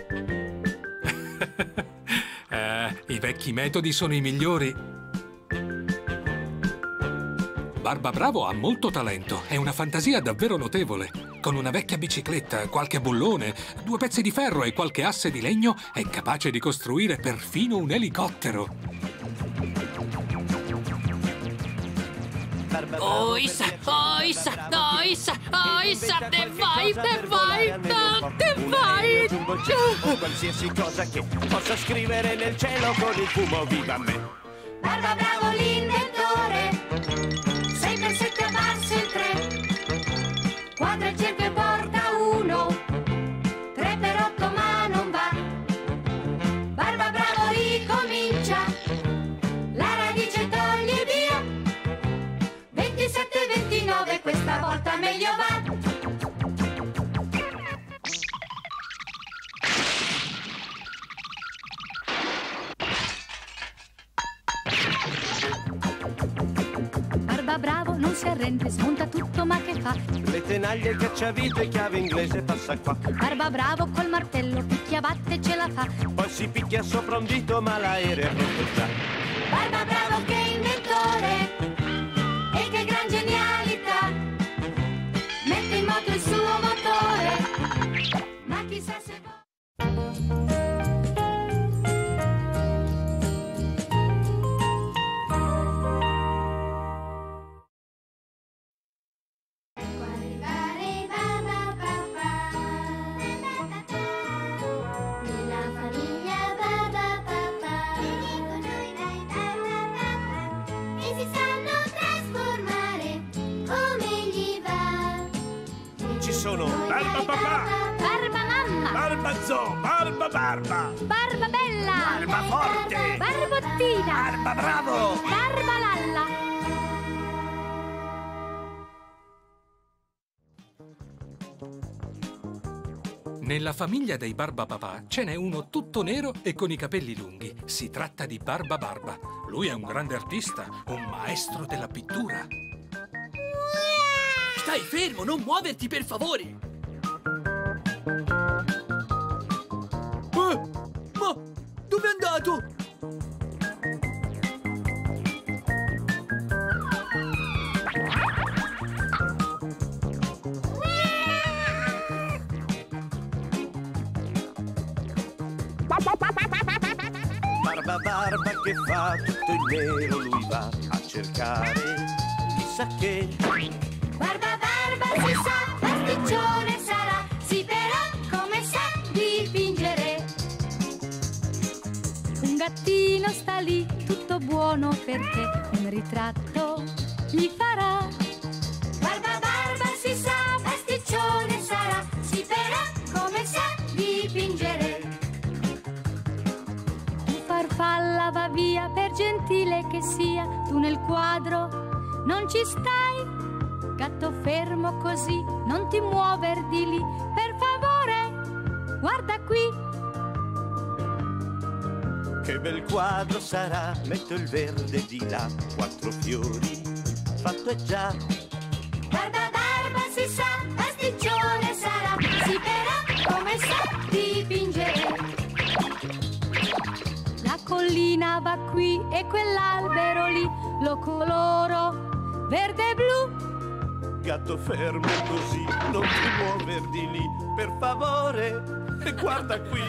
eh, I vecchi metodi sono i migliori. Barbabravo ha molto talento, è una fantasia davvero notevole. Con una vecchia bicicletta, qualche bullone, due pezzi di ferro e qualche asse di legno è capace di costruire perfino un elicottero. Oissa, oissa, oissa, oissa, te vai, te vai, no, te vai! O qualsiasi cosa che possa scrivere nel cielo con il fumo, viva me! Barbabravo l'inventore, sei per sette abbassa il tre, quadra il cerchio e porta uno, tre per otto ma non va. Barbabravo ricomincia, la radice toglie via, ventisette ventinove, questa volta meglio va. Barbabravo non si arrende, smonta tutto ma che fa? Le tenaglie, il cacciavite, chiave inglese, passa qua. Barbabravo col martello picchia, batte, ce la fa. Poi si picchia sopra un dito ma l'aereo è pronto già. Barbabravo che inventore, e che gran genialità, mette in moto il suo motore, ma chissà se... Sono Barbapapà, Barbamamma, Barbazò, Barbabarba, Barbabella, Barbaforte, Barbottina, Barbabravo, Barbalalla. Nella famiglia dei Barbapapà ce n'è uno tutto nero e con i capelli lunghi. Si tratta di Barbabarba. Lui è un grande artista, un maestro della pittura. Stai fermo, non muoverti per favore! Eh, ma dove è andato? Barba barba che fa tutto in nero, lui va a cercare chissà che. Barba barba si sa, pasticcione sarà, sì però come sa dipingere. Un gattino sta lì, tutto buono perché un ritratto gli farà. Barba barba si sa, pasticcione sarà, sì però come sa dipingere. Tu farfalla va via, per gentile che sia, tu nel quadro non ci stai. Gatto fermo così, non ti muover di lì, per favore, guarda qui. Che bel quadro sarà, metto il verde di là, quattro fiori, fatto è già. Barba barba si sa, pasticcione sarà, sì però come sa dipingere. La collina va qui e quell'albero lì, lo coloro verde e blu. Gatto fermo così, non ti muover di lì, per favore, e guarda qui.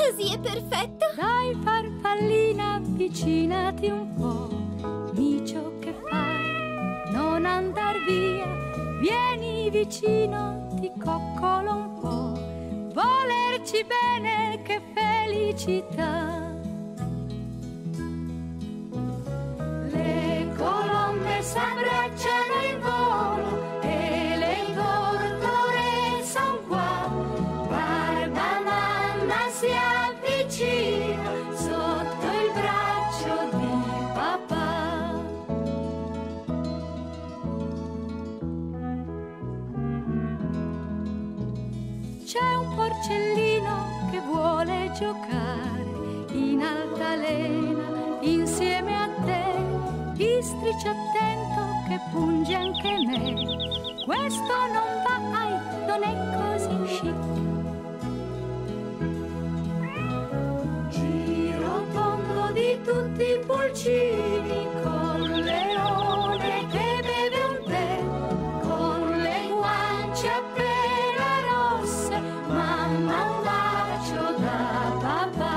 Così è perfetto. Dai farfallina, avvicinati un po'. Micio, che fai? Non andar via. Vieni vicino, ti coccolo un po'. Volerci bene, che felicità. Le colombe s'abbracciano in volo e le tortore son qua. Barba mamma si avvicina sotto il braccio di papà. C'è un porcellino che vuole giocare in altalena insieme a te. Districi attento che punge anche me. Questo non va, ai, non è così chic. Giro tondo di tutti i pulcini col leone che beve un tè, con le guance appena rosse, mamma un bacio da papà.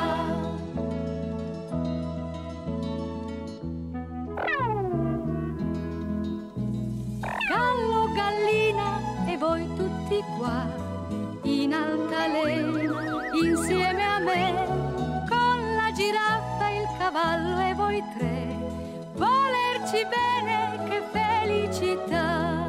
Gallo, gallina e voi tutti qua in altalena insieme a me, con la giraffa, il cavallo e voi tre. Volerci bene, che felicità.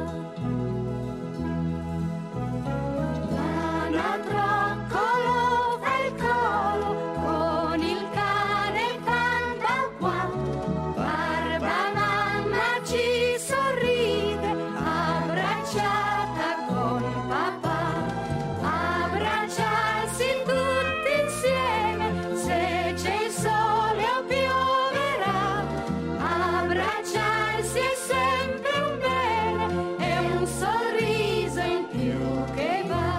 L'anatro colo fa il colo con il cane fan qua. Barba mamma ci sorride abbracciata con papà. Abbracciarsi tutti insieme se c'è il sole o pioverà. Abbracciarsi è sempre un bene, è un sorriso in più che va.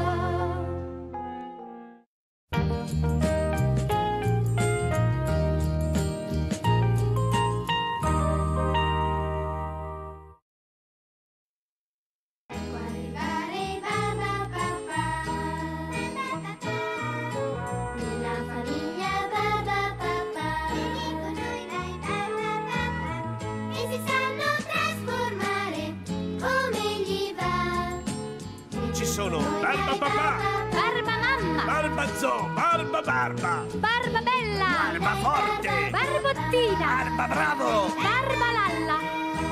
Arrivare Barbapapà, nella famiglia Barbapapà, con noi dai Barbapapà, e si sanno trasformare come gli va. Ci sono Barba Papà, Barba mamma, Barba Zoo, Barba Barba, Barba bella, Barba Forte, Barbottina, Barba Bravo, Barba lalla.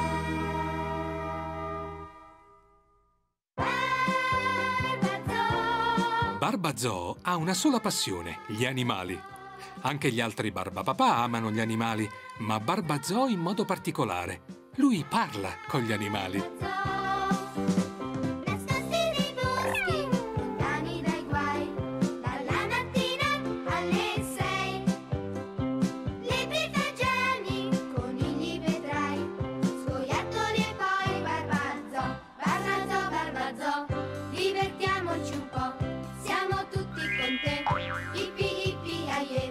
Barba Zoo ha una sola passione, gli animali. Anche gli altri Barbapapà amano gli animali, ma Barba Zoo in modo particolare. Lui parla con gli animali. Nascosti nei boschi, lontani dai guai, dalla mattina alle sei. Lepri fagiani, conigli vedrai, scoiattoli e poi Barbazzo, Barbazzo, Barbazzo. Divertiamoci un po', siamo tutti con te, ippi ippi aie.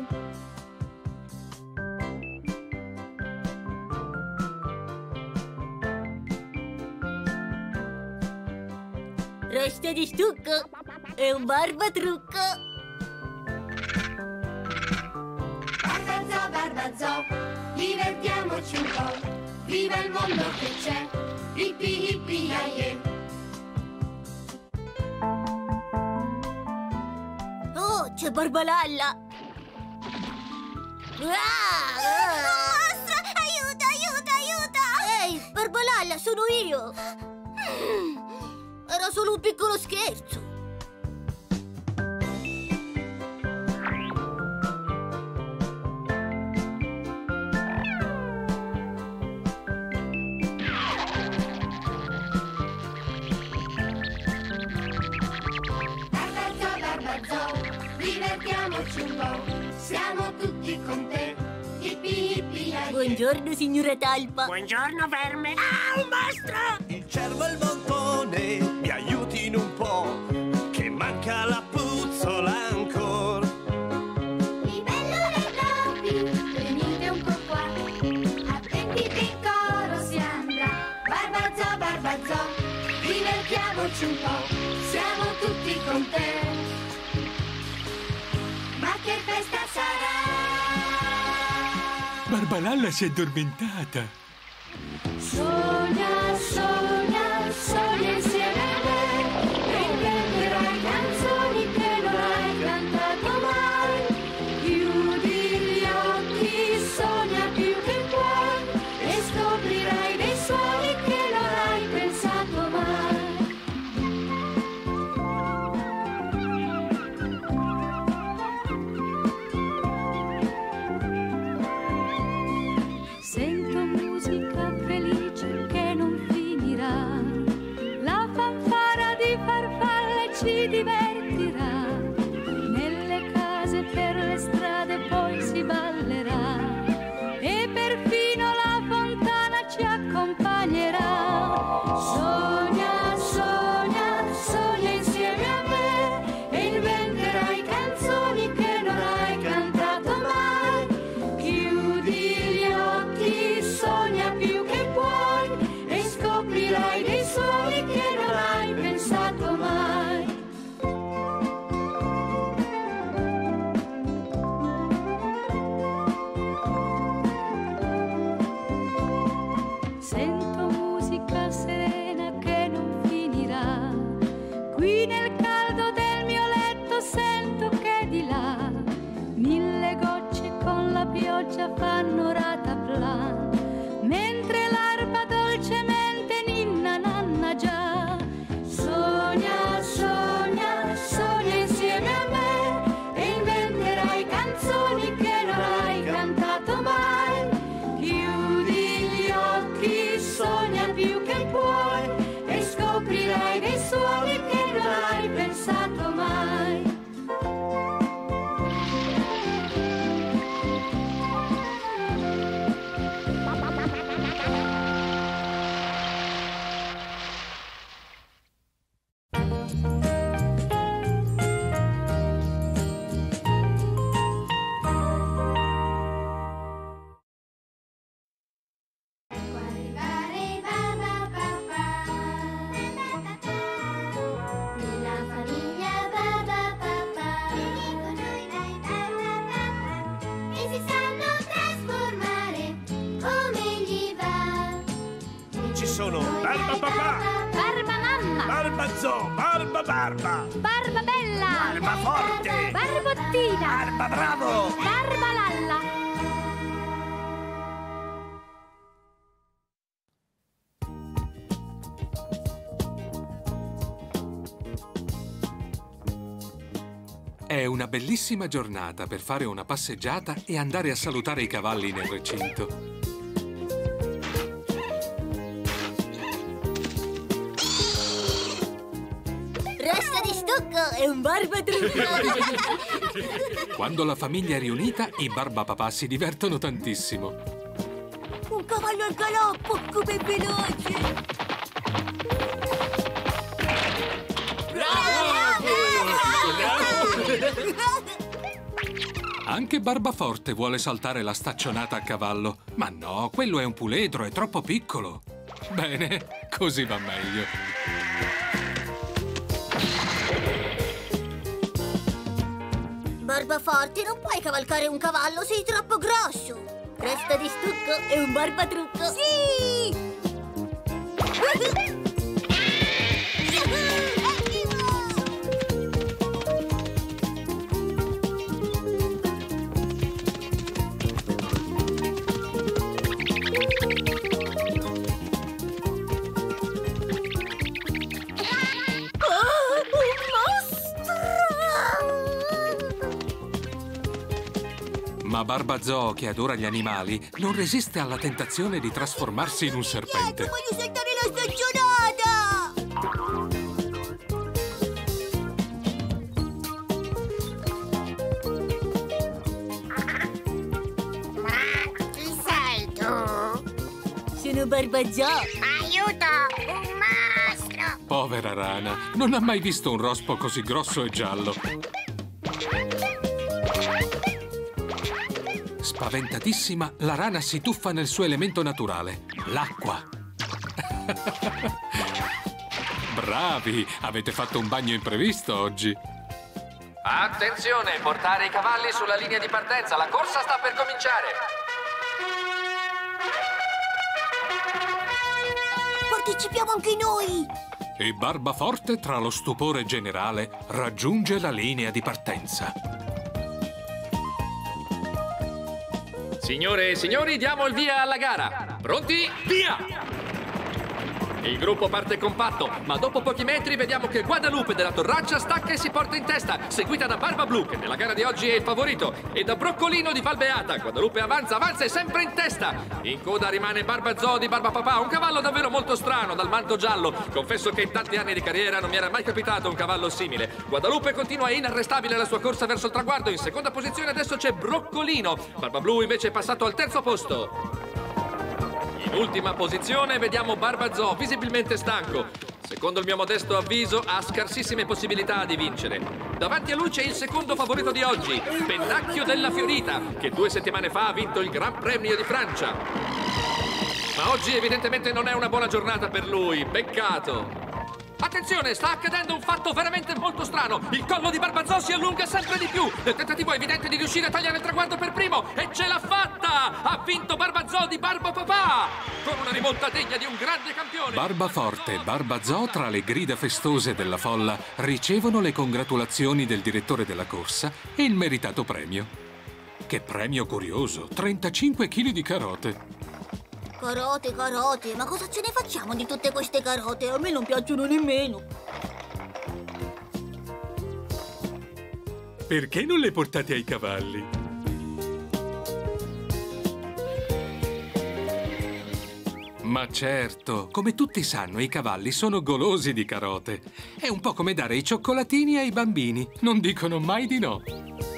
Resta di stucco, è un barbatrucco. Barbazzo, Barbazzo, divertiamoci un po', viva il mondo che c'è, ippi ippi aie. Oh, c'è Barbalalla. Ah, ah. Mostro, aiuto, aiuto, aiuto! Ehi, Barbalalla, sono io. Era solo un piccolo scherzo. Barbazzo, Barbazzo, divertiamoci un po', siamo tutti con te, ippi ippi aie. Buongiorno, signora Talpa. Buongiorno verme. Ah, un mostro! Il cervo e il montone mi aiutino un po', che manca la puzzola ancor. Libellule e topi, venite un po' qua, attenti che coro si andrà. Barbazzo, Barbazzo, divertiamoci un po', siamo tutti con te. Ma che festa Barbalalla si è addormentata. Sogna, sogna, sogna insieme a me e inventerai canzoni che non hai cantato mai. Chiudi gli occhi, sogna più che puoi e scoprirai dei suoni che non hai pensato mai. Sento musica felice che non finirà, la fanfara di farfalle ci divertirà, nelle case per le strade poi si ballerà e perfino la fontana ci accompagnerà. Sogna, sogna, sogna insieme a me e inventerai canzoni che non hai cantato mai. Chiudi gli occhi, sogna più che puoi e scoprirai dei suoni che non hai pensato mai. Sento musica serena che non finirà, qui nel caldo del mio letto sento che di là mille gocce con la pioggia fanno rataplan, mentre l'arpa dolcemente ninna nanna già. Sogna, sogna, sogna insieme a me e inventerai canzoni che non hai cantato mai. Chiudi gli occhi, sogna più che puoi e scoprirai dei suoni che non hai pensato mai. Arrivare Barba Papà, nella famiglia Barba Papà, vieni con noi dai Barba Papà, e si sanno trasformare come gli va. Ci sono Barba Papà, Barba Mamma, Barba Zoo, Barba Barba, Barba Bella, Barba Forte, Barbottina, Barba Bravo, Barba Lalla. È una bellissima giornata per fare una passeggiata e andare a salutare i cavalli nel recinto. Resta di stucco e un barbatrucco. Quando la famiglia è riunita, i Barbapapà si divertono tantissimo. Un cavallo al galoppo, come veloce! Anche Barbaforte vuole saltare la staccionata a cavallo. Ma no, quello è un puledro, è troppo piccolo. Bene, così va meglio. Barbaforte, non puoi cavalcare un cavallo, sei troppo grosso. Resta di stucco e un barbatrucco. Sì! Ma Barbazoo, che adora gli animali, non resiste alla tentazione di trasformarsi in un serpente. Voglio saltare la staccionata! Chi sei tu? Sono Barbazoo. Aiuto! Un mostro! Povera rana, non ha mai visto un rospo così grosso e giallo. Spaventatissima, la rana si tuffa nel suo elemento naturale, l'acqua. Bravi! Avete fatto un bagno imprevisto oggi. Attenzione, portare i cavalli sulla linea di partenza. La corsa sta per cominciare. partecipiamo anche noi! E Barbaforte, tra lo stupore generale, raggiunge la linea di partenza. Signore e signori, diamo il via alla gara. Pronti? Via! Il gruppo parte compatto, ma dopo pochi metri vediamo che Guadalupe della Torraccia stacca e si porta in testa, seguita da Barba Blu, che nella gara di oggi è il favorito, e da Broccolino di Valbeata. Guadalupe avanza, avanza e sempre in testa. In coda rimane Barba Zoo di Barba Papà, un cavallo davvero molto strano, dal manto giallo. Confesso che in tanti anni di carriera non mi era mai capitato un cavallo simile. Guadalupe continua inarrestabile la sua corsa verso il traguardo. In seconda posizione adesso c'è Broccolino. Barba Blu invece è passato al terzo posto. In ultima posizione vediamo Barba Zoo, visibilmente stanco. Secondo il mio modesto avviso, ha scarsissime possibilità di vincere. Davanti a lui c'è il secondo favorito di oggi, Pennacchio della Fiorita, che due settimane fa ha vinto il Gran Premio di Francia. Ma oggi evidentemente non è una buona giornata per lui, peccato. Attenzione, sta accadendo un fatto veramente molto strano. Il collo di Barba Zoo si allunga sempre di più. Nel tentativo evidente di riuscire a tagliare il traguardo per primo. E ce l'ha fatta! Ha vinto Barba Zoo di Barba Papà! Con una rimonta degna di un grande campione. Barbaforte e Barba Zoo, tra le grida festose della folla, ricevono le congratulazioni del direttore della corsa e il meritato premio. Che premio curioso! trentacinque chili di carote. Carote, carote, ma cosa ce ne facciamo di tutte queste carote? A me non piacciono nemmeno. Perché non le portate ai cavalli? Ma certo, come tutti sanno, i cavalli sono golosi di carote. È un po' come dare i cioccolatini ai bambini. Non dicono mai di no.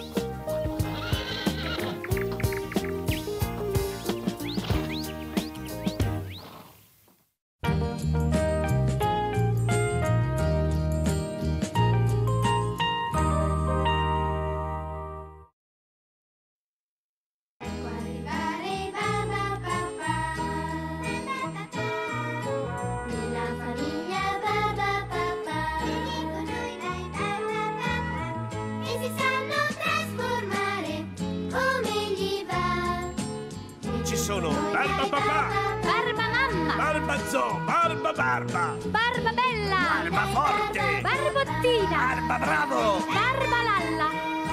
Sono Barba Papà, Barba Mamma, Barba Zoo, Barba Barba, Barba Bella, Barba Forte, Barbottina, Barba Bravo, Barba Lalla.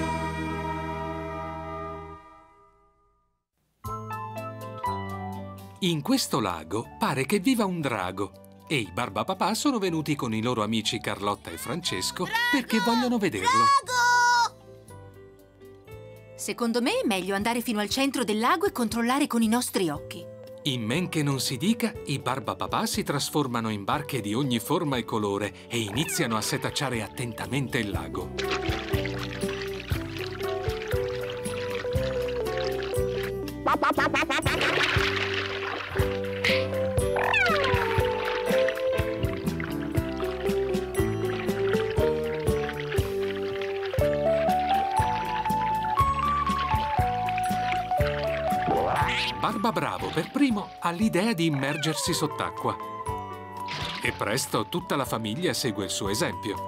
In questo lago pare che viva un drago e i Barba Papà sono venuti con i loro amici Carlotta e Francesco perché vogliono vederlo. Drago! Secondo me è meglio andare fino al centro del lago e controllare con i nostri occhi. In men che non si dica, i Barba Papà si trasformano in barche di ogni forma e colore e iniziano a setacciare attentamente il lago. Barba Bravo per primo ha l'idea di immergersi sott'acqua. E presto tutta la famiglia segue il suo esempio.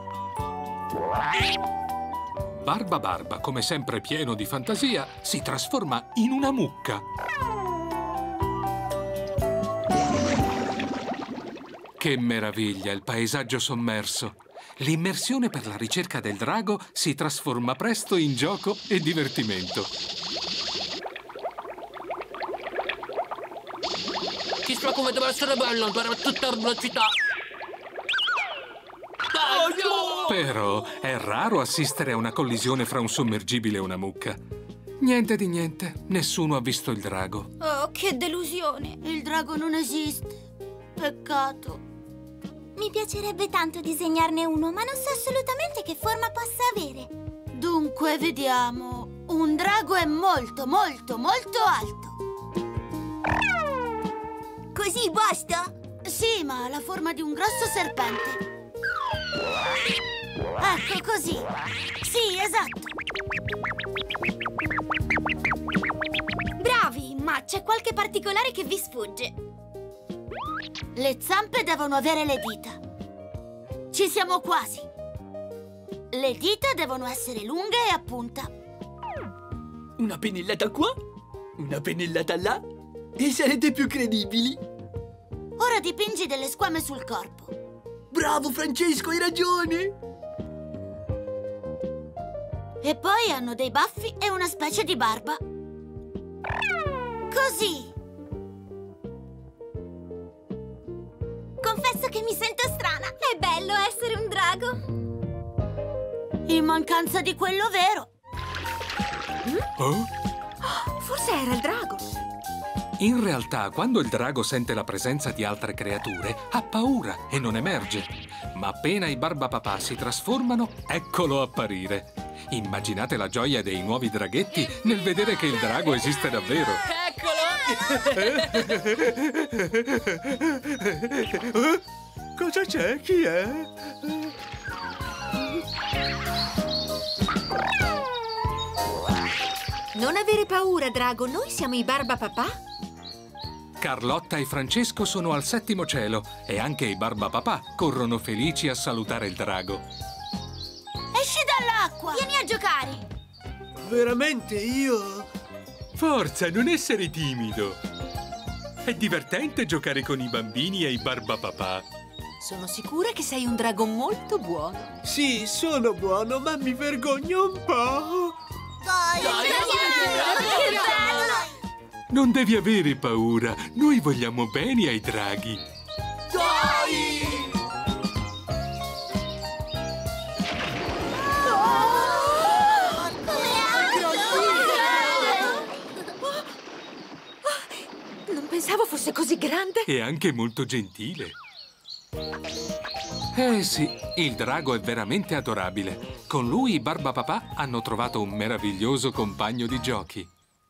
Barba Barba, come sempre pieno di fantasia, si trasforma in una mucca. Che meraviglia il paesaggio sommerso! L'immersione per la ricerca del drago si trasforma presto in gioco e divertimento. Chissà come deve essere bello andare a tutta velocità. Però è raro assistere a una collisione fra un sommergibile e una mucca. Niente di niente, nessuno ha visto il drago. Oh, che delusione! Il drago non esiste. Peccato. Mi piacerebbe tanto disegnarne uno, ma non so assolutamente che forma possa avere. Dunque, vediamo. Un drago è molto, molto, molto alto. Così basta? Sì, ma ha la forma di un grosso serpente. Ecco, così. Sì, esatto. Bravi, ma c'è qualche particolare che vi sfugge. Le zampe devono avere le dita. Ci siamo quasi. Le dita devono essere lunghe e a punta. Una pennellata qua, una pennellata là, e sarete più credibili. Ora dipingi delle squame sul corpo. Bravo, Francesco, hai ragione! E poi hanno dei baffi e una specie di barba. Così. Confesso che mi sento strana. È bello essere un drago. In mancanza di quello vero. Oh? Forse era il drago. In realtà, quando il drago sente la presenza di altre creature, ha paura e non emerge. Ma appena i Barbapapà si trasformano, eccolo apparire. Immaginate la gioia dei nuovi draghetti nel vedere che il drago esiste davvero. Eh? Cosa c'è? Chi è? Non avere paura, drago. Noi siamo i Barbapapà. Carlotta e Francesco sono al settimo cielo e anche i Barbapapà corrono felici a salutare il drago. Esci dall'acqua! Vieni a giocare! Veramente io? Forza, non essere timido. È divertente giocare con i bambini e i Barbapapà. Sono sicura che sei un drago molto buono. Sì, sono buono, ma mi vergogno un po'. Dai, dai, che bello! Non devi avere paura. Noi vogliamo bene ai draghi. Dai! Non pensavo fosse così grande. E anche molto gentile. Eh sì, il drago è veramente adorabile. Con lui i Barbapapà hanno trovato un meraviglioso compagno di giochi.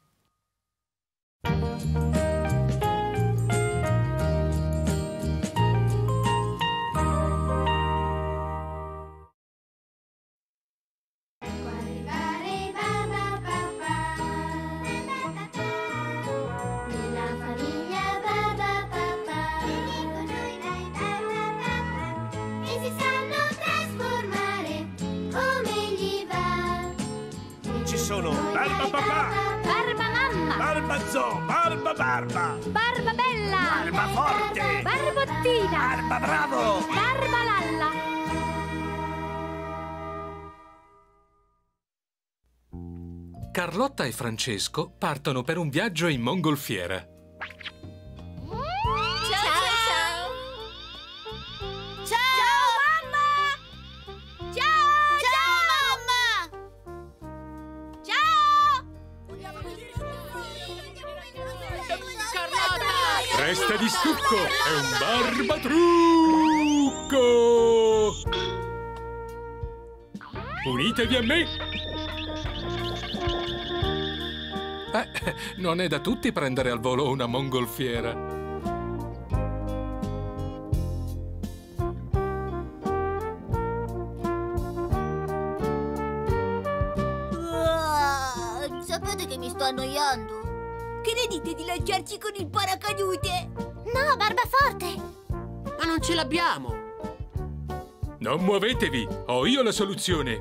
Sono Barbapapà, Barbamamma, Barbazoo, Barbabarba, Barbabella, Barbaforte, Barbottina, Barbabravo, Barbalalla. Carlotta e Francesco partono per un viaggio in mongolfiera. Resta di stucco, è un barbatrucco! Unitevi a me! Eh, non è da tutti prendere al volo una mongolfiera. Uh, sapete che mi sto annoiando? Che ne dite di lanciarci con il paracadute? No, Barbaforte! Ma non ce l'abbiamo! Non muovetevi, ho io la soluzione!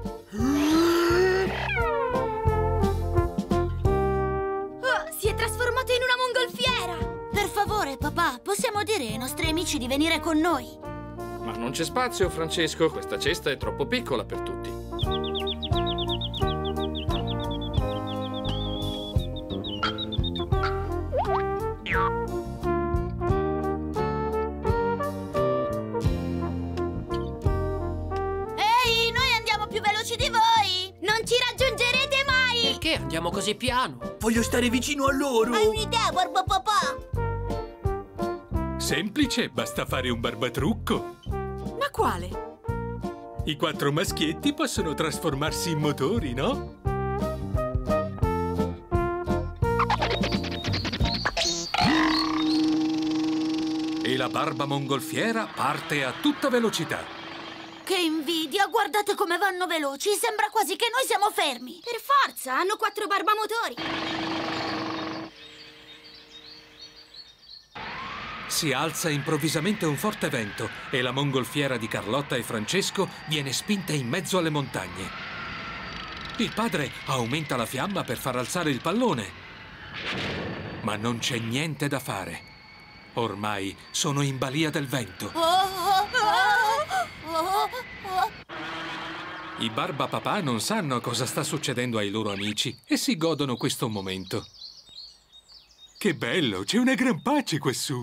Oh, si è trasformato in una mongolfiera! Per favore, papà, possiamo dire ai nostri amici di venire con noi? Ma non c'è spazio, Francesco. Questa cesta è troppo piccola per tutti. Perché andiamo così piano? Voglio stare vicino a loro! Hai un'idea, Barbapapà? Semplice, basta fare un barbatrucco. Ma quale? I quattro maschietti possono trasformarsi in motori, no? E la barba mongolfiera parte a tutta velocità. Che invidia! Guardate come vanno veloci! Sembra quasi che noi siamo fermi! Per forza! Hanno quattro barbamotori! Si alza improvvisamente un forte vento e la mongolfiera di Carlotta e Francesco viene spinta in mezzo alle montagne. Il padre aumenta la fiamma per far alzare il pallone. Ma non c'è niente da fare. Ormai sono in balia del vento. I Barbapapà non sanno cosa sta succedendo ai loro amici e si godono questo momento. Che bello, c'è una gran pace quassù.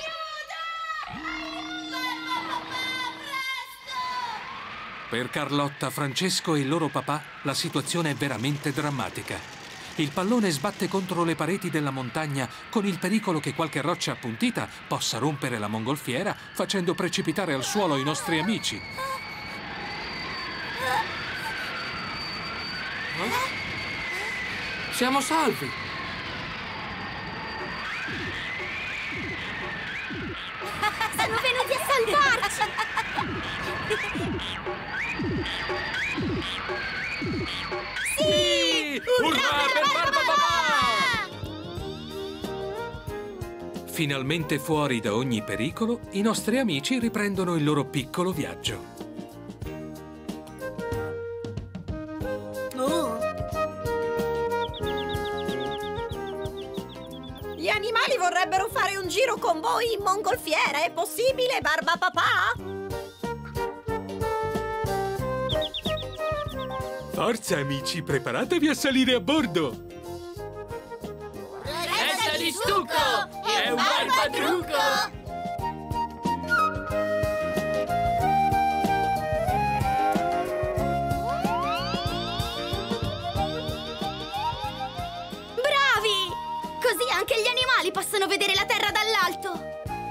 Per Carlotta, Francesco e il loro papà la situazione è veramente drammatica. Il pallone sbatte contro le pareti della montagna con il pericolo che qualche roccia appuntita possa rompere la mongolfiera facendo precipitare al suolo i nostri amici. Siamo salvi! Sono venuti a salvarci! Sì! Urrà per Barbapapà! Finalmente fuori da ogni pericolo, i nostri amici riprendono il loro piccolo viaggio. Gli animali vorrebbero fare un giro con voi in mongolfiera. È possibile, Barbapapà? Forza, amici, preparatevi a salire a bordo! Resta di stucco! È un barbatrucco! Così anche gli animali possono vedere la terra dall'alto!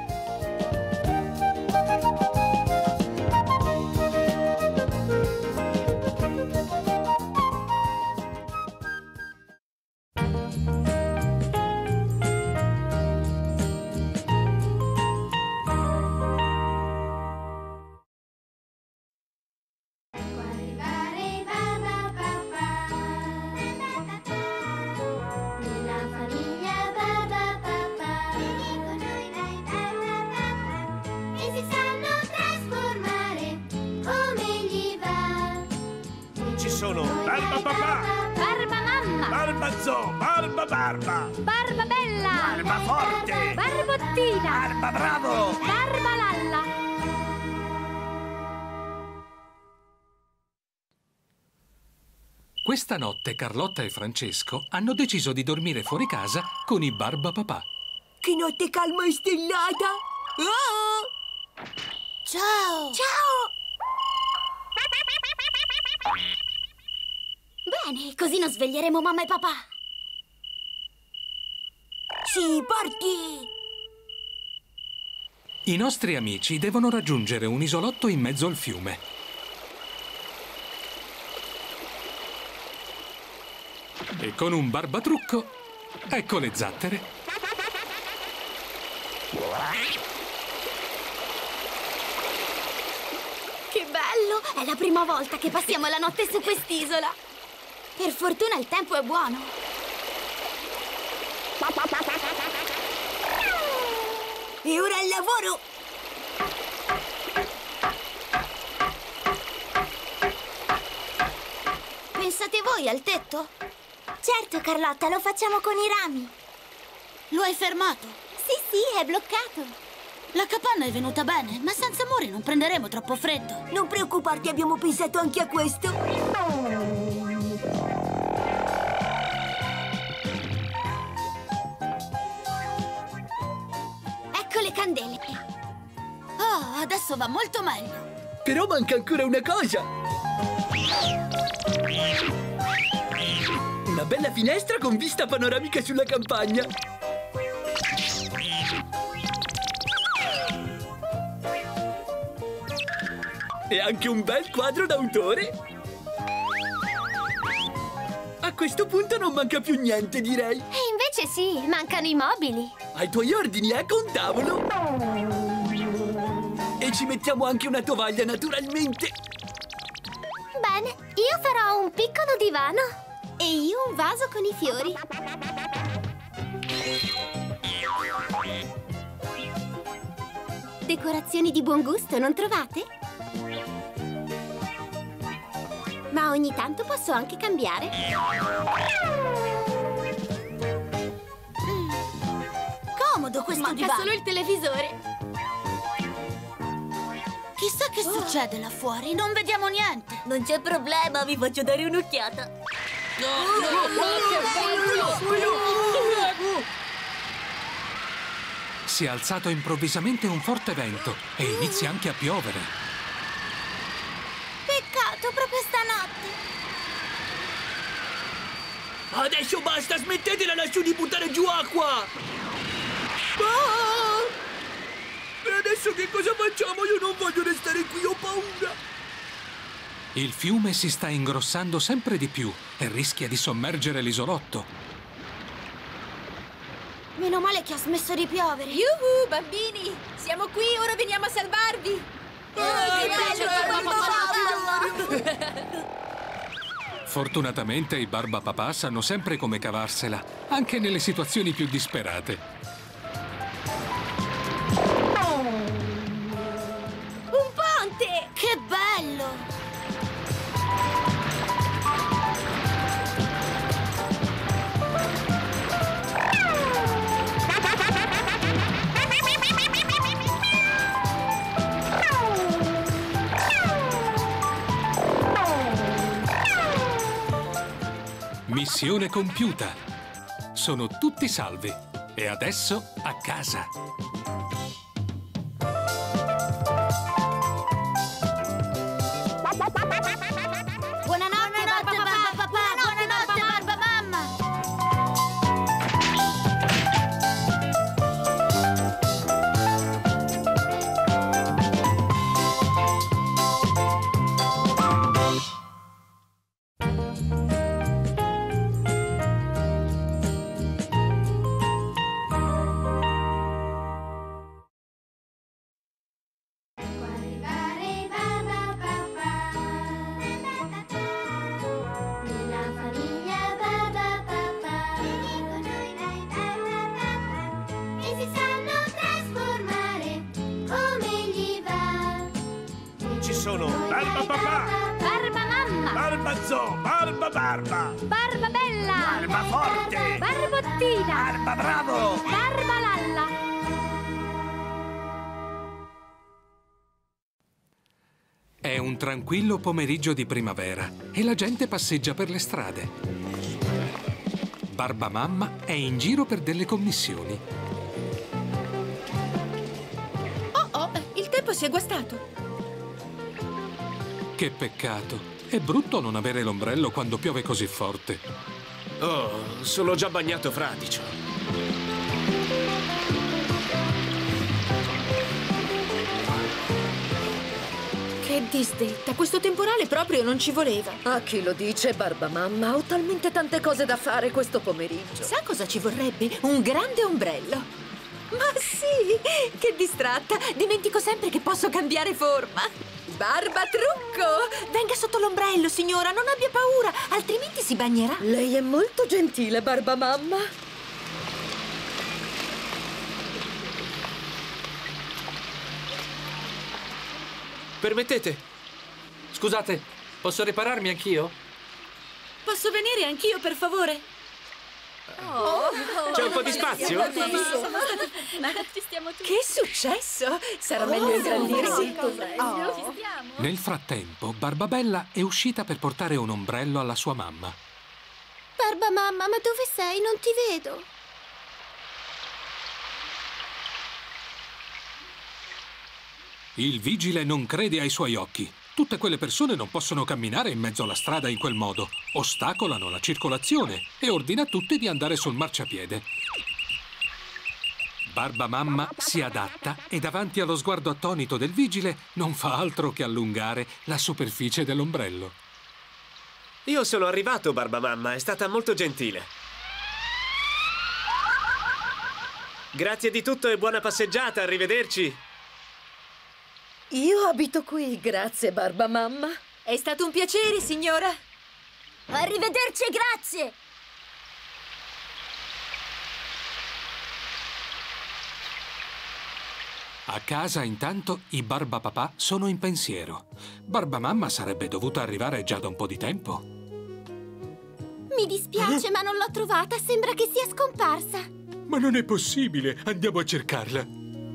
Barba! Barba bella! Barba forte! Barbottina! Barba bravo! Barba lalla! Questa notte Carlotta e Francesco hanno deciso di dormire fuori casa con i Barbapapà. Che notte calma e stellata! Oh! Ciao! Ciao! Bene, così non sveglieremo mamma e papà. Sì, parti! I nostri amici devono raggiungere un isolotto in mezzo al fiume. E con un barbatrucco, ecco le zattere. Che bello! È la prima volta che passiamo la notte su quest'isola. Per fortuna il tempo è buono. E ora al lavoro! Pensate voi al tetto? Certo, Carlotta, lo facciamo con i rami. Lo hai fermato? Sì, sì, è bloccato. La capanna è venuta bene, ma senza muri non prenderemo troppo freddo. Non preoccuparti, abbiamo pensato anche a questo. Ecco le candele. Oh, adesso va molto meglio. Però manca ancora una cosa. Una bella finestra con vista panoramica sulla campagna. E anche un bel quadro d'autore. A questo punto non manca più niente, direi. E invece sì, mancano i mobili. Ai tuoi ordini, ecco un tavolo. E ci mettiamo anche una tovaglia, naturalmente. Bene, io farò un piccolo divano. E io un vaso con i fiori. Decorazioni di buon gusto, non trovate? Ma ogni tanto posso anche cambiare. Comodo, comodo questo Manca divano. solo il televisore. Chissà che succede là fuori, non vediamo niente. Non c'è problema, vi faccio dare un'occhiata. Si è alzato improvvisamente un forte vento e inizia anche a piovere. Peccato, proprio stanotte. Adesso basta, smettetela lassù di buttare giù acqua! Ah! E adesso che cosa facciamo? Io non voglio restare qui, ho paura! Il fiume si sta ingrossando sempre di più e rischia di sommergere l'isolotto. Meno male che ha smesso di piovere. Yuhu, bambini! Siamo qui, ora veniamo a salvarvi! Fortunatamente i Barbapapà sanno sempre come cavarsela, anche nelle situazioni più disperate. Un ponte! Che bello! Missione compiuta. Sono tutti salvi. E adesso a casa. Buonanotte, Barbapapà! Buonanotte, Barbamamma! Sono Barbapapà, Barbamamma, Barbazoo, Barbabarba, Barbabella, Barbaforte, Barbottina, Barbabravo, Barbalalla. È un tranquillo pomeriggio di primavera e la gente passeggia per le strade. Barbamamma è in giro per delle commissioni. Oh oh, il tempo si è guastato. Che peccato. È brutto non avere l'ombrello quando piove così forte. Oh, sono già bagnato fradicio. Che disdetta, questo temporale proprio non ci voleva. A chi lo dice, Barbamamma? Ho talmente tante cose da fare questo pomeriggio. Sa cosa ci vorrebbe? Un grande ombrello. Ma sì, che distratta! Dimentico sempre che posso cambiare forma. Barbatrucco! Venga sotto l'ombrello, signora, non abbia paura, altrimenti si bagnerà. Lei è molto gentile, Barbamamma. Permettete? Scusate, posso ripararmi anch'io? Posso venire anch'io, per favore? Oh, C'è un po' di spazio? Ma ci stiamo tutti. Che è successo? Sarà Oh, meglio ingrandirsi. molto meglio. Oh. Ci stiamo? Nel frattempo, Barbabella è uscita per portare un ombrello alla sua mamma. Barbamamma, ma dove sei? Non ti vedo. Il vigile non crede ai suoi occhi. Tutte quelle persone non possono camminare in mezzo alla strada in quel modo. Ostacolano la circolazione e ordina a tutti di andare sul marciapiede. Barbamamma si adatta e davanti allo sguardo attonito del vigile non fa altro che allungare la superficie dell'ombrello. Io sono arrivato, Barbamamma, è stata molto gentile. Grazie di tutto e buona passeggiata, arrivederci. Io abito qui, grazie, Barbamamma. È stato un piacere, signora. Arrivederci e grazie. A casa, intanto, i Barbapapà sono in pensiero. Barbamamma sarebbe dovuta arrivare già da un po' di tempo. Mi dispiace, ma non l'ho trovata. Sembra che sia scomparsa. Ma non è possibile! Andiamo a cercarla!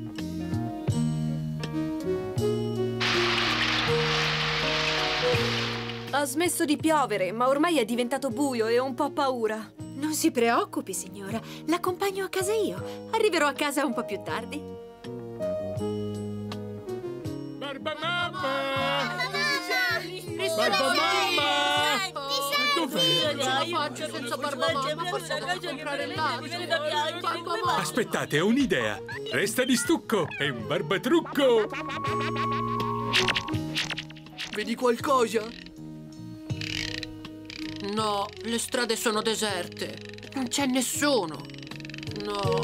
Ha smesso di piovere, ma ormai è diventato buio e ho un po' paura. Non si preoccupi, signora. L'accompagno a casa io. Arriverò a casa un po' più tardi. Barba mamma! Barba mamma! Dov'è? Non ce la faccio senza Barba mamma. Possiamo comprare l'altro. Aspettate, ho un'idea! Resta di stucco! È un barbatrucco! Vedi qualcosa? No, le strade sono deserte. Non c'è nessuno. No.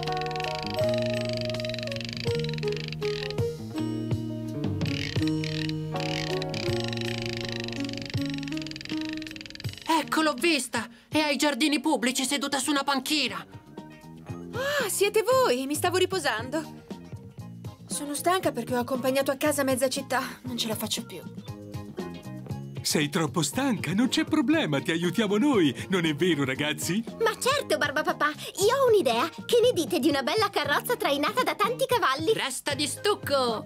Ecco, l'ho vista! È ai giardini pubblici, seduta su una panchina. Ah, siete voi! Mi stavo riposando. Sono stanca perché ho accompagnato a casa mezza città. Non ce la faccio più. Sei troppo stanca, non c'è problema, ti aiutiamo noi, non è vero, ragazzi? Ma certo, Barbapapà, io ho un'idea. Che ne dite di una bella carrozza trainata da tanti cavalli? Resta di stucco!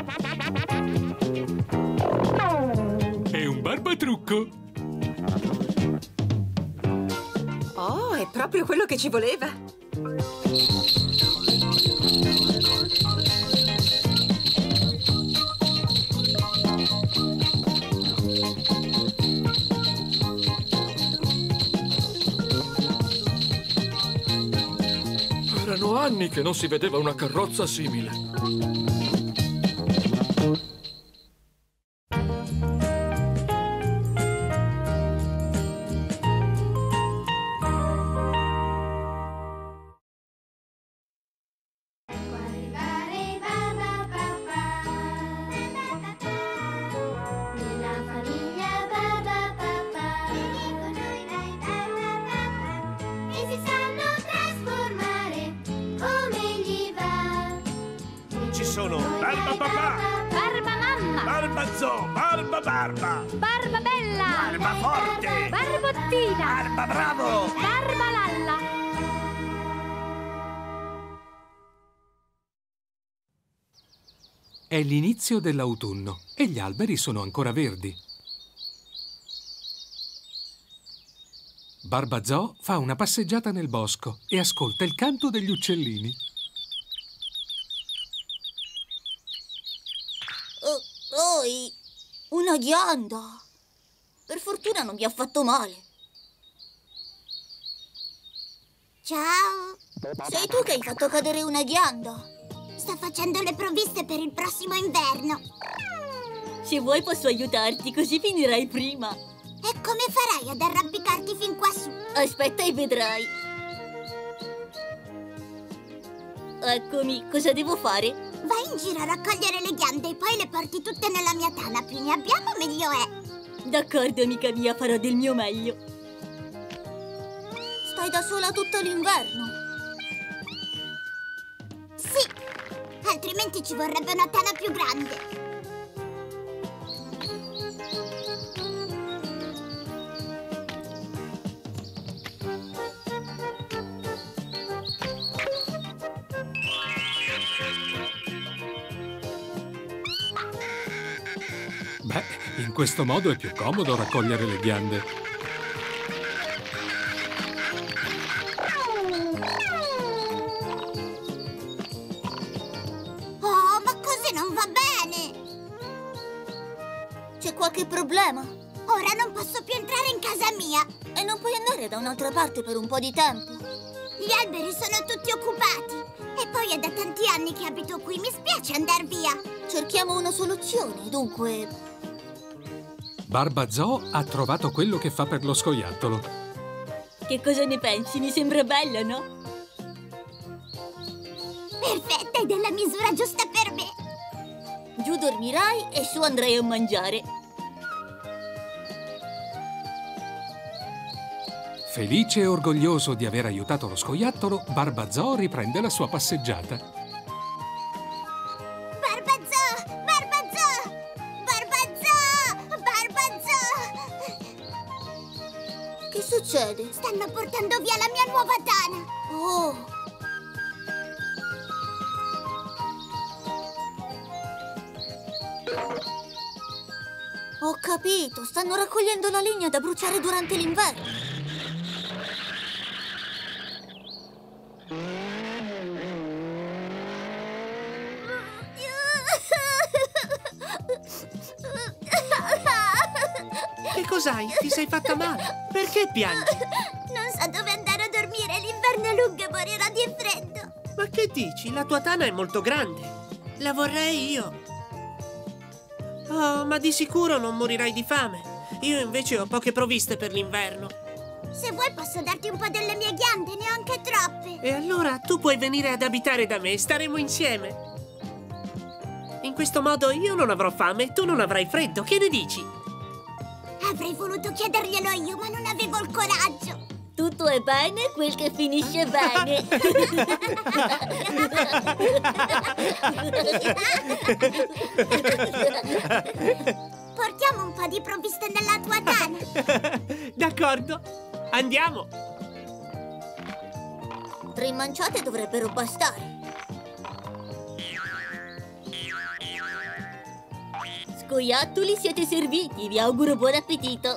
È un barbatrucco! Oh, è proprio quello che ci voleva! Erano anni che non si vedeva una carrozza simile. Sono Barba Papà, Barba Mamma, Barba Zoo, Barba Barba, Barba Bella, Barba Forte, Barbottina, Barba Bravo, Barba Lalla. È l'inizio dell'autunno e gli alberi sono ancora verdi. Barba Zoo fa una passeggiata nel bosco e ascolta il canto degli uccellini. Poi, una ghianda. Per fortuna non mi ha fatto male. Ciao. Sei tu che hai fatto cadere una ghianda. Sto facendo le provviste per il prossimo inverno. Se vuoi posso aiutarti, così finirai prima. E come farai ad arrampicarti fin quassù? Aspetta e vedrai. Eccomi, cosa devo fare? Vai in giro a raccogliere le ghiande e poi le porti tutte nella mia tana. Più ne abbiamo, meglio è. D'accordo, amica mia, farò del mio meglio. Stai da sola tutto l'inverno? Sì, altrimenti ci vorrebbe una tana più grande. Beh, in questo modo è più comodo raccogliere le ghiande. Oh, ma così non va bene! C'è qualche problema? Ora non posso più entrare in casa mia. E non puoi andare da un'altra parte per un po' di tempo? Gli alberi sono tutti occupati. E poi è da tanti anni che abito qui. Mi spiace andar via. Cerchiamo una soluzione, dunque... Barba Zoo ha trovato quello che fa per lo scoiattolo. Che cosa ne pensi? Mi sembra bello, no? Perfetta, è della misura giusta per me. Giù dormirai e su andrai a mangiare. Felice e orgoglioso di aver aiutato lo scoiattolo, Barba Zoo riprende la sua passeggiata. Che succede? Stanno portando via la mia nuova tana. Oh, capito, stanno raccogliendo la legna da bruciare durante l'inverno. Che cos'hai? Ti sei fatta male? Perché piangi? Non so dove andare a dormire, l'inverno è lungo e morirò di freddo. Ma che dici? La tua tana è molto grande. La vorrei io. Oh, ma di sicuro non morirai di fame. Io invece ho poche provviste per l'inverno. Se vuoi posso darti un po' delle mie ghiande, ne ho anche troppe. E allora tu puoi venire ad abitare da me e staremo insieme. In questo modo io non avrò fame e tu non avrai freddo. Che ne dici? Avrei voluto chiederglielo io, ma non avevo il coraggio. Tutto è bene quel che finisce bene. Portiamo un po' di provviste nella tua tana. D'accordo, andiamo. Tre manciate dovrebbero bastare. Scoiattoli, siete serviti. Vi auguro buon appetito.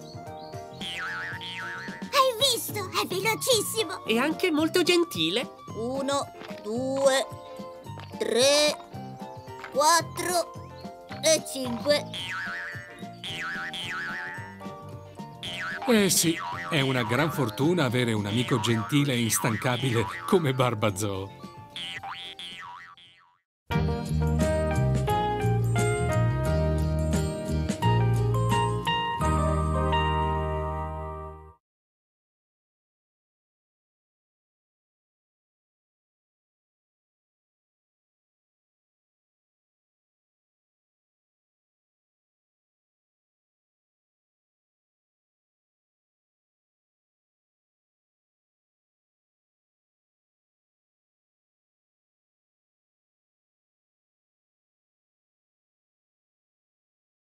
Hai visto? È velocissimo. E anche molto gentile. Uno, due, tre, quattro e cinque. Eh sì, è una gran fortuna avere un amico gentile e instancabile come Barbazoo.